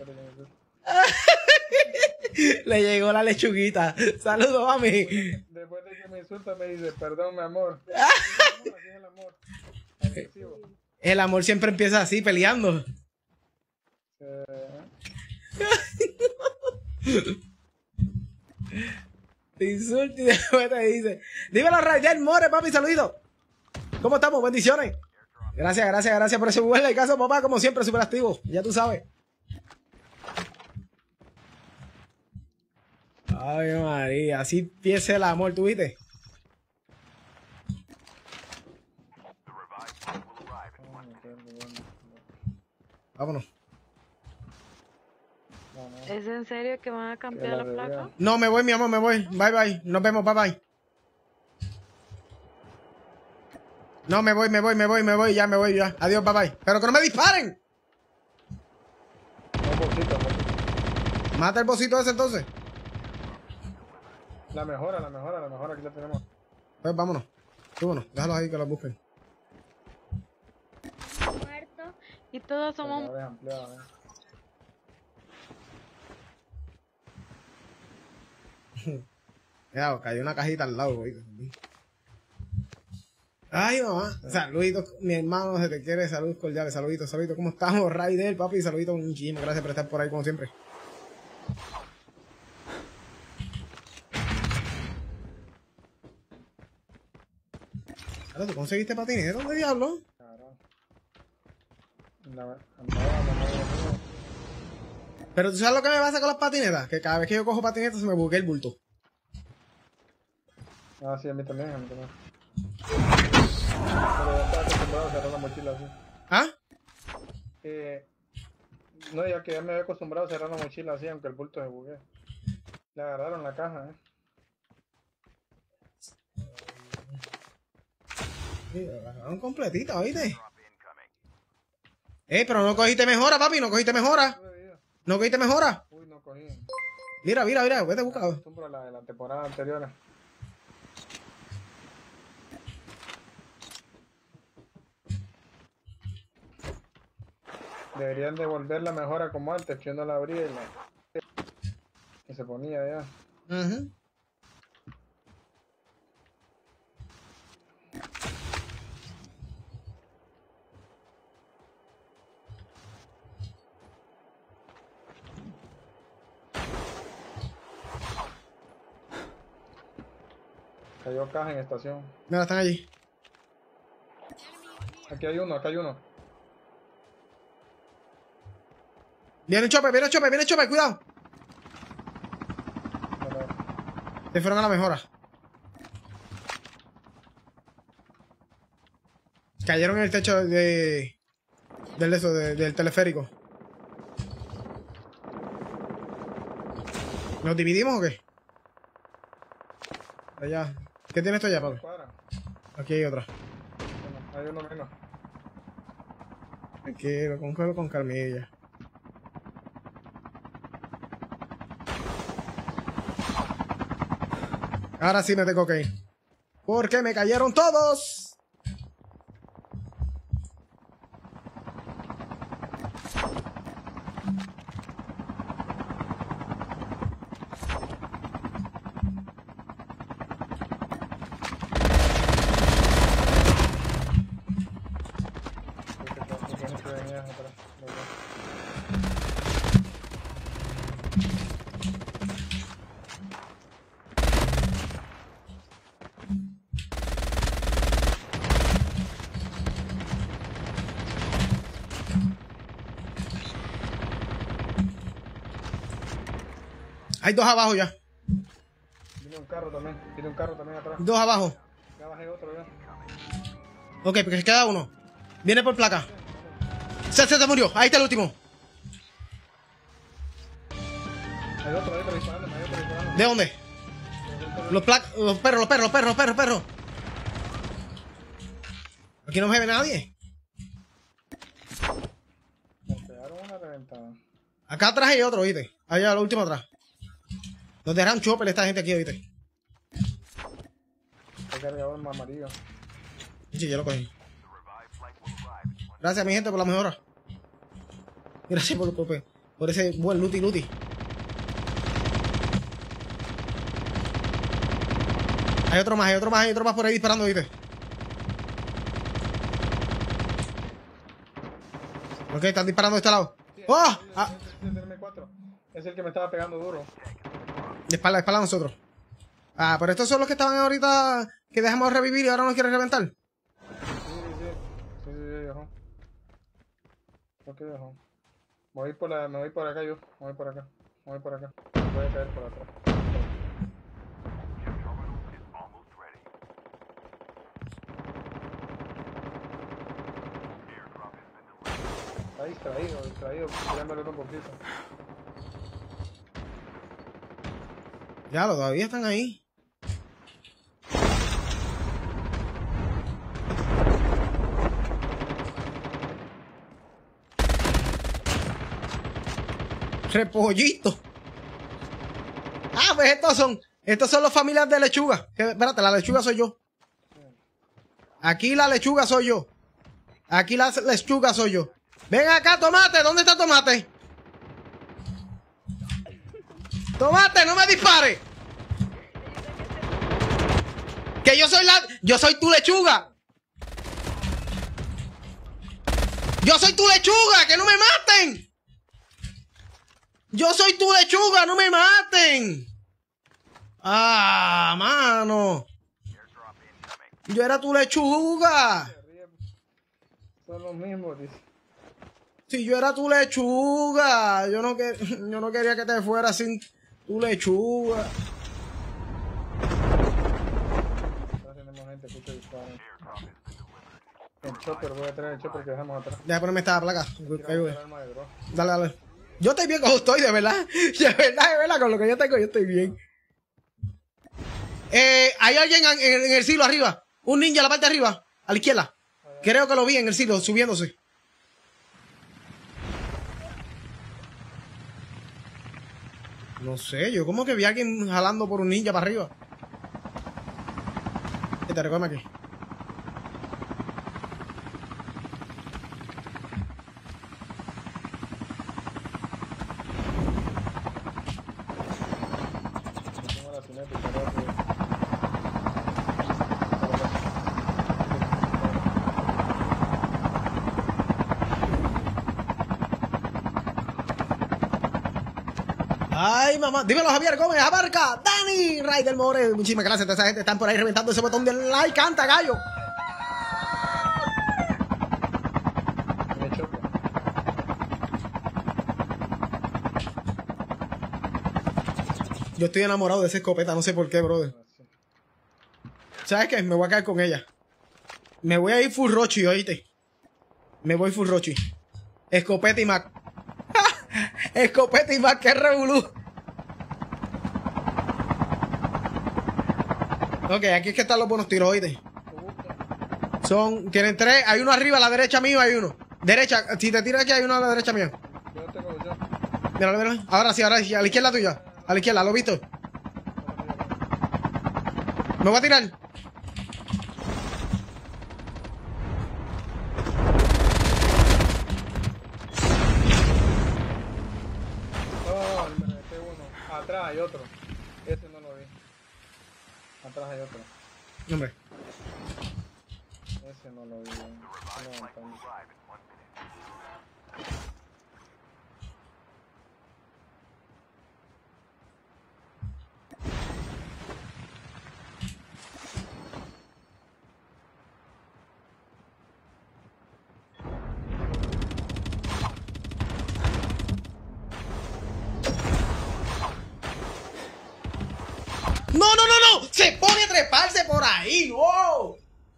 A: le llegó la lechuguita. Saludos, mami.
C: Después de que me insulta, me dice, perdón, mi amor. Así es el amor. Agresivo.
A: El amor siempre empieza así, peleando. Te insulta y después te dice, dímelo, Raidel More, papi, saludito. ¿Cómo estamos? Bendiciones. Gracias por ese buen caso, papá, como siempre, súper activo, ya tú sabes. Ay, María, así empieza el amor, ¿tú viste? Vámonos.
M: ¿Es en serio que van a cambiar la placa?
A: No, me voy, mi amor, me voy. Bye, bye. Nos vemos, bye, bye. No, me voy, ya me voy, ya. Adiós, bye, bye. Pero que no me disparen. Mata el bocito ese entonces.
C: La mejora, aquí la tenemos.
A: Pues vámonos. Súbanos, déjalos ahí que los busquen.
M: Muerto. Y todos somos...
A: Mira, cayó una cajita al lado, güey. Ay, mamá. Saluditos, mi hermano, se te quiere. Saludos cordiales, saluditos. ¿Cómo estamos, Raider, papi? Saluditos muchísimas. Gracias por estar por ahí, como siempre. Claro, ¿tú conseguiste patines? ¿Dónde diablo? Pero tú sabes lo que me pasa con las patinetas, que cada vez que yo cojo patinetas se me buguea el bulto.
C: Ah, sí, a mí también. Pero ya estaba acostumbrado a cerrar la mochila así.
A: ¿Ah?
C: No, ya que ya me había acostumbrado a cerrar la mochila así, aunque el bulto se buguee. Le agarraron la caja,
A: Sí, la agarraron completita, ¿oíste? Pero no cogiste mejora, papi, no cogiste mejora. ¿No cogiste mejora?
C: Uy, no cogí.
A: Mira, vete a buscar.
C: Acostumbro a la de la temporada anterior. Deberían devolver la mejora como antes, que uno la abría y se ponía ya. Cayó caja en estación.
A: Mira, están allí.
C: Aquí hay uno.
A: Viene el chope, cuidado. Se fueron a la mejora. Cayeron en el techo del teleférico. ¿Nos dividimos o qué? Allá. ¿Qué tiene esto allá, Pablo? Aquí hay otra.
C: Hay uno menos.
A: Tranquilo, con calmilla. Ahora sí me tengo que ir. Porque me cayeron todos. Hay dos abajo ya.
C: Tiene un carro también atrás.
A: Dos abajo.
C: Ya bajé otro ya.
A: Ok, porque queda uno. Viene por placa. Se murió. Ahí está el último.
C: Hay otro disparando.
A: ¿De dónde? Los perros. Aquí no me ve nadie.
C: Me pegaron una reventada.
A: Acá atrás hay otro, ¿viste? Allá, lo último atrás. Nos dejaron chopper esta gente aquí, ¿viste?
C: Hay cargador más amarillo.
A: Sí, yo lo cogí. Gracias, mi gente, por la mejora. Gracias por ese buen luti. Hay otro más por ahí disparando, ¿viste? Ok, están disparando de este lado. ¡Oh!
C: Es el que me estaba pegando duro.
A: De espalda a nosotros. Ah, pero estos son los que estaban ahorita que dejamos revivir y ahora nos quieren reventar.
C: Sí, dejó. Ok, dejó. Me voy por acá yo. Me voy por acá. Voy a caer por atrás. Está distraído, tirándole un poquito.
A: Ya, todavía están ahí. Repollito. Ah, pues estos son los familias de lechuga. Espérate, la lechuga soy yo. Aquí la lechuga soy yo. Aquí la lechuga soy yo. Ven acá, Tomate. ¿Dónde está Tomate? Tomate, no me dispares. Que yo soy tu lechuga. Yo soy tu lechuga, que no me maten. Yo soy tu lechuga, no me maten. Ah, mano. Yo era tu lechuga.
C: Son los mismos, dice.
A: Si yo era tu lechuga. Yo no quería que te fueras sin tu lechuga.
C: Tenemos gente, escucha disparos. El chopper, voy a traer el chopper que dejamos atrás.
A: Deja ponerme esta placa. Dale. Yo estoy bien como estoy, de verdad. De verdad, con lo que yo tengo, yo estoy bien. Hay alguien en el silo arriba. Un ninja en la parte de arriba, a la izquierda. Creo que lo vi en el silo, subiéndose. No sé, yo como que vi a alguien jalando por un ninja para arriba. Te recuerda aquí. Ay, mamá. Dímelo, Javier Gómez, Abarca, Dani, Raider More. Muchísimas gracias a esa gente. Están por ahí reventando ese botón de like. Canta, gallo. Yo estoy enamorado de esa escopeta, no sé por qué, brother. ¿Sabes qué? Me voy a caer con ella. Me voy a ir full Rochi, oíste. Me voy full Rochi. Escopeta y Mac. Escopeta y Mac, que revolú. Ok, aquí es que están los buenos tiros, oíste. Tienen 3, hay uno arriba, a la derecha mío hay uno. Derecha, si te tiras aquí hay uno a la derecha mía. Mira. Ahora sí, a la izquierda tuya. A la izquierda, ¿lo he visto? Me voy a tirar.
C: Atrás hay otro. Ese no lo vi. Atrás hay otro.
A: Hombre.
C: Ese no lo vi.
A: ¡No! ¡Se pone a treparse por ahí! ¡No!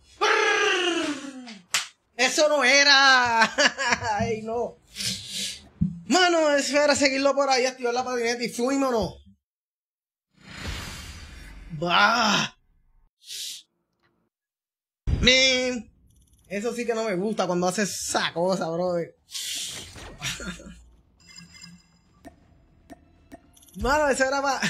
A: ¡Eso no era! ¡Ay, no! Mano, eso era seguirlo por ahí, activar la patineta y fuímonos. ¡Bah! Man, eso sí que no me gusta cuando haces esa cosa, brother. Mano, eso era para...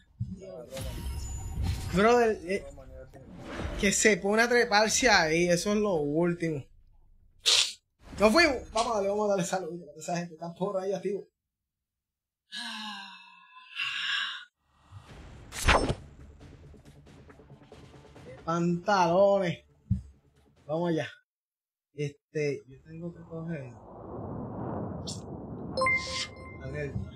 A: Brother, que se pone a treparse ahí, eso es lo último. Nos fuimos. Vamos a darle salud a esa gente que está por ahí activo. Pantalones. Vamos allá. Yo tengo que coger. Alerta.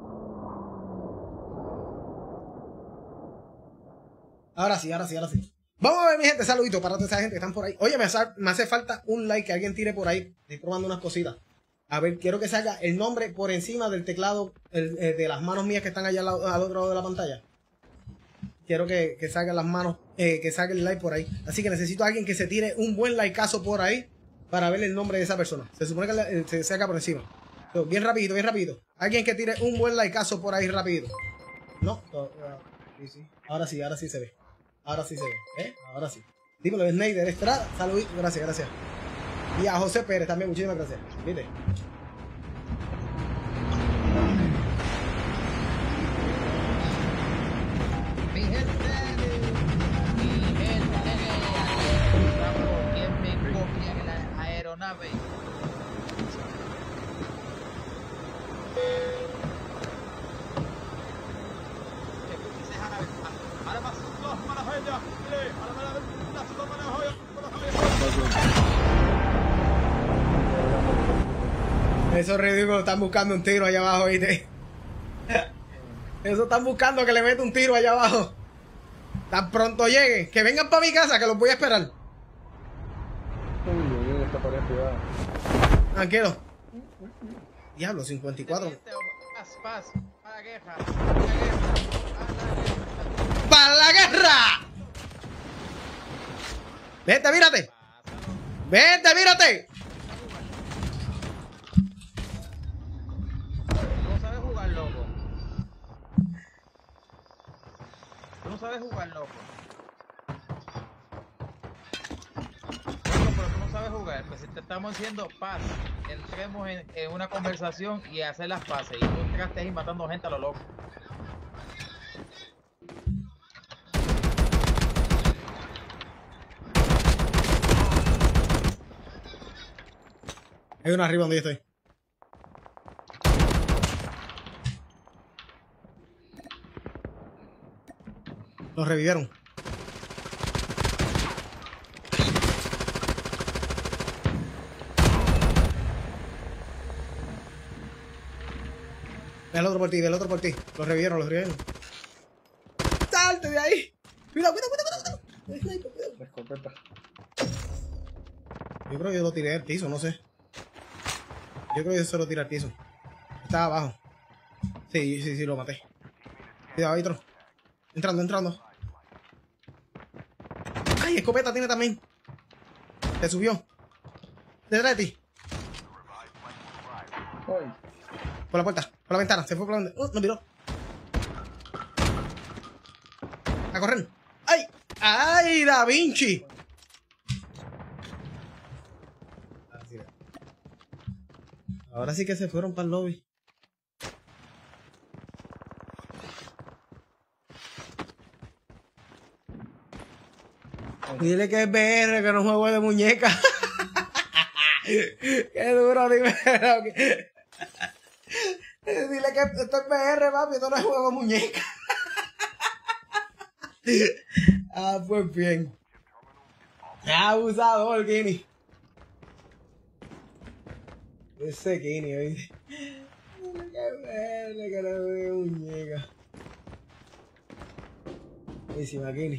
A: Ahora sí. Vamos a ver, mi gente, saludito para toda esa gente que están por ahí. Oye, me hace falta un like que alguien tire por ahí. Estoy probando unas cositas. A ver, quiero que salga el nombre por encima del teclado de las manos mías que están allá al otro lado de la pantalla. Quiero que salgan las manos, que salga el like por ahí. Así que necesito a alguien que se tire un buen likeazo por ahí para ver el nombre de esa persona. Se supone que se saca por encima. Entonces, bien rapidito, bien rapidito. Alguien que tire un buen likeazo por ahí rapidito. No, sí, sí. Ahora sí se ve. Ahora sí se ve, ahora sí. Dímelo, Snyder Estrada, saludito, gracias, gracias. Y a José Pérez también, muchísimas gracias. ¿Viste?
E: Mi gente, ¿quién me copia en la aeronave?
A: Esos ridículos están buscando un tiro allá abajo, ¿viste? Eso están buscando que le meta un tiro allá abajo. Tan pronto lleguen, que vengan para mi casa, que los voy a esperar.
C: Uy, esta pared privada.
A: Tranquilo. Diablo, 54.
E: Paz, para la guerra.
A: ¡Para la guerra! Vete, mírate. Vete, mírate.
E: No sabes jugar, loco. Tú no sabes jugar, loco. Pero tú no sabes jugar. Pues si te estamos diciendo paz, entremos en una conversación y hacer las paces. Y tú entraste ahí matando gente a lo loco.
A: Hay uno arriba donde yo estoy. Los revivieron. Ve el otro por ti, ve el otro por ti. Los revivieron, los revivieron. ¡Salte de ahí! ¡Cuidado, cuidado, cuidado!
C: La escopeta.
A: Yo creo que yo lo tiré al piso, no sé. Yo creo que yo se lo tiré al piso. Estaba abajo. Sí, lo maté. Cuidado, hay otro. Entrando. ¡Ay, escopeta tiene también! Te subió. Detrás de ti.
C: Ay.
A: Por la puerta, por la ventana. Se fue por la ventana. No miró. A correr. ¡Ay! ¡Ay, Da Vinci! Ahora sí que se fueron para el lobby. Dile que es BR, que no juego de muñeca. Qué duro, dime. Dile que esto es BR, papi, esto no es juego de muñeca. Ah, pues bien. Abusador, Kini. Ese Kini, ¿oíste? Dile que no es juego de muñeca. Buenísima, Kini.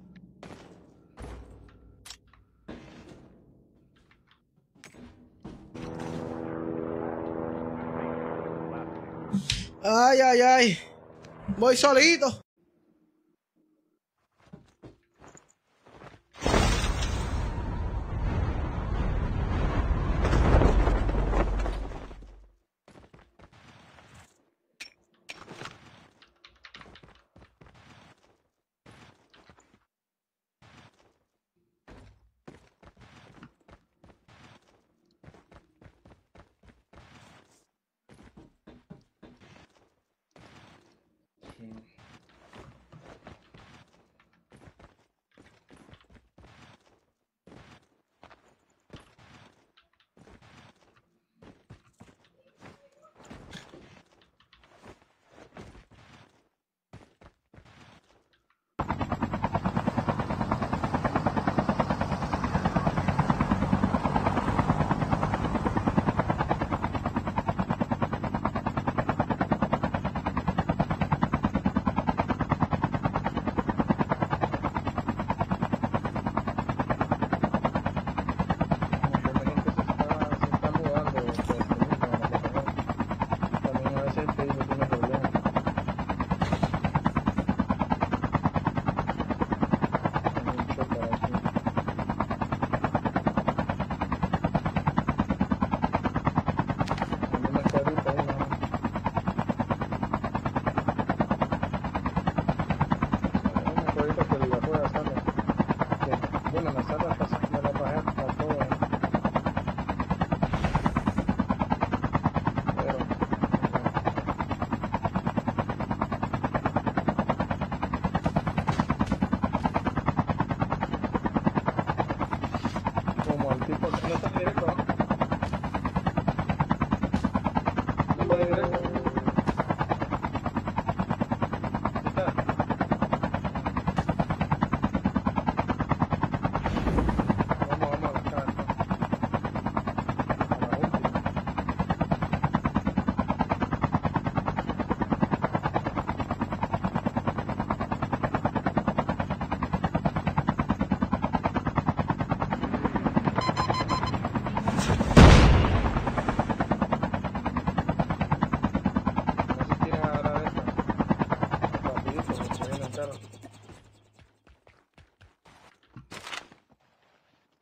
A: Ay. Voy solito.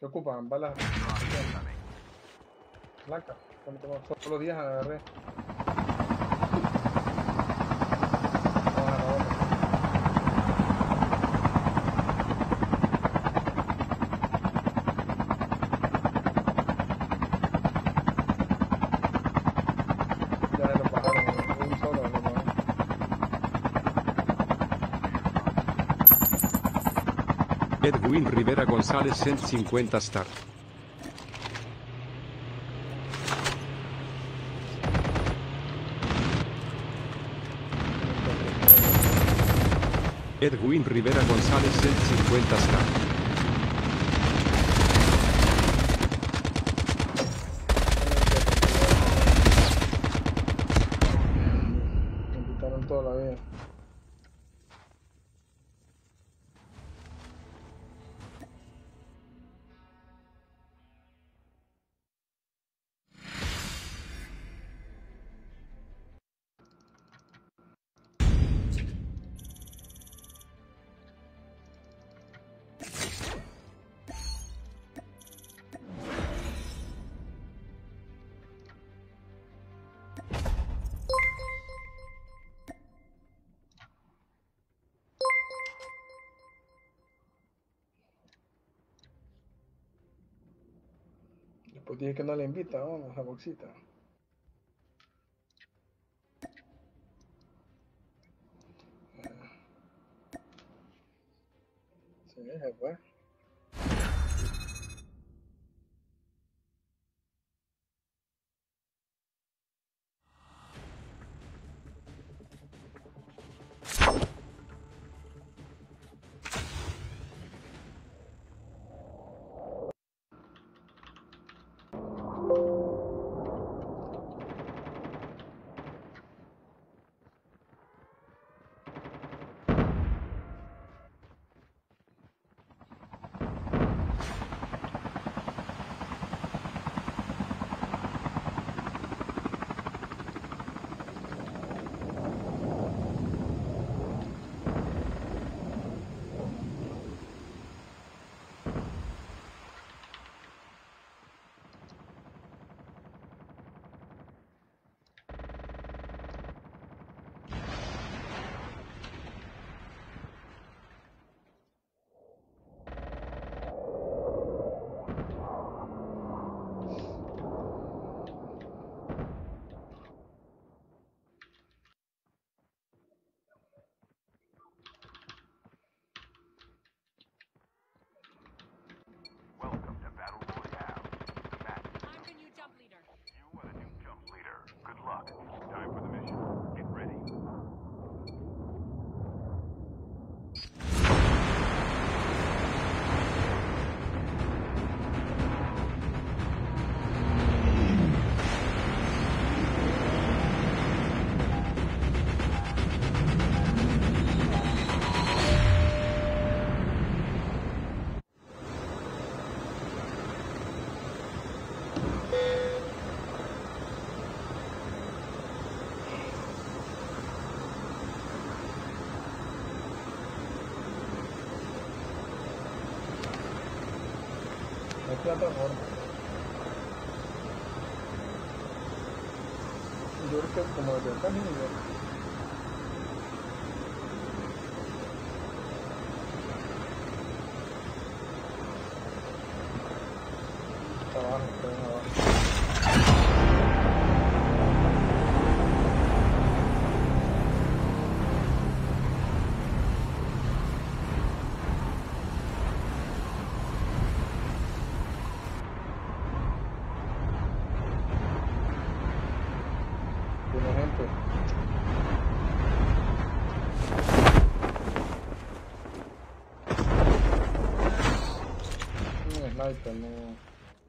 C: Se ocupan balas. Blanca. Solo 10 agarré. Vamos a la otra. Ya se lo bajaron. Un solo lo bajaron.
F: Edwin Rivera González 150 star. Edwin Rivera González 150 star.
C: Me quitaron toda la vida. Pues dije que no le invita, vamos a boxita. Sí, se fue. No hay plataforma. Yo creo que como desde acá ni nivel. Está abajo, está bien abajo. Tiene gente. Un sniper, no.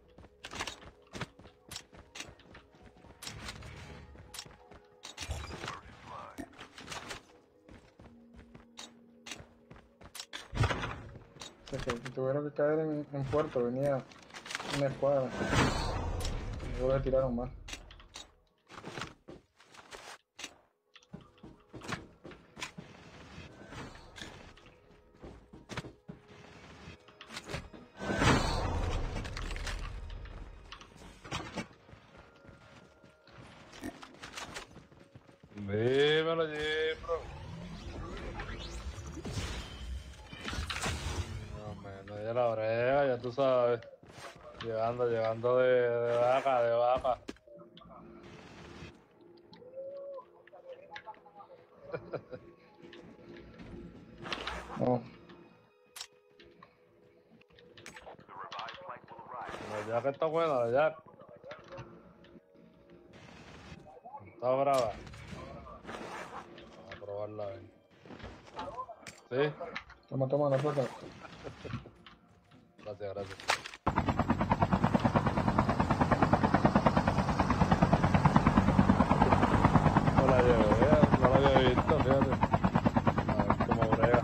C: O sea, que tuvieron que caer en puerto, venía una escuadra. Y luego le tiraron más.
N: allí, bro. No, me dio la oreja, ya tú sabes. Llegando de vaca.
C: No.
N: La Jack está buena, la Jack. Está brava. Vamos a probarla a ver. ¿Sí?
C: Toma la plata.
N: Gracias. No la llevo, no la había visto, fíjate. A ver cómo brega.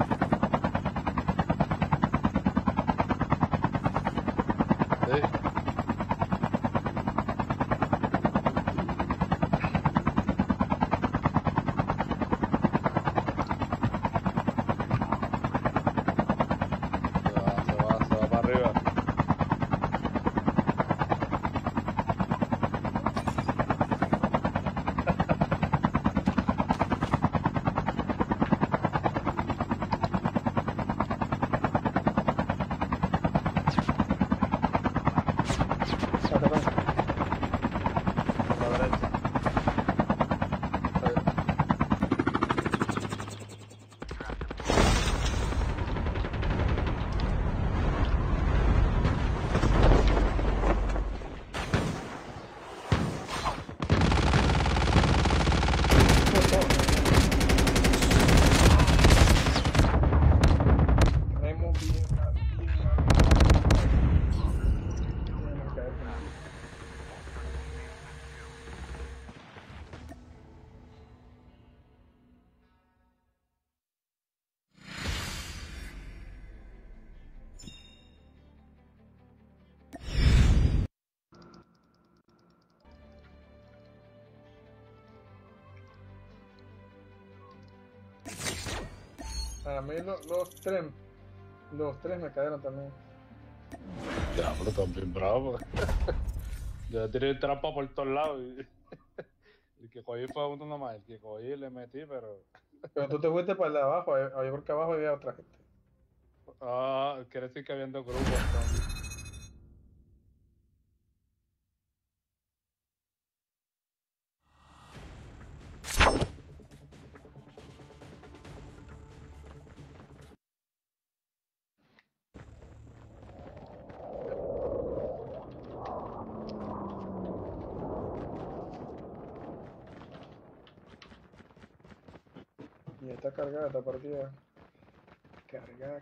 N: Sí. Se va para arriba.
C: A mí los tres me cayeron también.
N: Ya, pero también bravo. Yo tiré trampa por todos lados y el que cogí fue uno nomás, el que cogí le metí, pero...
C: Pero tú te fuiste para el de abajo, yo creo que abajo había otra gente.
N: Ah, quiere decir que habían dos grupos entonces.
C: Y está cargada esta partida. Cargada.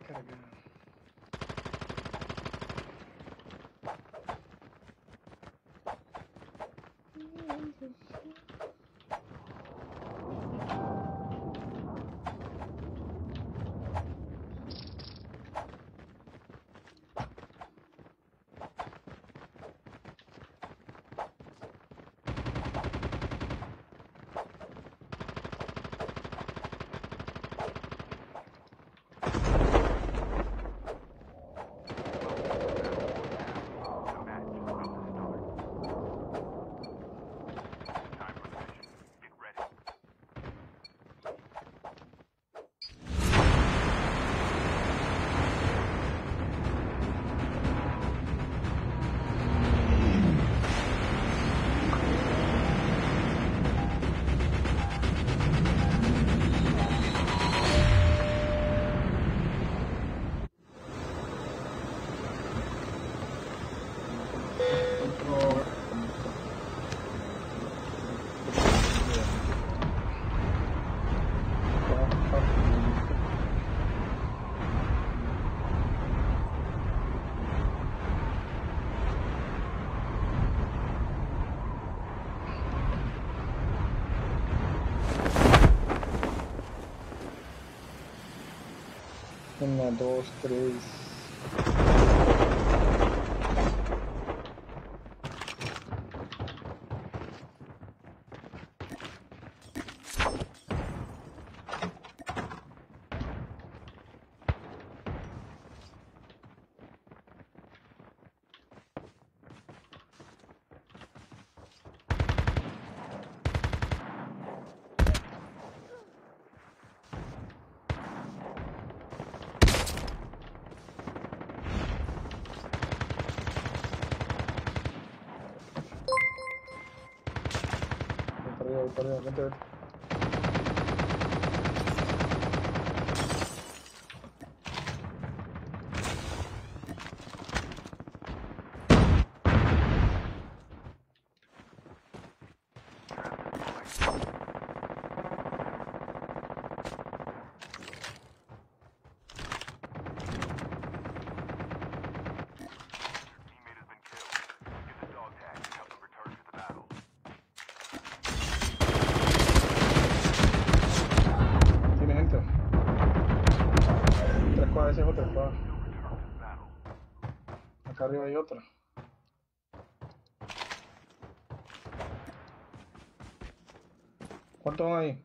C: Una, dos, tres. por arriba, vente, vente. Tiene gente. Otra escuadra, esa es otra escuadra. Acá arriba hay otra. ¿Cuántos van ahí?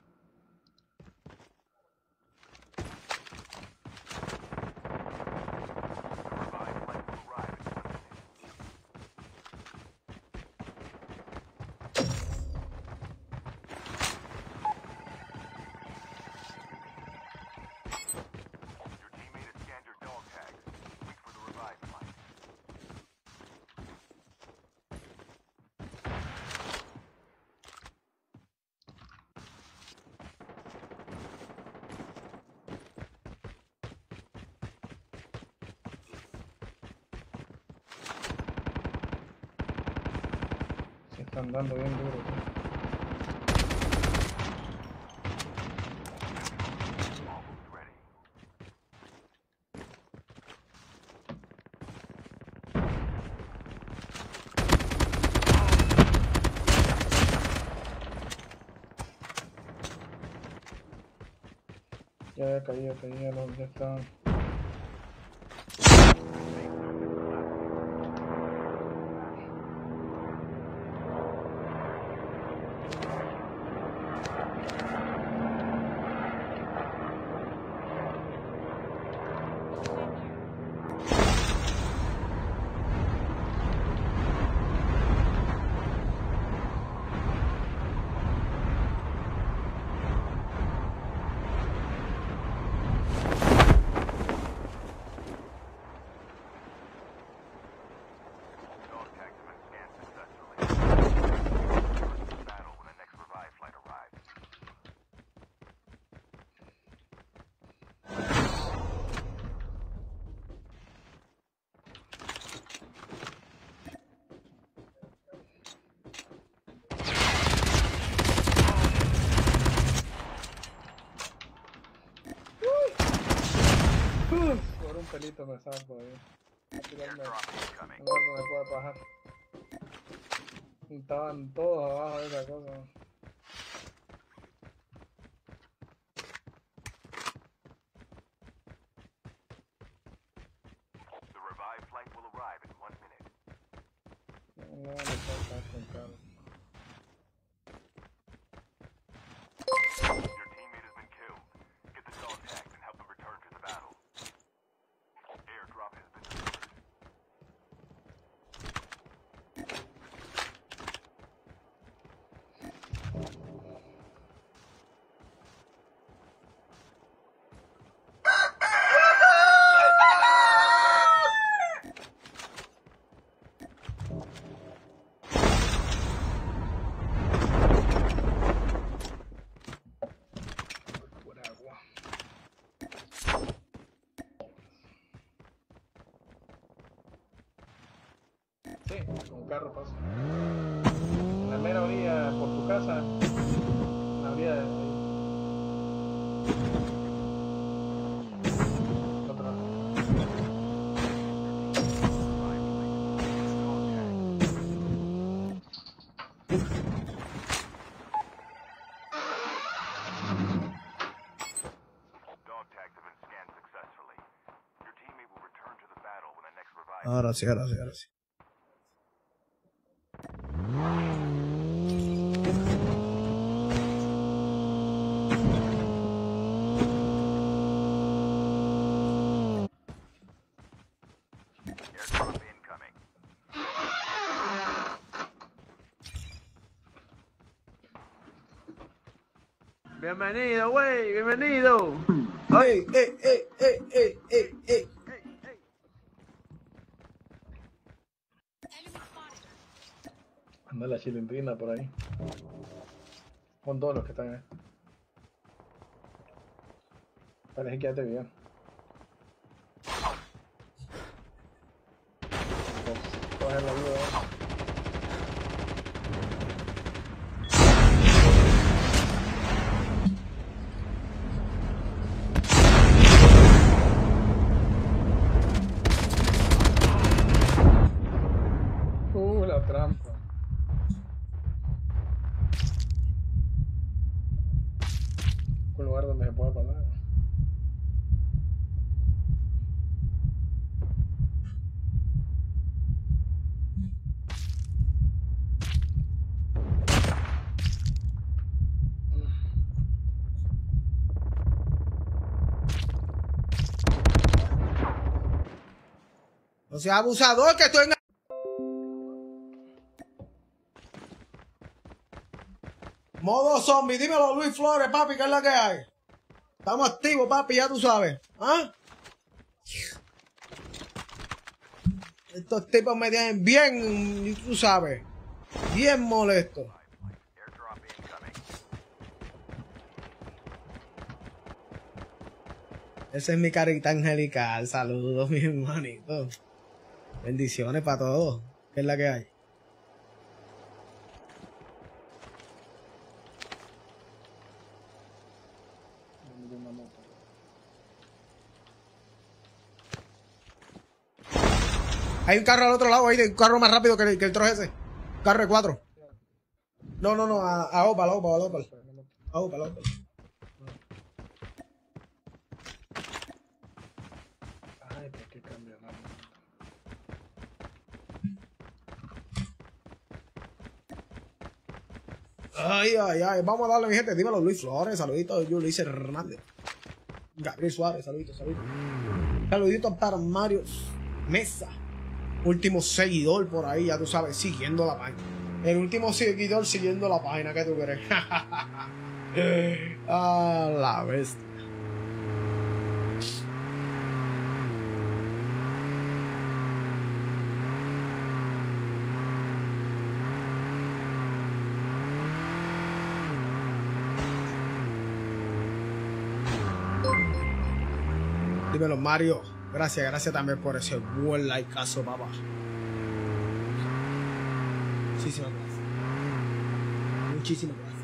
C: Se están dando bien duro. Ya caí, ya están. Por un pelito me salgo ahí. A tirarme. No me puede bajar. Estaban todos abajo de esa cosa. No, no puedo estar con Carlos. Sí, con carro paso. En la mera orilla por tu casa, en la orilla de ahí. Otro lado.
J: Ahora sí, ahora sí, ahora sí.
O: Bienvenido, güey, bienvenido.
J: ¡Ey, ey, ey, ey, ey, ey, ey!
C: Anda la chilindrina por ahí. Con todos los que están ahí. Parece que quédate bien. Coger la ayuda. La trampa. Un lugar donde se pueda parar.
A: No seas abusador, que estoy en... Modo zombie, dímelo Luis Flores, papi, ¿qué es la que hay? Estamos activos, papi, ya tú sabes. ¿Ah? Estos tipos me tienen bien, tú sabes, bien molesto. Esa es mi carita angelical. Saludos, mi hermanito. Bendiciones para todos. ¿Qué es la que hay? Hay un carro al otro lado, ahí, un carro más rápido que el troje ese. Carro de 4. No, a Opal. A Opal.
C: Ay, pero qué cambio, ¿no?
A: Ay. Vamos a darle, mi gente. Dímelo, Luis Flores. Saluditos, Julio Hernández. Gabriel Suárez, saluditos. Saluditos para Mario Mesa. Último seguidor por ahí, ya tú sabes, siguiendo la página. El último seguidor siguiendo la página, ¿qué tú crees? A la bestia. Dímelo, Mario. Gracias también por ese buen likeazo, papá. Muchísimas gracias. Muchísimas gracias.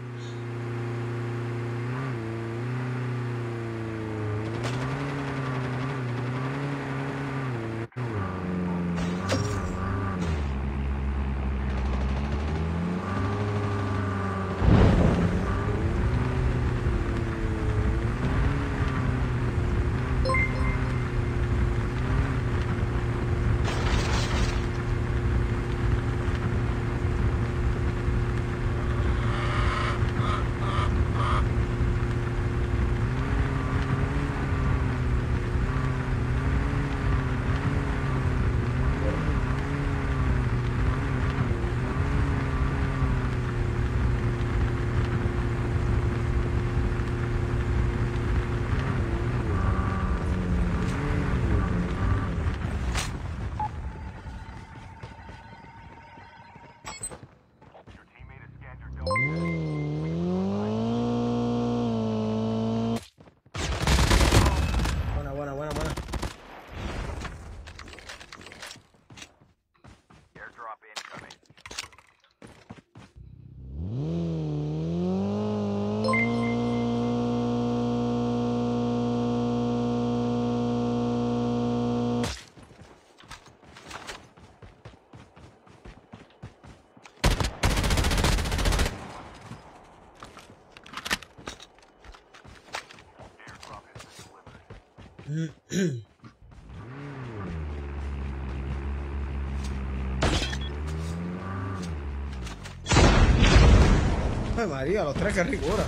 A: Buena. Ay, María, los tres, qué ricura.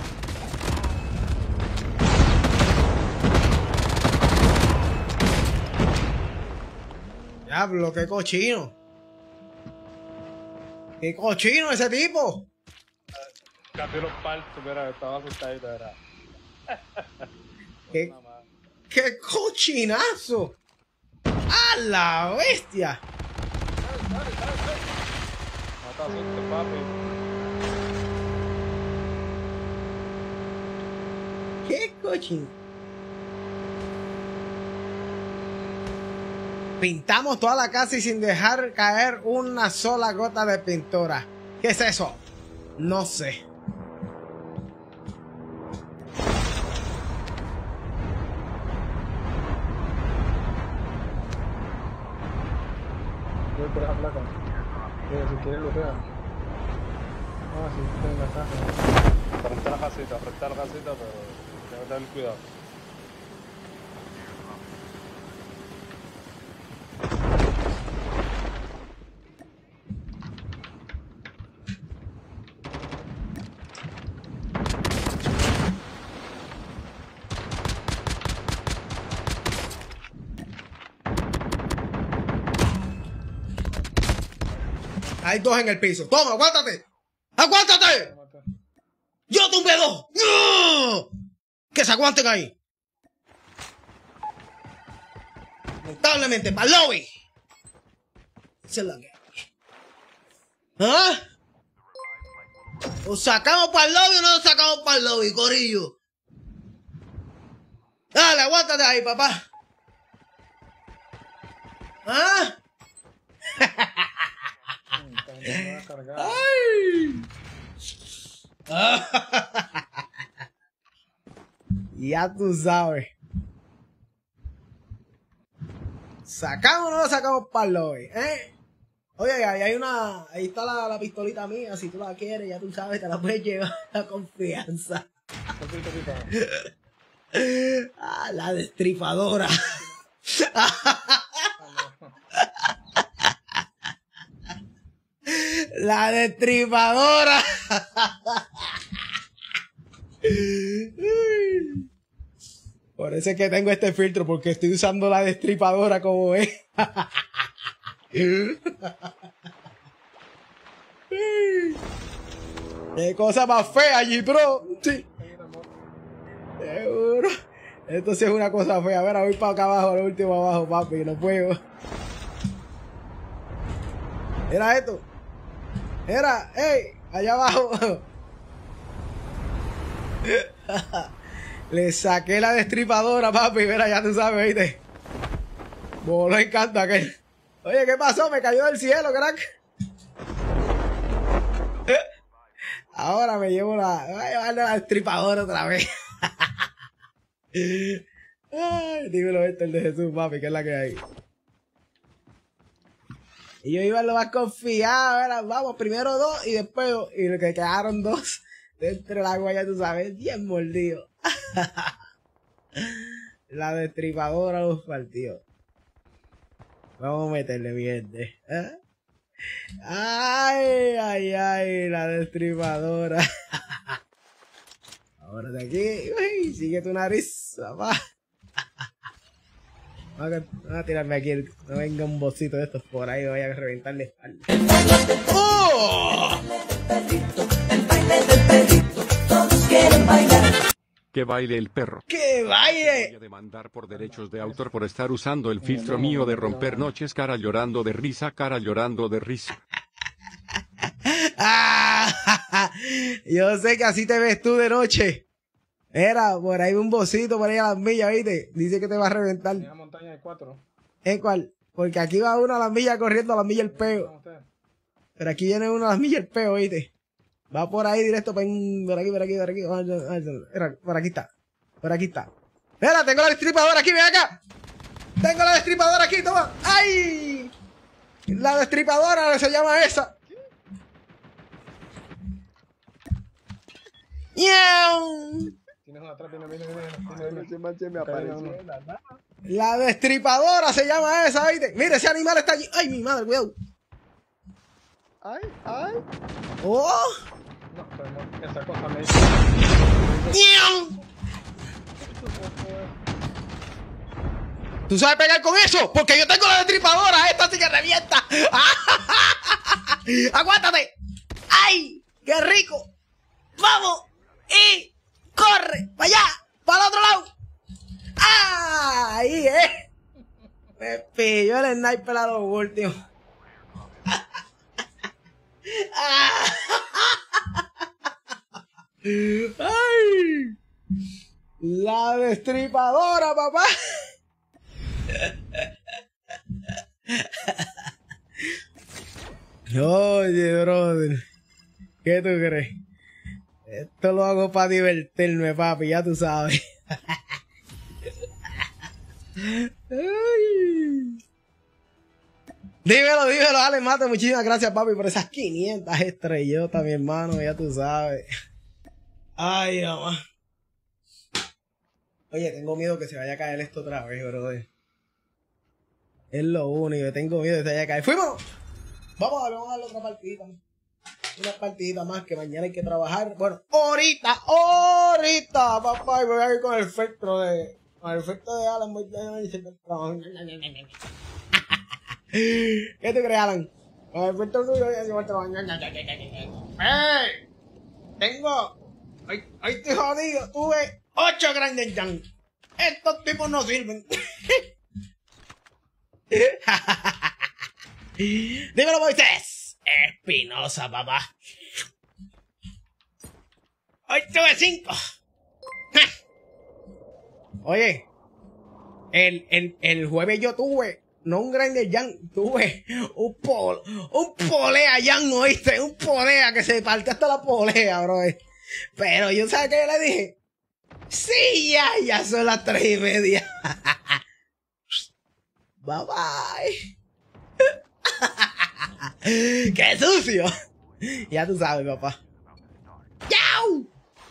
A: Diablo, qué cochino. Qué cochino ese tipo.
N: Cambió los partos, mira, estaba asustadito, era.
A: ¡Qué cochinazo! ¡A la bestia!
N: No te asustes, papi.
A: Cochín. Pintamos toda la casa y sin dejar caer una sola gota de pintura. ¿Qué es eso? No sé.
C: Voy por esa placa. Si quieres lo vean. Ah, sí, está en la caja.
N: Frente a la casita, pero tengo que tener cuidado.
A: Hay dos en el piso. Toma, aguántate. ¡Aguántate! ¡Yo tumbé dos! ¡No! ¡Que se aguanten ahí! Lamentablemente, para el lobby. Esa es la que hay. ¿Ah? ¿Os sacamos para el lobby o no nos sacamos para el lobby, corillo? Dale, aguántate ahí, papá. ¿Ah? ¡Ay! Ya tú sabes. ¿Sacamos o no lo sacamos para el lobby? Oye, ahí hay una. Ahí está la pistolita mía. Si tú la quieres, ya tú sabes, te la puedes llevar a confianza. Ah, la destripadora. La destripadora. Por eso es que tengo este filtro, porque estoy usando la destripadora como es. Qué cosa más fea, G-Pro. Sí. Seguro. Esto sí es una cosa fea. A ver, voy para acá abajo, lo último abajo, papi, no puedo. Era esto. Era, allá abajo. Le saqué la destripadora, papi. Mira, ya tú sabes, ¿viste? Voló encanto aquel. Oye, ¿qué pasó? Me cayó del cielo, crack. Ahora me llevo voy a llevar la destripadora otra vez. Ay, dímelo esto, el de Jesús, papi, que es la que hay. Y yo iba a lo más confiado, era, vamos, primero dos y después dos. Y lo que quedaron dos dentro del agua, ya tú sabes, bien mordido. La destripadora los partió. Vamos a meterle bien, ¿eh? Ay, ay, ay, la destripadora. Ahora de aquí, uy, sigue tu nariz, papá. Vamos a tirarme aquí, no venga un bocito de estos por ahí, voy a reventar la espalda. ¡Oh!
F: Que baile el perro.
A: ¡Que baile!
F: Voy a demandar por derechos de autor por estar usando el filtro mío de romper noches, cara llorando de risa, cara llorando de risa.
A: Yo sé que así te ves tú de noche. Era, por ahí un bocito, por ahí a las millas, ¿viste? Dice que te va a reventar.
C: En la montaña hay 4.
A: ¿En cuál? Porque aquí va uno a las millas corriendo a las millas el peo. Pero aquí viene uno a las millas el peo, ¿viste? Va por ahí directo, por aquí. Era, por aquí está. Por aquí está. Mira, tengo la destripadora aquí, ven acá. Tengo la destripadora aquí, toma. ¡Ay! La destripadora se llama esa. ¡Miau!
C: Tienes una atrás, viene.
A: La destripadora se llama esa, ¿viste? Mira, ese animal está allí. ¡Ay, mi madre, cuidado!
G: ¡Ay, ay!
A: ¡Oh!
C: No, esa cosa me
A: ¡Miau! ¿Tú sabes pegar con eso? Porque yo tengo la destripadora. Esta sí que revienta. ¡Aguántate! ¡Ay! ¡Qué rico! ¡Vamos! ¡Y corre! ¡Para allá! ¡Para el otro lado! ¡Ah! Ahí, me pilló el sniper a los últimos. ¡Ay! La destripadora, papá. Oye, brother. ¿Qué tú crees? Esto lo hago para divertirme, papi, ya tú sabes. Ay. Dímelo, dímelo, Ale Mate. Muchísimas gracias, papi, por esas 500 estrellotas, mi hermano, ya tú sabes. Ay, mamá. Oye, tengo miedo que se vaya a caer esto otra vez, brother. Es lo único, tengo miedo que se vaya a caer. ¡Fuimos! Vamos a darle otra partidita. Una partidita más que mañana hay que trabajar. Bueno, ahorita, papá. Y voy a ir con el efecto de Alan. ¿Qué te crees, Alan? Con el efecto tuyo. ¡Ey! Hoy estoy jodido. Tuve 8 grandes jam. Estos tipos no sirven. Dímelo, Moisés. Espinosa, papá. Hoy tuve 5. Oye, el jueves yo tuve, no un grande jam, tuve un polea jam, ¿oíste? Un polea que se partió hasta la polea, bro. Pero yo, ¿sabes qué yo le dije? Sí, ya son las 3:30. Bye bye. ¡Qué sucio! Ya tú sabes, papá. ¡Yau!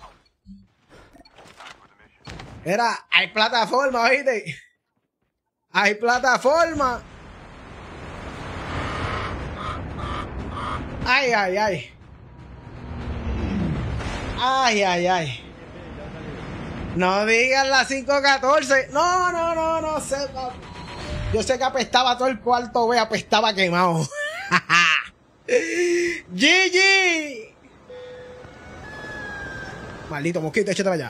A: Mira, hay plataforma, ¿oíste? Hay plataforma. Ay, ay, ay. Ay, ay, ay. No digan las 5:14. No sé, papi. Yo sé que apestaba todo el cuarto, ve, apestaba quemado. GG. Maldito mosquito, échate para allá.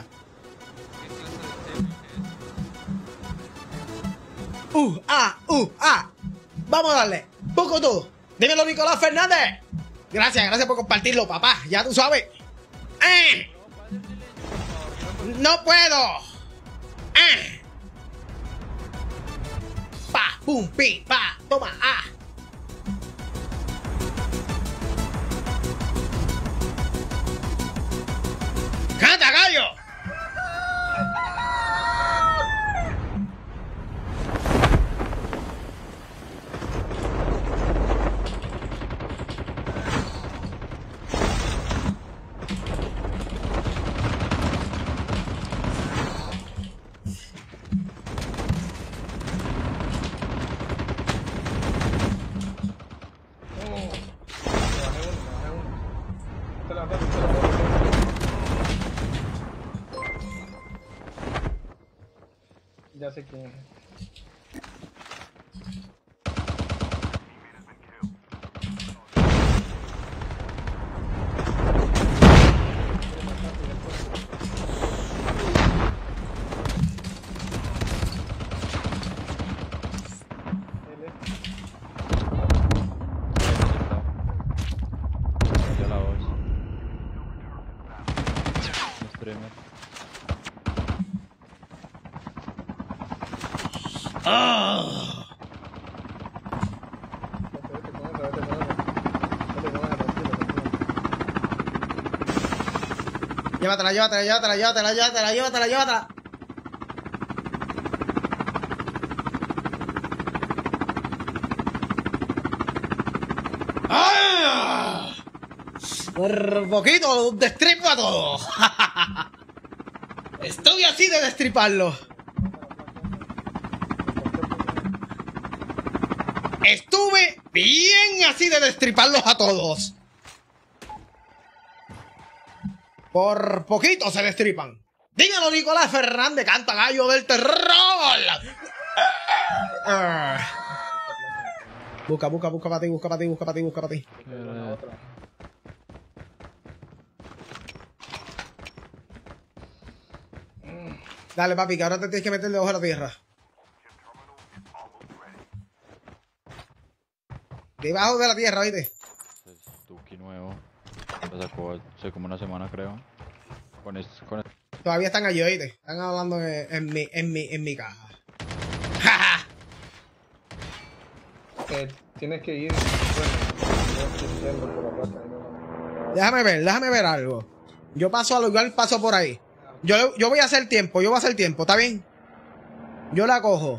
A: Vamos a darle. Poco tú. Dímelo, Nicolás Fernández. Gracias por compartirlo, papá. Ya tú sabes. No puedo. Pa, pum, pi, pa. Toma, ¡Canta, gallo!
C: Ya sé quién es.
B: Ya la voz. Streamer.
A: Llévatela. Por poquito destripo a todo. Estoy así de destriparlo. Estuve bien así de destriparlos a todos. Por poquito se destripan. Dígalo, Nicolás Fernández, canta gallo del terror. Busca para ti. Dale, papi, que ahora te tienes que meter debajo de la tierra. Debajo de la tierra, ¿oíste?
B: Es Tuki nuevo. Lo sacó hace como una semana, creo. Con
A: Todavía están allí, oíste. Están hablando en mi caja.
C: Tienes que ir. Bueno, por la plata,
A: déjame ver algo. Yo paso al lugar, paso por ahí. Yo voy a hacer tiempo, ¿está bien? Yo la cojo.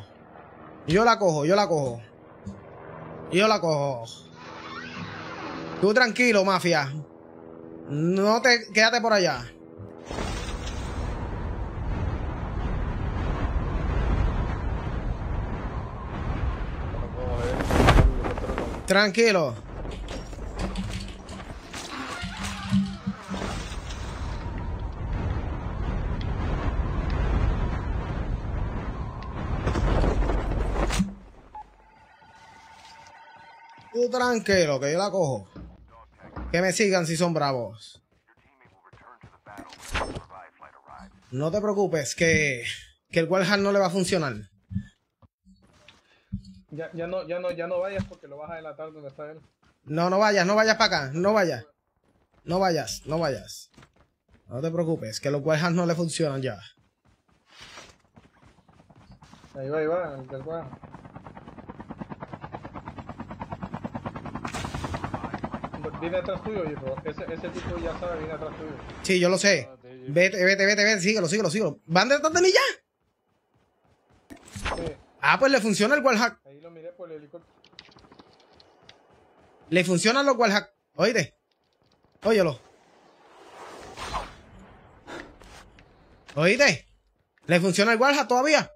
A: Tú tranquilo, mafia. No te... Quédate por allá. Tranquilo. Tú tranquilo, que yo la cojo. Que me sigan si son bravos. No te preocupes, que el Warhard no le va a funcionar.
C: Ya no vayas porque lo vas a delatar donde está él.
A: No vayas para acá, no vayas. No te preocupes, que los Warhard no le funcionan ya.
C: Ahí va, el del Warhard. Viene atrás tuyo, hijo. Ese tipo ya sabe, viene atrás tuyo.
A: Sí, yo lo sé. Vete, síguelo. ¿Van detrás de mí ya?
C: Sí.
A: Ah, pues le funciona el Warhard.
C: Ahí lo miré por el helicóptero.
A: Le funcionan los Warhard. Oíste. Óyelo. ¿Oíste? ¿Le funciona el Warhard todavía?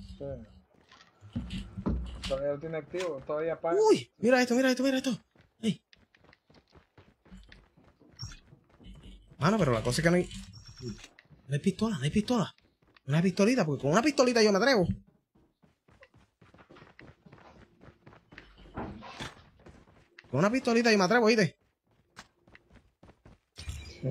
C: Sí. Todavía lo tiene activo, todavía apaga.
A: Uy, mira esto. Ay. Mano, pero la cosa es que no hay pistola. Una pistolita, porque con una pistolita yo me atrevo. Con una pistolita yo me atrevo, ¿oíste?
C: Sí.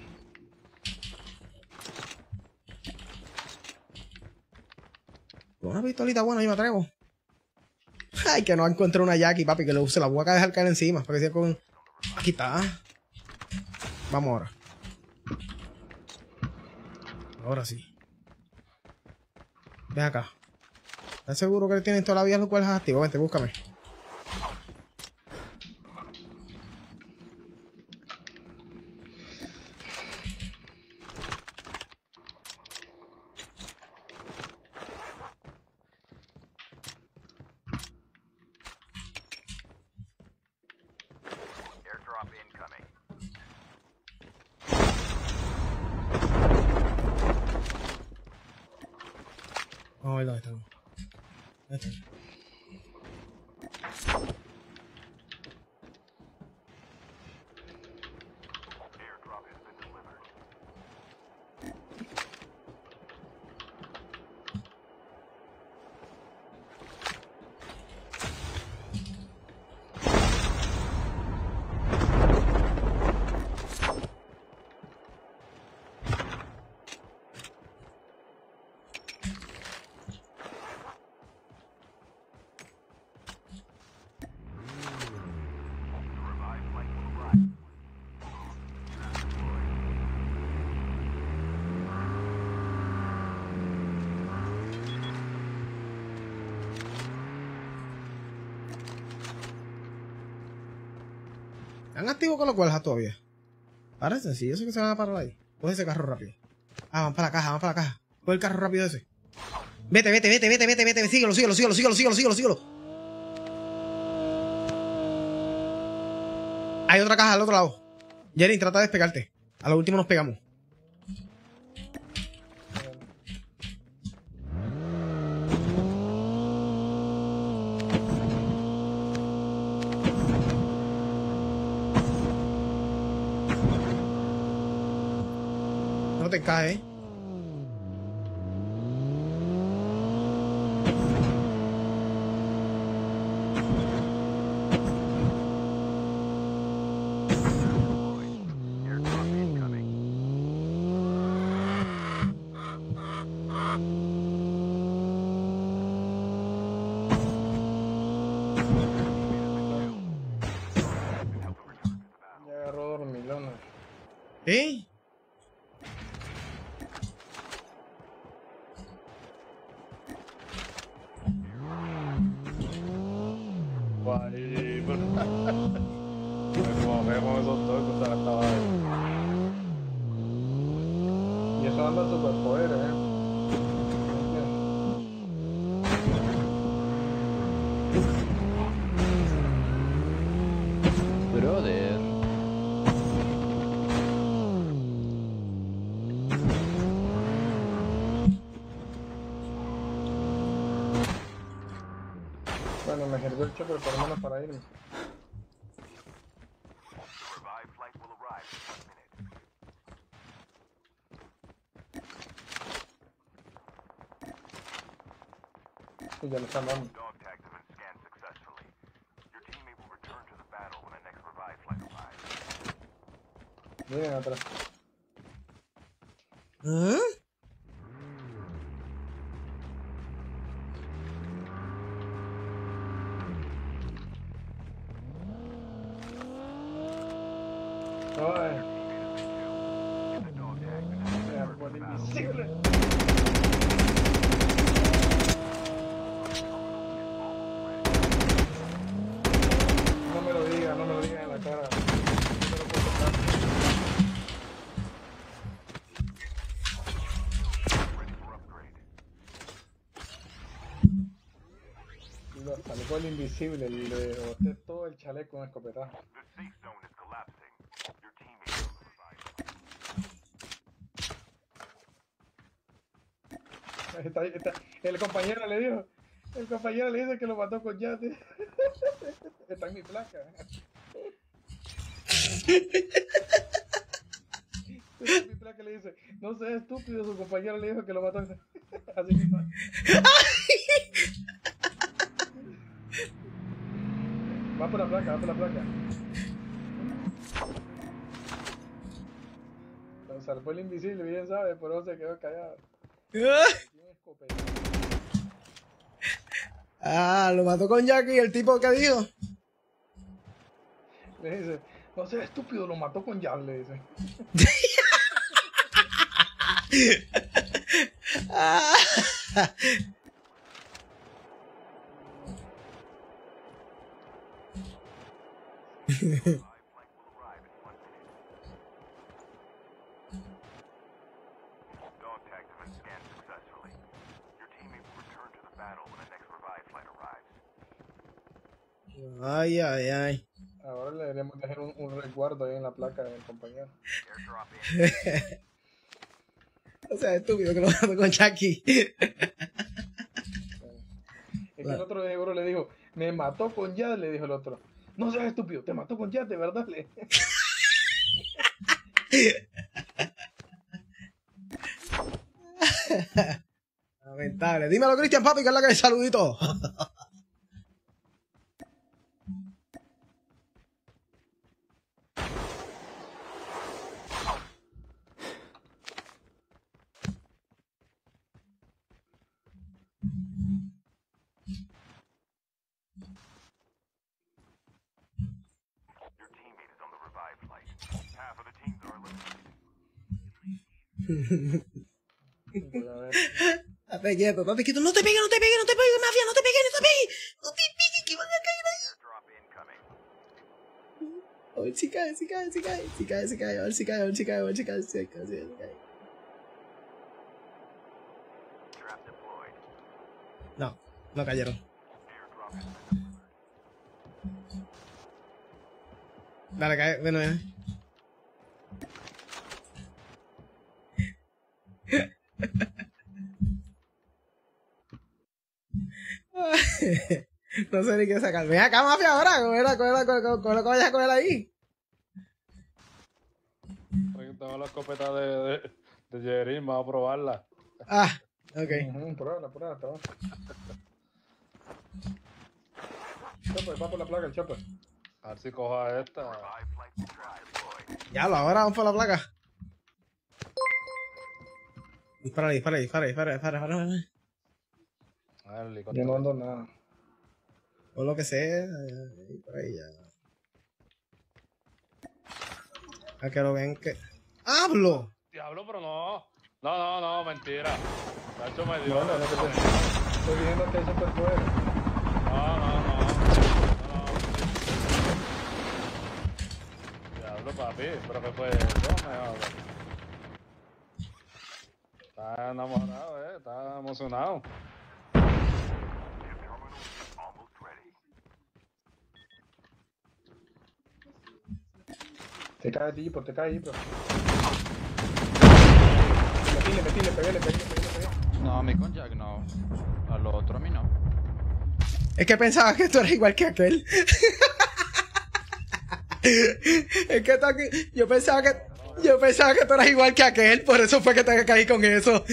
A: Con una pistolita buena yo me atrevo. Ay, que no encuentro una Jackie, papi, que se la voy a dejar caer encima. Para que sea con... Aquí está. Vamos ahora. Ahora sí. Ven acá. ¿Estás seguro que tienen todavía los cuales activos? Vente, búscame. Vamos a ver dónde estamos. Ahí está. ¿Están activos con los Warhard todavía? Parece, sí, yo sé que se van a parar ahí. Coge ese carro rápido. Ah, van para la caja. Coge el carro rápido ese. Vete. Síguelo. Hay otra caja al otro lado. Jerry, trata de despegarte. A lo último nos pegamos. No te caes, ¿eh?
C: Ya agarró dormilones.
A: ¿Sí?
N: pa' ahí. Me mojé con esos dos cuando estaba ahí.
C: Y eso anda superpoderes,
P: Brother.
C: Bueno, me sirvió el chopper por lo menos para irme. Y ya lo están dando. Miren atrás.
A: ¿Eh?
C: Ay. Árbol invisible. No me lo digas en la cara. No me lo puedo tocar. Lo salió el invisible, le boté todo el chaleco con escopetazo. Está. El compañero le dijo que lo mató con yate. Está en mi placa. Está en mi placa, le dice, no seas estúpido, su compañero le dijo que lo mató. Así mismo. Va por la placa. Lo salvó el invisible, bien sabe, por eso se quedó callado.
A: Ah, lo mató con Jackie. ¿El tipo que dijo?
C: Le dice, no seas estúpido, lo mató con Jack, le dice.
A: Ay.
C: Ahora le deberíamos dejar un resguardo ahí en la placa del compañero.
A: O sea, estúpido que lo mató con Jackie.
C: Es que el otro seguro le dijo, me mató con Jad, le dijo el otro. No seas estúpido, te mató con Jad, de verdad.
A: Lamentable. Dímelo, Cristian, papi, que es la que es. Saludito. Estate quieto, papi, quieto. No te pegues, mafia, no te pegues, que van a caer ahí. A ver si cae, a ver si cae. No cayeron. Dale, cae, bueno, No sé ni qué sacar. Ven acá, mafia, ahora. Coge lo que vayas a coger ahí.
N: Tengo la escopeta de Jerin, vamos a probarla.
A: Ah, ok.
C: Pruébala. Chopper, va por la placa el chopper.
N: A ver si coja esta.
A: Ya, ahora vamos por la placa. Dispara.
C: Yo no ando nada.
A: O lo que sea. Por ahí ya. A que lo ven que... ¡Hablo!
N: Diablo, pero no. No, mentira. Nacho me dio.
C: Estoy diciendo que hay superpoderes.
N: No. Diablo, papi, pero que fue eso, me habla. Está enamorado, está emocionado.
C: Te cae tipo, te cae tipo. Le pegué.
K: No, a mí con Jack no. A lo otro a mí no.
A: Es que pensaba que tú eras igual que aquel. Es que yo pensaba que tú eras igual que aquel, por eso fue que te caí con eso.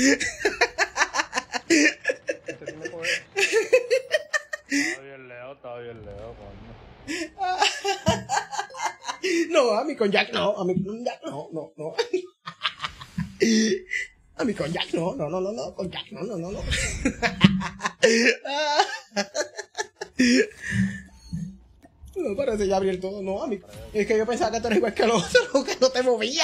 N: Estaba bien Leo, coño.
A: No, a mí con Jack no, a mí con Jack no. A mí con Jack no, con Jack no. No, parece ya abrí el todo, no, a mí. Es que yo pensaba que tú eras igual que el otro, que no te movía.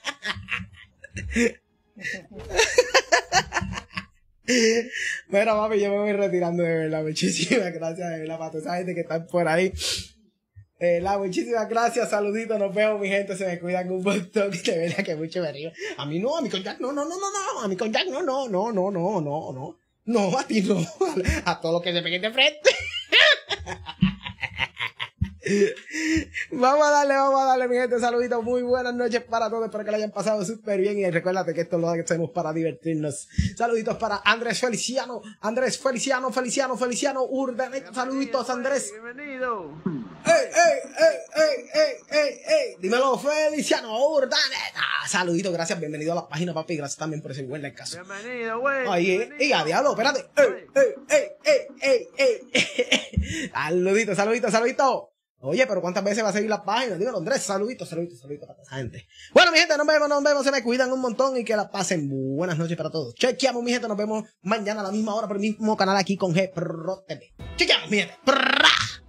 A: Mira, papi, yo me voy retirando de verdad. Muchísimas gracias de verdad para toda esa gente que está por ahí. Muchísimas gracias, saluditos, nos vemos, mi gente, se me cuidan un montón, de verdad que mucho me río. A mí no, a mí con Jack no, a mí con Jack no, a ti no, a todo lo que se peguen de frente. Vamos a darle, mi gente, saluditos, muy buenas noches para todos, espero que lo hayan pasado súper bien y recuérdate que esto lo hacemos para divertirnos. Saluditos para Andrés Feliciano Urdaneta, saluditos Andrés.
O: Bienvenido.
A: ¡Ey! Dímelo, Feliciano Urdaneta. Saluditos, gracias, bienvenido a la página, papi, gracias también por ese buen caso.
O: Bienvenido, güey.
A: Ay, a diablo, espérate. Saluditos. Oye, pero ¿cuántas veces va a seguir la página? Dímelo, Andrés, saluditos para esa gente. Bueno, mi gente, nos vemos, se me cuidan un montón y que la pasen. Buenas noches para todos. Chequeamos, mi gente, nos vemos mañana a la misma hora por el mismo canal aquí con G Pro TV. Chequeamos, mi gente.